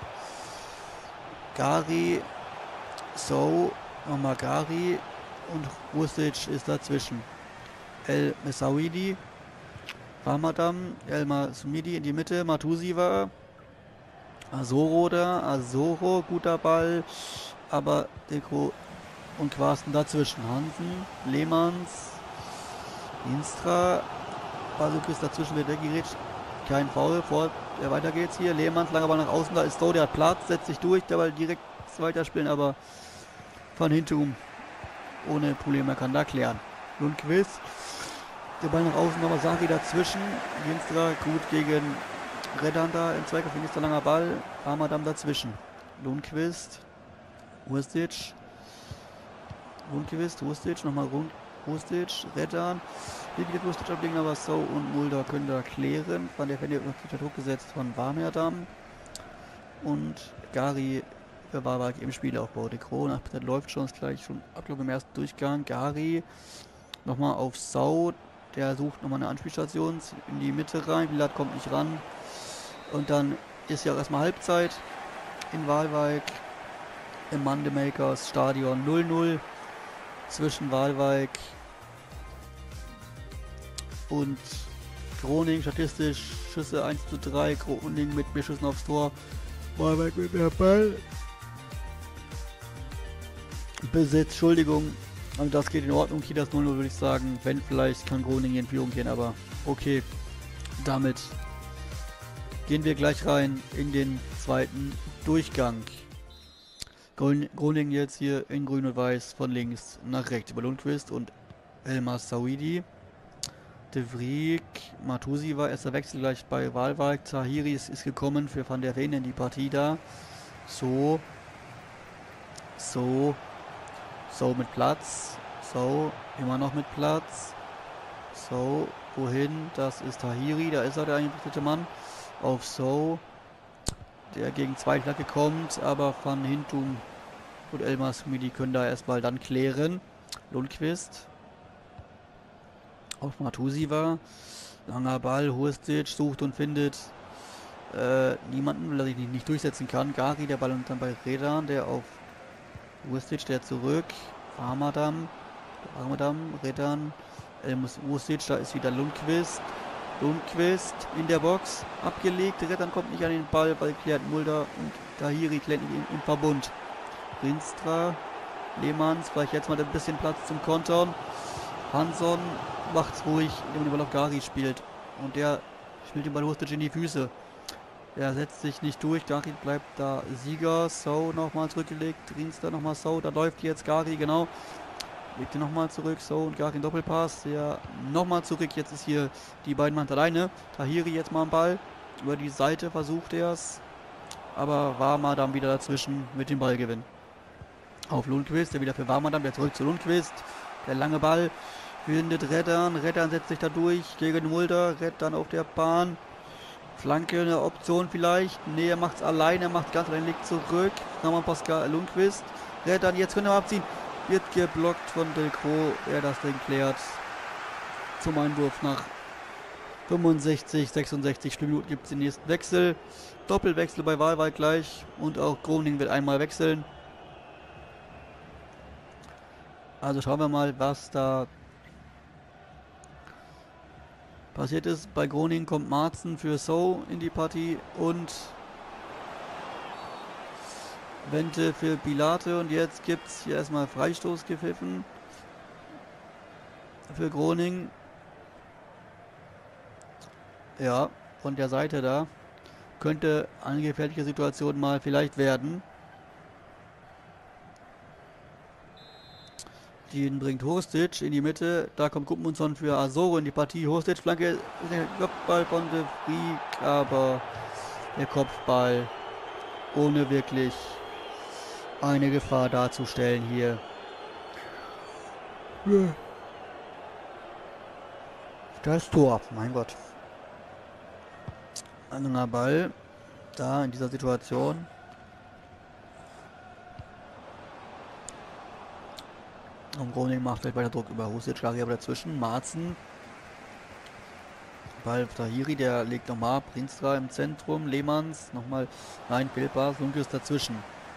Gari, So, nochmal Gari und Rustic ist dazwischen. El Messaouidi, Warmadam, El Masumidi in die Mitte, Matusi war. Asoro da, Asoro, guter Ball, aber Deko und Quarsten dazwischen. Hansen, Lehmanns, Rienstra, Basukis dazwischen wird weggerätscht. Kein Foul, vor, ja, weiter geht's hier. Lehmanns, langer Ball nach außen, da ist So, der hat Platz, setzt sich durch, der Ball direkt weiterspielen, aber von hinten ohne Probleme kann da klären. Lundqvist, der Ball nach außen, nochmal Sari dazwischen. Rienstra gut gegen Reddern da im Zweikampf, nächster langer Ball. Warmadam dazwischen. Lundqvist, Rustic, Lundqvist, Rustic, nochmal Rustic, Reddern. Hier wieder Rustic ablegen, aber So und Mulder können da klären. Van der Ven wird noch unter Druck gesetzt von Warmadam. Und Gari für Waalwijk im Spielaufbau. De Kroon, das läuft schon, ist gleich schon Ablauf im ersten Durchgang. Gari nochmal auf So. Der sucht nochmal eine Anspielstation in die Mitte rein. Pilat kommt nicht ran. Und dann ist ja auch erstmal Halbzeit in Waalwijk im Mandemakers Stadion. null null zwischen Waalwijk und Groningen. Statistisch Schüsse eins zu drei. Groningen mit mehr Schüssen aufs Tor. Waalwijk mit mehr Ball. Besitz, Entschuldigung. Also das geht in Ordnung. Hier das null null würde ich sagen. Wenn, vielleicht kann Groningen in Führung gehen, aber okay. Damit gehen wir gleich rein in den zweiten Durchgang. Groningen jetzt hier in grün und weiß von links nach rechts über Lundqvist und El Messaouidi. De Vriek, Matusi war erster Wechsel gleich bei Waalwijk. Tahiri ist, ist gekommen für Van der Ven in die Partie da. So. So. So mit Platz. So. Immer noch mit Platz. So. Wohin? Das ist Tahiri. Da ist er, der eingeblickte Mann. Auf So. Der gegen zwei Flagge kommt. Aber Van Hintum und El Masumidi können da erstmal dann klären. Lundqvist. Auf Matusi war. Langer Ball. Hurstić sucht und findet äh, niemanden, weil er sich nicht, nicht durchsetzen kann. Gari, der Ball und dann bei Redan, der auf Hurstić, der zurück. Warmadam. Warmadam, Redan. El Hurstić, da ist wieder Lundqvist. Lundqvist in der Box. Abgelegt. Redan kommt nicht an den Ball, weil klärt Mulder und Tahiri klärt ihn im Verbund. Rienstra. Lehmanns. Vielleicht jetzt mal ein bisschen Platz zum Kontern. Hansson macht's ruhig, indem er den Ball auf Gari spielt. Und der spielt den Ball Hurstić in die Füße. Er setzt sich nicht durch. Gari bleibt da Sieger. So nochmal zurückgelegt. Rienstra nochmal So. Da läuft jetzt Gari, genau. Legt ihn nochmal zurück. So, und gar kein Doppelpass. Ja, nochmal zurück. Jetzt ist hier die beiden Mann alleine. Tahiri jetzt mal am Ball. Über die Seite versucht er es. Aber Warmer dann wieder dazwischen mit dem Ballgewinn. Auf Lundqvist, der wieder für Warmer dann. Wieder zurück zu Lundqvist. Der lange Ball findet Reddern. Reddern setzt sich da durch gegen Mulder. Reddern auf der Bahn. Flanke eine Option vielleicht. Ne, er macht es alleine. Er macht ganz allein, legt zurück. Nochmal Pascal Lundqvist. Reddern, jetzt können wir abziehen. Wird geblockt von Delcro, der das Ding klärt. Zum Einwurf nach fünfundsechzig, sechsundsechzig Minuten gibt es den nächsten Wechsel. Doppelwechsel bei Waalwijk gleich. Und auch Groningen wird einmal wechseln. Also schauen wir mal, was da passiert ist. Bei Groningen kommt Marzen für So in die Partie und Wente für Pilate. Und jetzt gibt es hier erstmal Freistoß gepfiffen für Groningen. Ja, von der Seite da. Könnte eine gefährliche Situation mal vielleicht werden. Den bringt Hostic in die Mitte. Da kommt Gudmundsson für Azoro in die Partie. Hostic, Flanke, der Kopfball von De Vriek, aber der Kopfball ohne wirklich eine Gefahr darzustellen hier. Das Tor, mein Gott. Ein langer Ball, da in dieser Situation. Und Groningen macht gleich weiter Druck über Husic, Gary aber dazwischen. Marzen. Ball auf Tahiri, der legt nochmal ab. Rienstra im Zentrum. Lehmanns nochmal. Nein, Fehlpass. Lundqvist dazwischen.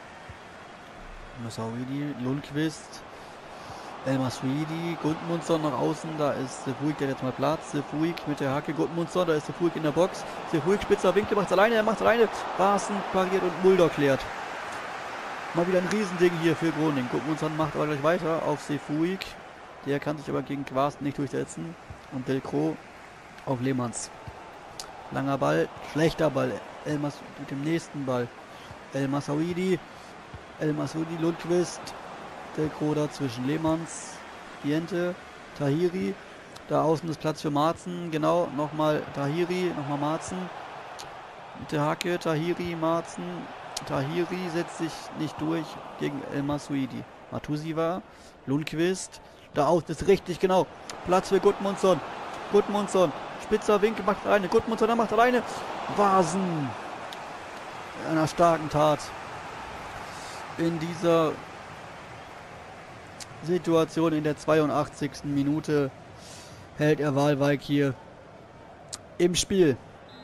Masauidi, Lundqvist. El Masouidi. Gudmundsson nach außen. Da ist Sefuig, der hat jetzt mal Platz. Sefuig mit der Hacke. Gudmundsson, da ist Sefuig in der Box. Sefuig, spitzer Winkel, macht es alleine. Er macht es alleine. Barsen pariert und Mulder klärt. Mal wieder ein Riesending hier für Groningen. Gudmundsson macht aber gleich weiter auf Sefuig. Der kann sich aber gegen Quarsten nicht durchsetzen. Und Delcro auf Lehmanns. Langer Ball, schlechter Ball. El Mas mit dem nächsten Ball. El Masouidi. El Masouidi, Lundqvist. Delcro dazwischen. Lehmanns. Diente. Tahiri. Da außen ist Platz für Marzen. Genau, nochmal Tahiri. Nochmal Marzen. Mit der Hacke. Tahiri, Marzen. Tahiri setzt sich nicht durch gegen El Masouidi. Matusiwa, Lundqvist. Da außen ist richtig genau. Platz für Gudmundsson. Gudmundsson. Spitzer Winkel macht alleine. Gudmundsson, der macht alleine. Vasen. Einer starken Tat. In dieser Situation in der zweiundachtzigsten Minute hält er Waalwijk hier im Spiel.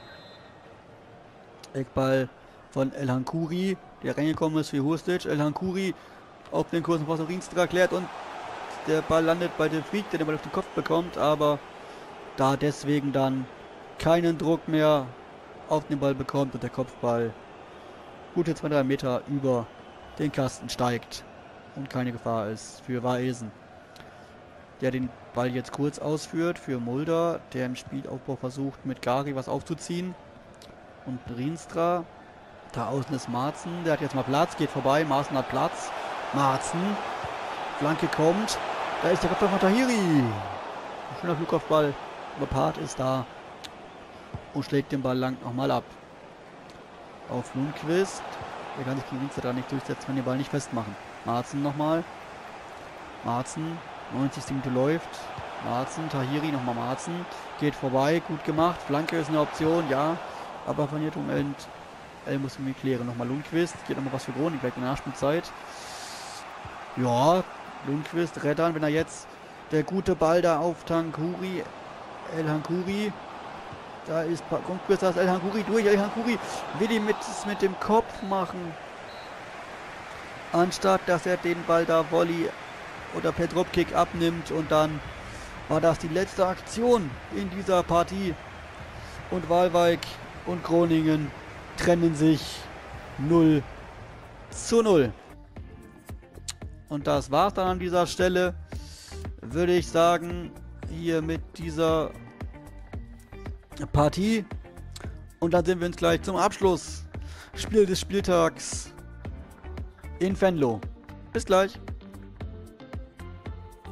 Eckball von El Hankouri, der reingekommen ist für Hostic. El Hankouri auf den kurzen Pass von Rienstra klärt und der Ball landet bei De Vriek, der den Ball auf den Kopf bekommt, aber da deswegen dann keinen Druck mehr auf den Ball bekommt und der Kopfball gute zwei, drei Meter über den Kasten steigt und keine Gefahr ist für Waesen, der den Ball jetzt kurz ausführt für Mulder, der im Spielaufbau versucht mit Gary was aufzuziehen und Rienstra. Da außen ist Marzen, der hat jetzt mal Platz, geht vorbei, Marzen hat Platz, Marzen, Flanke kommt, da ist der Kopfball von Tahiri, schöner Flugkopfball, aber Part ist da und schlägt den Ball lang nochmal ab. Auf Lundqvist, der kann sich gegen Rienstra da nicht durchsetzen, kann den Ball nicht festmachen. Marzen nochmal, Marzen, neunzigste Minute läuft, Marzen, Tahiri, nochmal Marzen, geht vorbei, gut gemacht, Flanke ist eine Option, ja, aber verliert um End. Er muss irgendwie klären. Nochmal Lundqvist. Geht nochmal was für Groningen. Vielleicht in der Nachspielzeit. Ja, Lundqvist rettern, wenn er jetzt der gute Ball da auf Tankuri. El Hankouri. Da ist Lundqvist, da ist El Hankouri durch. El Hankouri will ihn mit, mit dem Kopf machen. Anstatt dass er den Ball da Volley oder per Dropkick abnimmt. Und dann war das die letzte Aktion in dieser Partie. Und Waalwijk und Groningen trennen sich null zu null. Und das war's dann an dieser Stelle, würde ich sagen, hier mit dieser Partie. Und dann sehen wir uns gleich zum Abschluss. Spiel des Spieltags in Venlo. Bis gleich.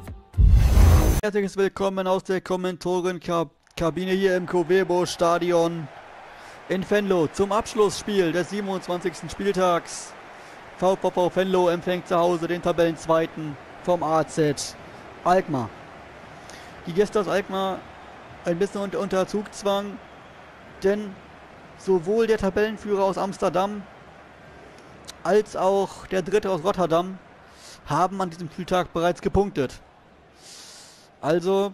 Herzliches Willkommen aus der Kommentorenkabine hier im Covebo-Stadion in Venlo zum Abschlussspiel des siebenundzwanzigsten Spieltags. VfV Venlo empfängt zu Hause den Tabellenzweiten vom A Z Alkmaar. Die Gäste aus Alkmaar ein bisschen unter, unter Zugzwang, denn sowohl der Tabellenführer aus Amsterdam als auch der Dritte aus Rotterdam haben an diesem Spieltag bereits gepunktet. Also,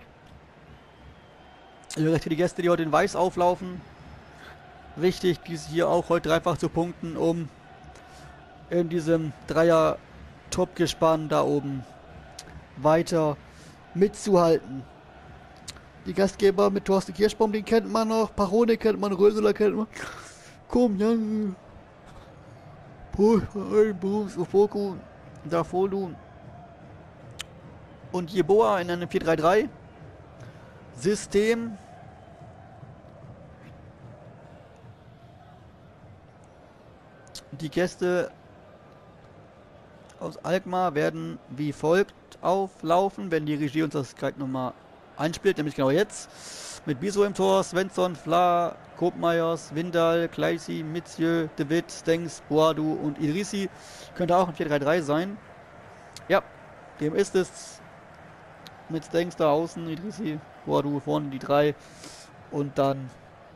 für die Gäste, die heute in Weiß auflaufen, wichtig, dies hier auch heute dreifach zu punkten, um in diesem Dreier-Top-Gespann da oben weiter mitzuhalten. Die Gastgeber mit Thorsten Kirschbaum, den kennt man noch, Parone kennt man, Röseler kennt man. Komm, ja. Opoku, Dafolu und Jeboa in einem vier drei drei System. Die Gäste aus Alkmaar werden wie folgt auflaufen, wenn die Regie uns das gerade nochmal einspielt, nämlich genau jetzt. Mit Biso im Tor, Svensson, Fla, Kopmeyers, Windal, Kleisi, Mitzieu, De Witt, Stengs, Boadu und Idrissi. Könnte auch ein vier drei drei sein. Ja, dem ist es. Mit Stengs da außen, Idrissi, Boadu vorne die drei. Und dann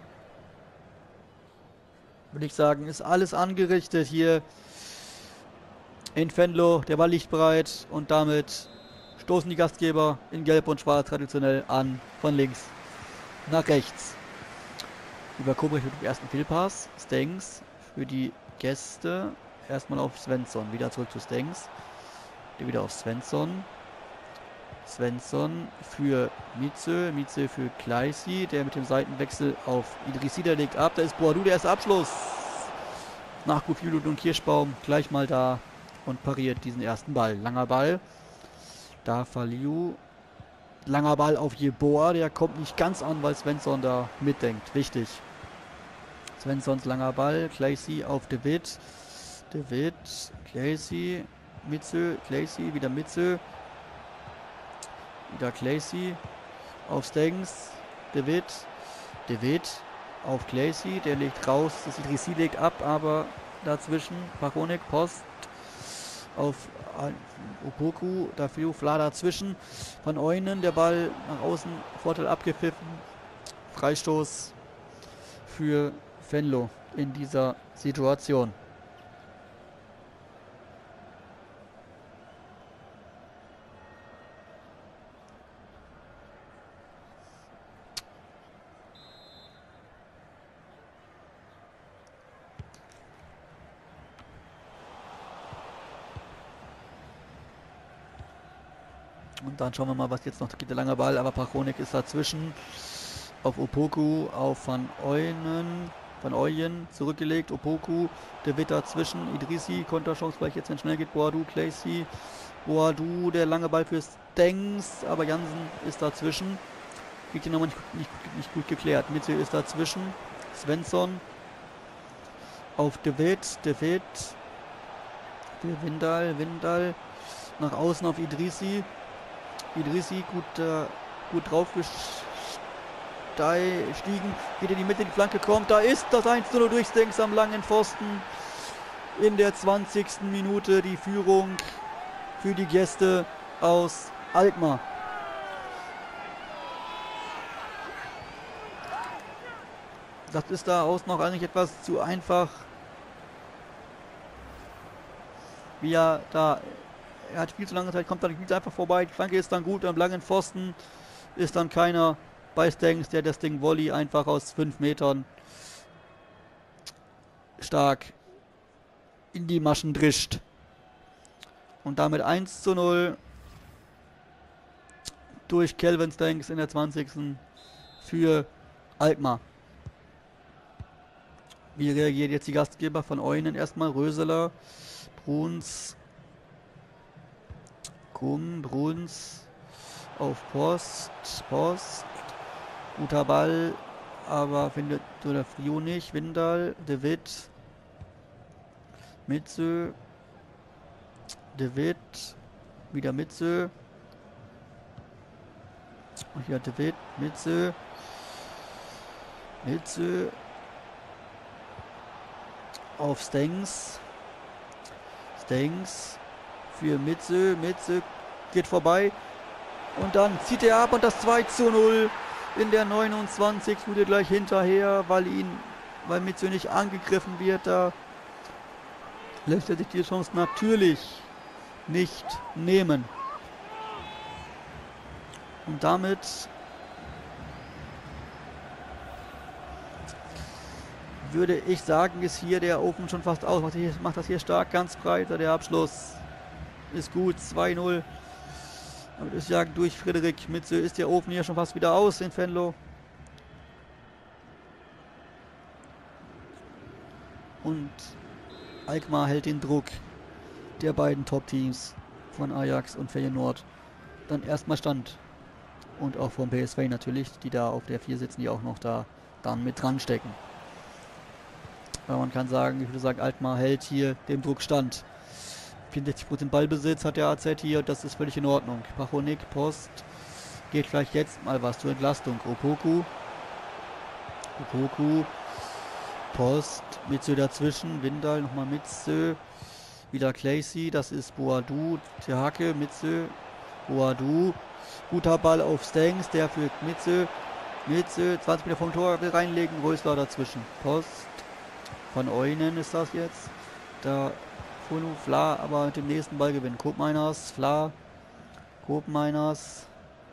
würde ich sagen, ist alles angerichtet hier in Venlo. Der Ball liegt breit und damit stoßen die Gastgeber in Gelb und Schwarz traditionell an, von links nach rechts. Über Kobrich mit dem ersten Fehlpass. Stengs für die Gäste. Erstmal auf Svensson. Wieder zurück zu Stengs. Der wieder auf Svensson. Svensson für Mitze. Mitze für Kleisi. Der mit dem Seitenwechsel auf Idrissi. Der legt ab. Da ist Boadu der erste Abschluss. Nach Gufilu und Kirschbaum gleich mal da und pariert diesen ersten Ball. Langer Ball. Da Faliu. Langer Ball auf Jeboa, der kommt nicht ganz an, weil Svensson da mitdenkt. Wichtig. Svenssons langer Ball, Kleisi auf De Witt. De Witt, Kleisi, Mitze, Kleisi, wieder Mitze. Wieder Kleisi auf Stengs. De Witt, De Witt auf Kleisi, der legt raus. Das Idrissi legt ab, aber dazwischen Pachonik, Post auf Opoku, dafür Fla dazwischen. Van Oynen, der Ball nach außen, Vorteil abgepfiffen. Freistoß für Venlo in dieser Situation. Und dann schauen wir mal, was jetzt noch geht. Der lange Ball, aber Pachonik ist dazwischen. Auf Opoku, auf Van Oynen, Van Ooyen zurückgelegt. Opoku, der wird dazwischen. Idrissi, Konterchance, gleich jetzt, wenn schnell geht. Boadu, Kleisi. Boadu, der lange Ball für Stengs, aber Jansen ist dazwischen. Kriegt ihn nochmal nicht, nicht, nicht gut geklärt. Mitze ist dazwischen. Svensson auf De Witt, De Witt. Der Windal, Windal. Nach außen auf Idrissi. Idrissi gut, äh, gut drauf gestiegen, geht in die Mitte, die Flanke kommt, da ist das eins zu null durch Stengs am langen Pfosten. In der zwanzigsten Minute die Führung für die Gäste aus Alkmaar. Das ist da aus noch eigentlich etwas zu einfach. Wie er da Er hat viel zu lange Zeit, kommt dann viel einfach vorbei. Die Flanke ist dann gut, am langen Pfosten ist dann keiner bei Stengs, der das Ding Volley einfach aus fünf Metern stark in die Maschen drischt. Und damit eins zu null durch Kelvin Stengs in der zwanzigsten für Alkmaar. Wie reagiert jetzt die Gastgeber? Von Oynen erstmal, Röseler, Bruns, Bruns auf Post, Post, guter Ball, aber findet oder Frio nicht, Windal, De Witt, Mitze, De Witt, wieder Mitze, Und hier hat De Witt, Mitze. Mitze. Auf Stengs. Stengs. Für Mitze. Mitze geht vorbei. Und dann zieht er ab und das zwei zu null in der neunundzwanzigsten Minute gleich hinterher, weil ihn, weil Mitze nicht angegriffen wird. Da lässt er sich die Chance natürlich nicht nehmen. Und damit würde ich sagen, ist hier der Ofen schon fast aus. Macht, hier, macht das hier stark, ganz breit. Der Abschluss ist gut, zwei null. Damit ist ja durch Frederik Mitze ist der Ofen hier schon fast wieder aus in Venlo. Und Alkmaar hält den Druck der beiden Top-Teams von Ajax und Feyenoord dann erstmal stand. Und auch vom P S V natürlich, die da auf der vier sitzen, die auch noch da dann mit dran stecken. Aber man kann sagen, ich würde sagen, Alkmaar hält hier dem Druck stand. vierundsechzig Prozent Ballbesitz hat der A Z hier, das ist völlig in Ordnung. Pachonik, Post, geht gleich jetzt mal was zur Entlastung. Opoku, Opoku, Post, Mitze dazwischen, Windal, nochmal Mitze, wieder Claycy, das ist Boadu, Tehake, Mitze, Boadu, guter Ball auf Stengs, der für Mitze, Mitze, zwanzig Meter vom Tor will reinlegen, Rösler dazwischen. Post, von Eunen ist das jetzt, da Funu, Fla, aber mit dem nächsten Ballgewinn. Koopmeiners, Fla, Koopmeiners,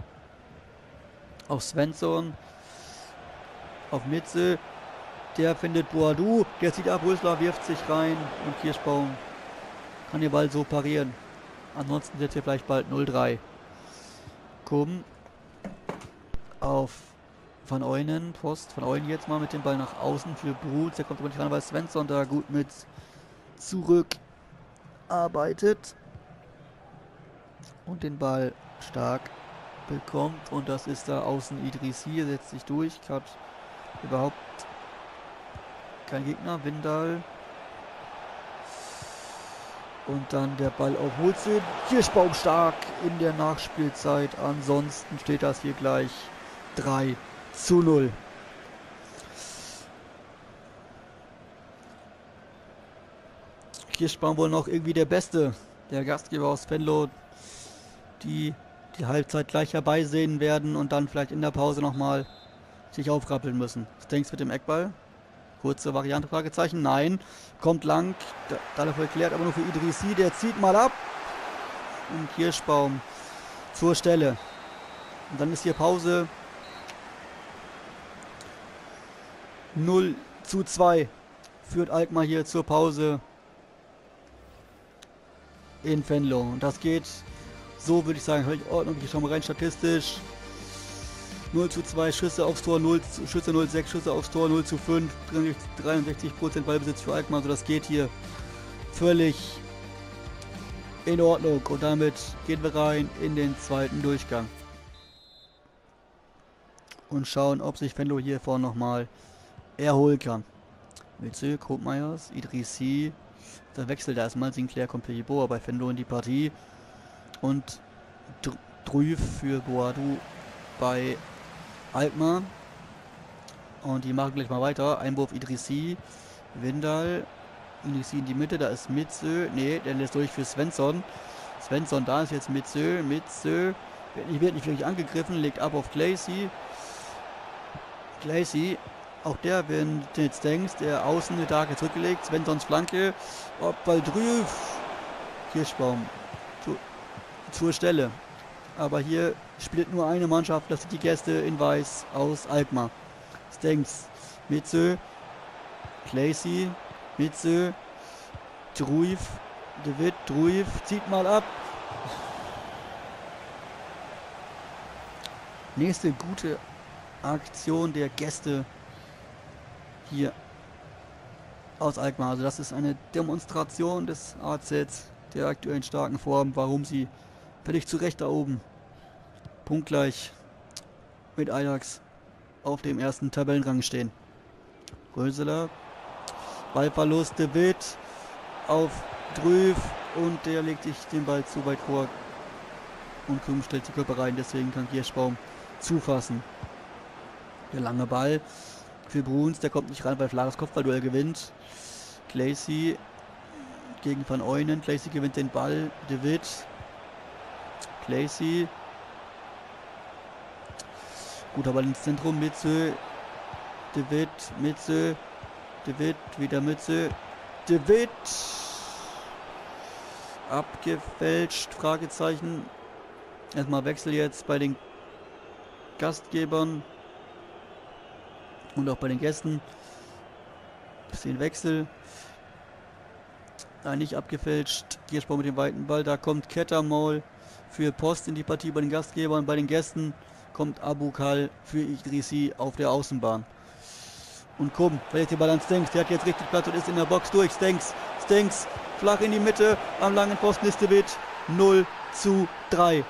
auf Svensson, auf Mitze, der findet Boadu, der zieht ab, Rösler wirft sich rein und Kirschbaum kann den Ball so parieren. Ansonsten wird hier vielleicht bald null drei. Koben auf Van Eunen, Post, Van Eunen jetzt mal mit dem Ball nach außen für Bruns, der kommt aber nicht ran, weil Svensson da gut mit zurück arbeitet und den Ball stark bekommt und das ist da außen Idrissi, setzt sich durch, hat überhaupt kein Gegner, Windal und dann der Ball auf Mulze, Kirschbaum stark in der Nachspielzeit, ansonsten steht das hier gleich drei zu null. Kirschbaum wohl noch irgendwie der Beste, der Gastgeber aus Venlo, die die Halbzeit gleich herbeisehen werden und dann vielleicht in der Pause nochmal sich aufrappeln müssen. Stengs mit dem Eckball. Kurze Variante, Fragezeichen. Nein, kommt lang. Dafür erklärt aber nur für Idrissi. Der zieht mal ab. Und Kirschbaum zur Stelle. Und dann ist hier Pause. null zu zwei führt Alkmaar hier zur Pause in Venlo. Und das geht, so würde ich sagen, völlig in Ordnung. Ich schaue mal rein statistisch. null zu zwei Schüsse aufs Tor, null Schüsse null zu sechs Schüsse aufs Tor, null zu fünf, dreiundsechzig Prozent Ballbesitz für Alkmaar. Also das geht hier völlig in Ordnung. Und damit gehen wir rein in den zweiten Durchgang. Und schauen, ob sich Venlo hier vorne nochmal erholen kann. Mitze, Koopmeiners, Idrissi. Da wechselt erstmal Sinclair kommt für Jeboa bei Venlo in die Partie. Und Drüf für Boadu bei Alkmaar. Und die machen gleich mal weiter. Einwurf Idrissi, Windal, Idrissi in die Mitte, da ist Mitze. Ne, der lässt durch für Svensson. Svensson, da ist jetzt Mitze. Mitze wird nicht, wird nicht wirklich angegriffen, legt ab auf Claycy. Claycy, auch der, wenn du jetzt denkst, der außen eine Tage zurückgelegt. Svenssons Flanke, ob Ball Drüf. Kirschbaum zu, zur Stelle. Aber hier spielt nur eine Mannschaft, das sind die Gäste in Weiß aus Alkmaar. Stengs, Mitze, Claycy, Mitze, Druif, De Witt, Druif, zieht mal ab. Nächste gute Aktion der Gäste hier aus Alkmaar. Also das ist eine Demonstration des A Z, der aktuellen starken Form, warum sie völlig zu Recht da oben punktgleich mit Ajax auf dem ersten Tabellenrang stehen. Röseler, Ballverlust, De Witt auf Drüf und der legt sich den Ball zu weit vor und Krüm stellt die Körper rein, deswegen kann Kirschbaum zufassen. Der lange Ball für Bruns, der kommt nicht rein, weil Flares Kopfballduell gewinnt. Claycy gegen Van Oynen. Claycy gewinnt den Ball. De Witt. Claycy. Guter Ball ins Zentrum. Mitsö. De Witt. Mitsö. De Witt. Wieder Mitsö. De Witt. Abgefälscht. Fragezeichen. Erstmal Wechsel jetzt bei den Gastgebern. Und auch bei den Gästen. Bisschen Wechsel. Da nicht abgefälscht. Gierspor mit dem weiten Ball. Da kommt Kettermaul für Post in die Partie bei den Gastgebern. Bei den Gästen kommt Abukal für Idrissi auf der Außenbahn. Und komm, verliert den Ball an Stenks. Der hat jetzt richtig Platz und ist in der Box durch. Stenks, Stenks, flach in die Mitte. Am langen Posten ist De Witt. null zu drei.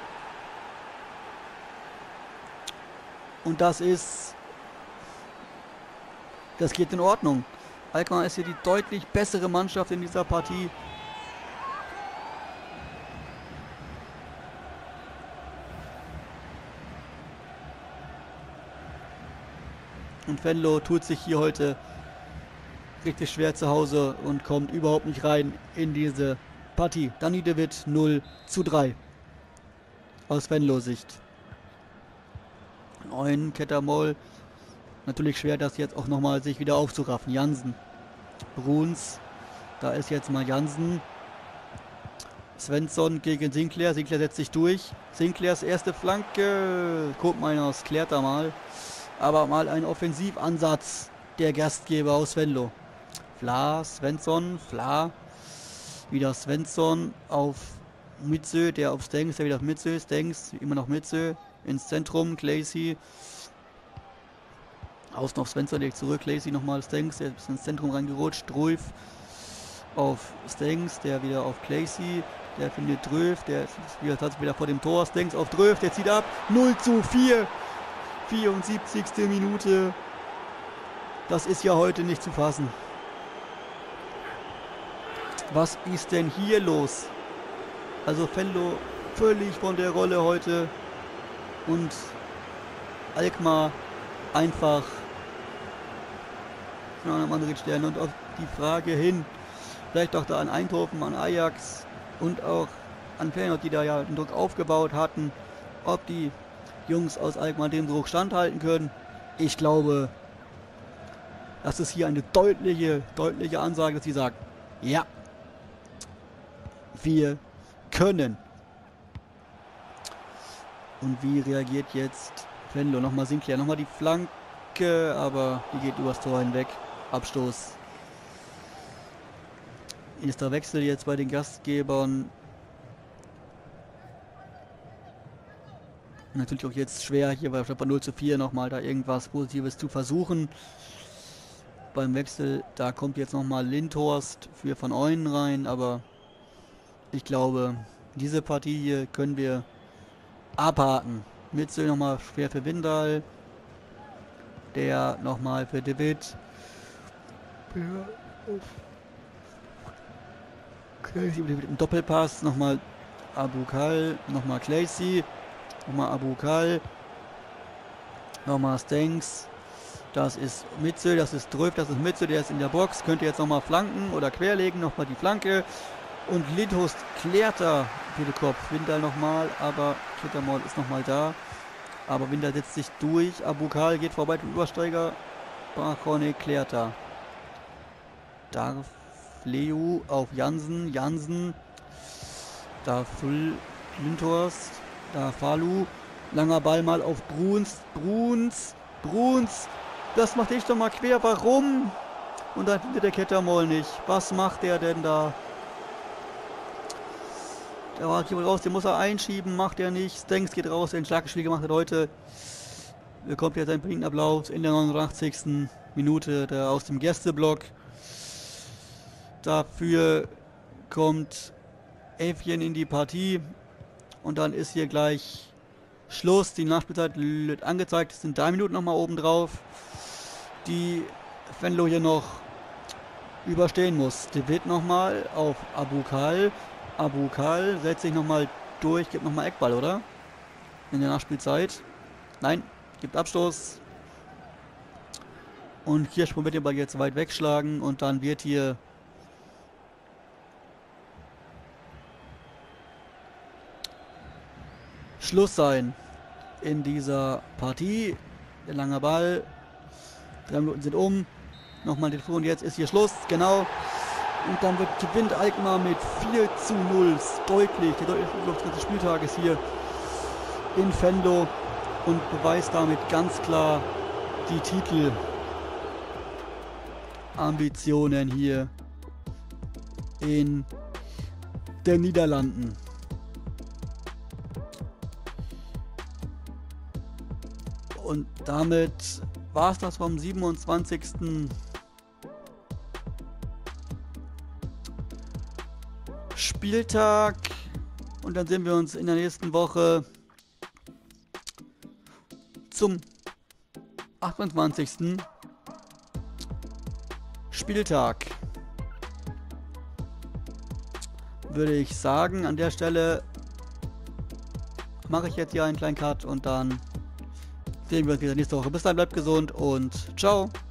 Und das ist... Das geht in Ordnung. Alkmaar ist hier die deutlich bessere Mannschaft in dieser Partie. Und Venlo tut sich hier heute richtig schwer zu Hause und kommt überhaupt nicht rein in diese Partie. Danny De Witt null zu drei. Aus Venlo Sicht. Neun Kettermoll. Natürlich schwer, das jetzt auch nochmal sich wieder aufzuraffen. Jansen. Bruns. Da ist jetzt mal Jansen. Svensson gegen Sinclair. Sinclair setzt sich durch. Sinclairs erste Flanke. Koopmeiners klärt da mal. Aber mal ein Offensivansatz der Gastgeber aus Venlo. Fla, Svensson, Fla. Wieder Svensson auf Mitsö, der auf Stengs, der wieder auf Mitsö. Stengs, immer noch Mitsö. Ins Zentrum, Claycy. Außen auf Svensson, legt zurück. Claycy nochmal Stengs, der ist ins Zentrum reingerutscht. Dröf auf Stengs, der wieder auf Claycy. Der findet Dröf, der ist wieder, wieder vor dem Tor. Stengs auf Dröf, der zieht ab. null zu vier. vierundsiebzigste Minute. Das ist ja heute nicht zu fassen. Was ist denn hier los? Also Venlo völlig von der Rolle heute. Und Alkmaar einfach von einem anderen Stern. Und auf die Frage hin, vielleicht auch da an Eindhoven, an Ajax und auch an Feyenoord, die da ja den Druck aufgebaut hatten, ob die Jungs aus Alkmaar dem Druck standhalten können. Ich glaube, das ist hier eine deutliche, deutliche Ansage, dass sie sagen, ja, wir können. Und wie reagiert jetzt Venlo? Nochmal Sinclair, nochmal die Flanke, aber die geht übers Tor hinweg. Abstoß. Nächster Wechsel jetzt bei den Gastgebern. Natürlich auch jetzt schwer, hier bei null zu vier nochmal da irgendwas Positives zu versuchen. Beim Wechsel, da kommt jetzt nochmal Lindhorst für Van Oynen rein, aber ich glaube, diese Partie hier können wir abhaken. Mitzel nochmal schwer für Windal. Der nochmal für De Witt. Claycy mit dem Doppelpass. Nochmal Abukal. Nochmal Claycy. Nochmal Abukal. Nochmal Stengs. Das ist Mitzel, das ist Dröf, das ist Mitzel, der ist in der Box. Könnte jetzt nochmal flanken oder querlegen. Nochmal die Flanke. Und Lindhorst klärt da für den Kopf. Windal nochmal, aber Kettermaul ist nochmal da. Aber Windal setzt sich durch. Abukal geht vorbei zum Übersteiger. Brachone klärt da. Darf Leu auf Jansen. Jansen. Da Full Lindhorst. Da Falu. Langer Ball mal auf Bruns. Bruns. Bruns. Das macht ich doch mal quer. Warum? Und dann findet der Kettermaul nicht. Was macht der denn da? Der war hier raus, den muss er einschieben, macht er nicht. Stengs geht raus, den Schlaggespiel gemacht hat heute. Bekommt jetzt einen pinken Applaus in der neunundachtzigsten Minute der aus dem Gästeblock. Dafür kommt Evjen in die Partie. Und dann ist hier gleich Schluss. Die Nachspielzeit wird angezeigt. Es sind drei Minuten nochmal oben drauf, die Venlo hier noch überstehen muss. De Witt nochmal auf Abukal. Abukal setzt sich nochmal durch, gibt nochmal Eckball, oder? In der Nachspielzeit. Nein, gibt Abstoß. Und Kirschbaum wird den Ball jetzt weit wegschlagen und dann wird hier Schluss sein in dieser Partie. Der lange Ball. Drei Minuten sind um. Nochmal den Telefon, jetzt ist hier Schluss, genau. Und dann wird, gewinnt Alkmaar mit vier zu null. Deutlich, der deutliche Flug des ganzen Spieltages hier in Venlo und beweist damit ganz klar die Titelambitionen hier in den Niederlanden. Und damit war es das vom siebenundzwanzigsten Spieltag. Und dann sehen wir uns in der nächsten Woche zum achtundzwanzigsten Spieltag. Würde ich sagen, an der Stelle mache ich jetzt hier einen kleinen Cut und dann sehen wir uns wieder nächste Woche. Bis dann, bleibt gesund und ciao.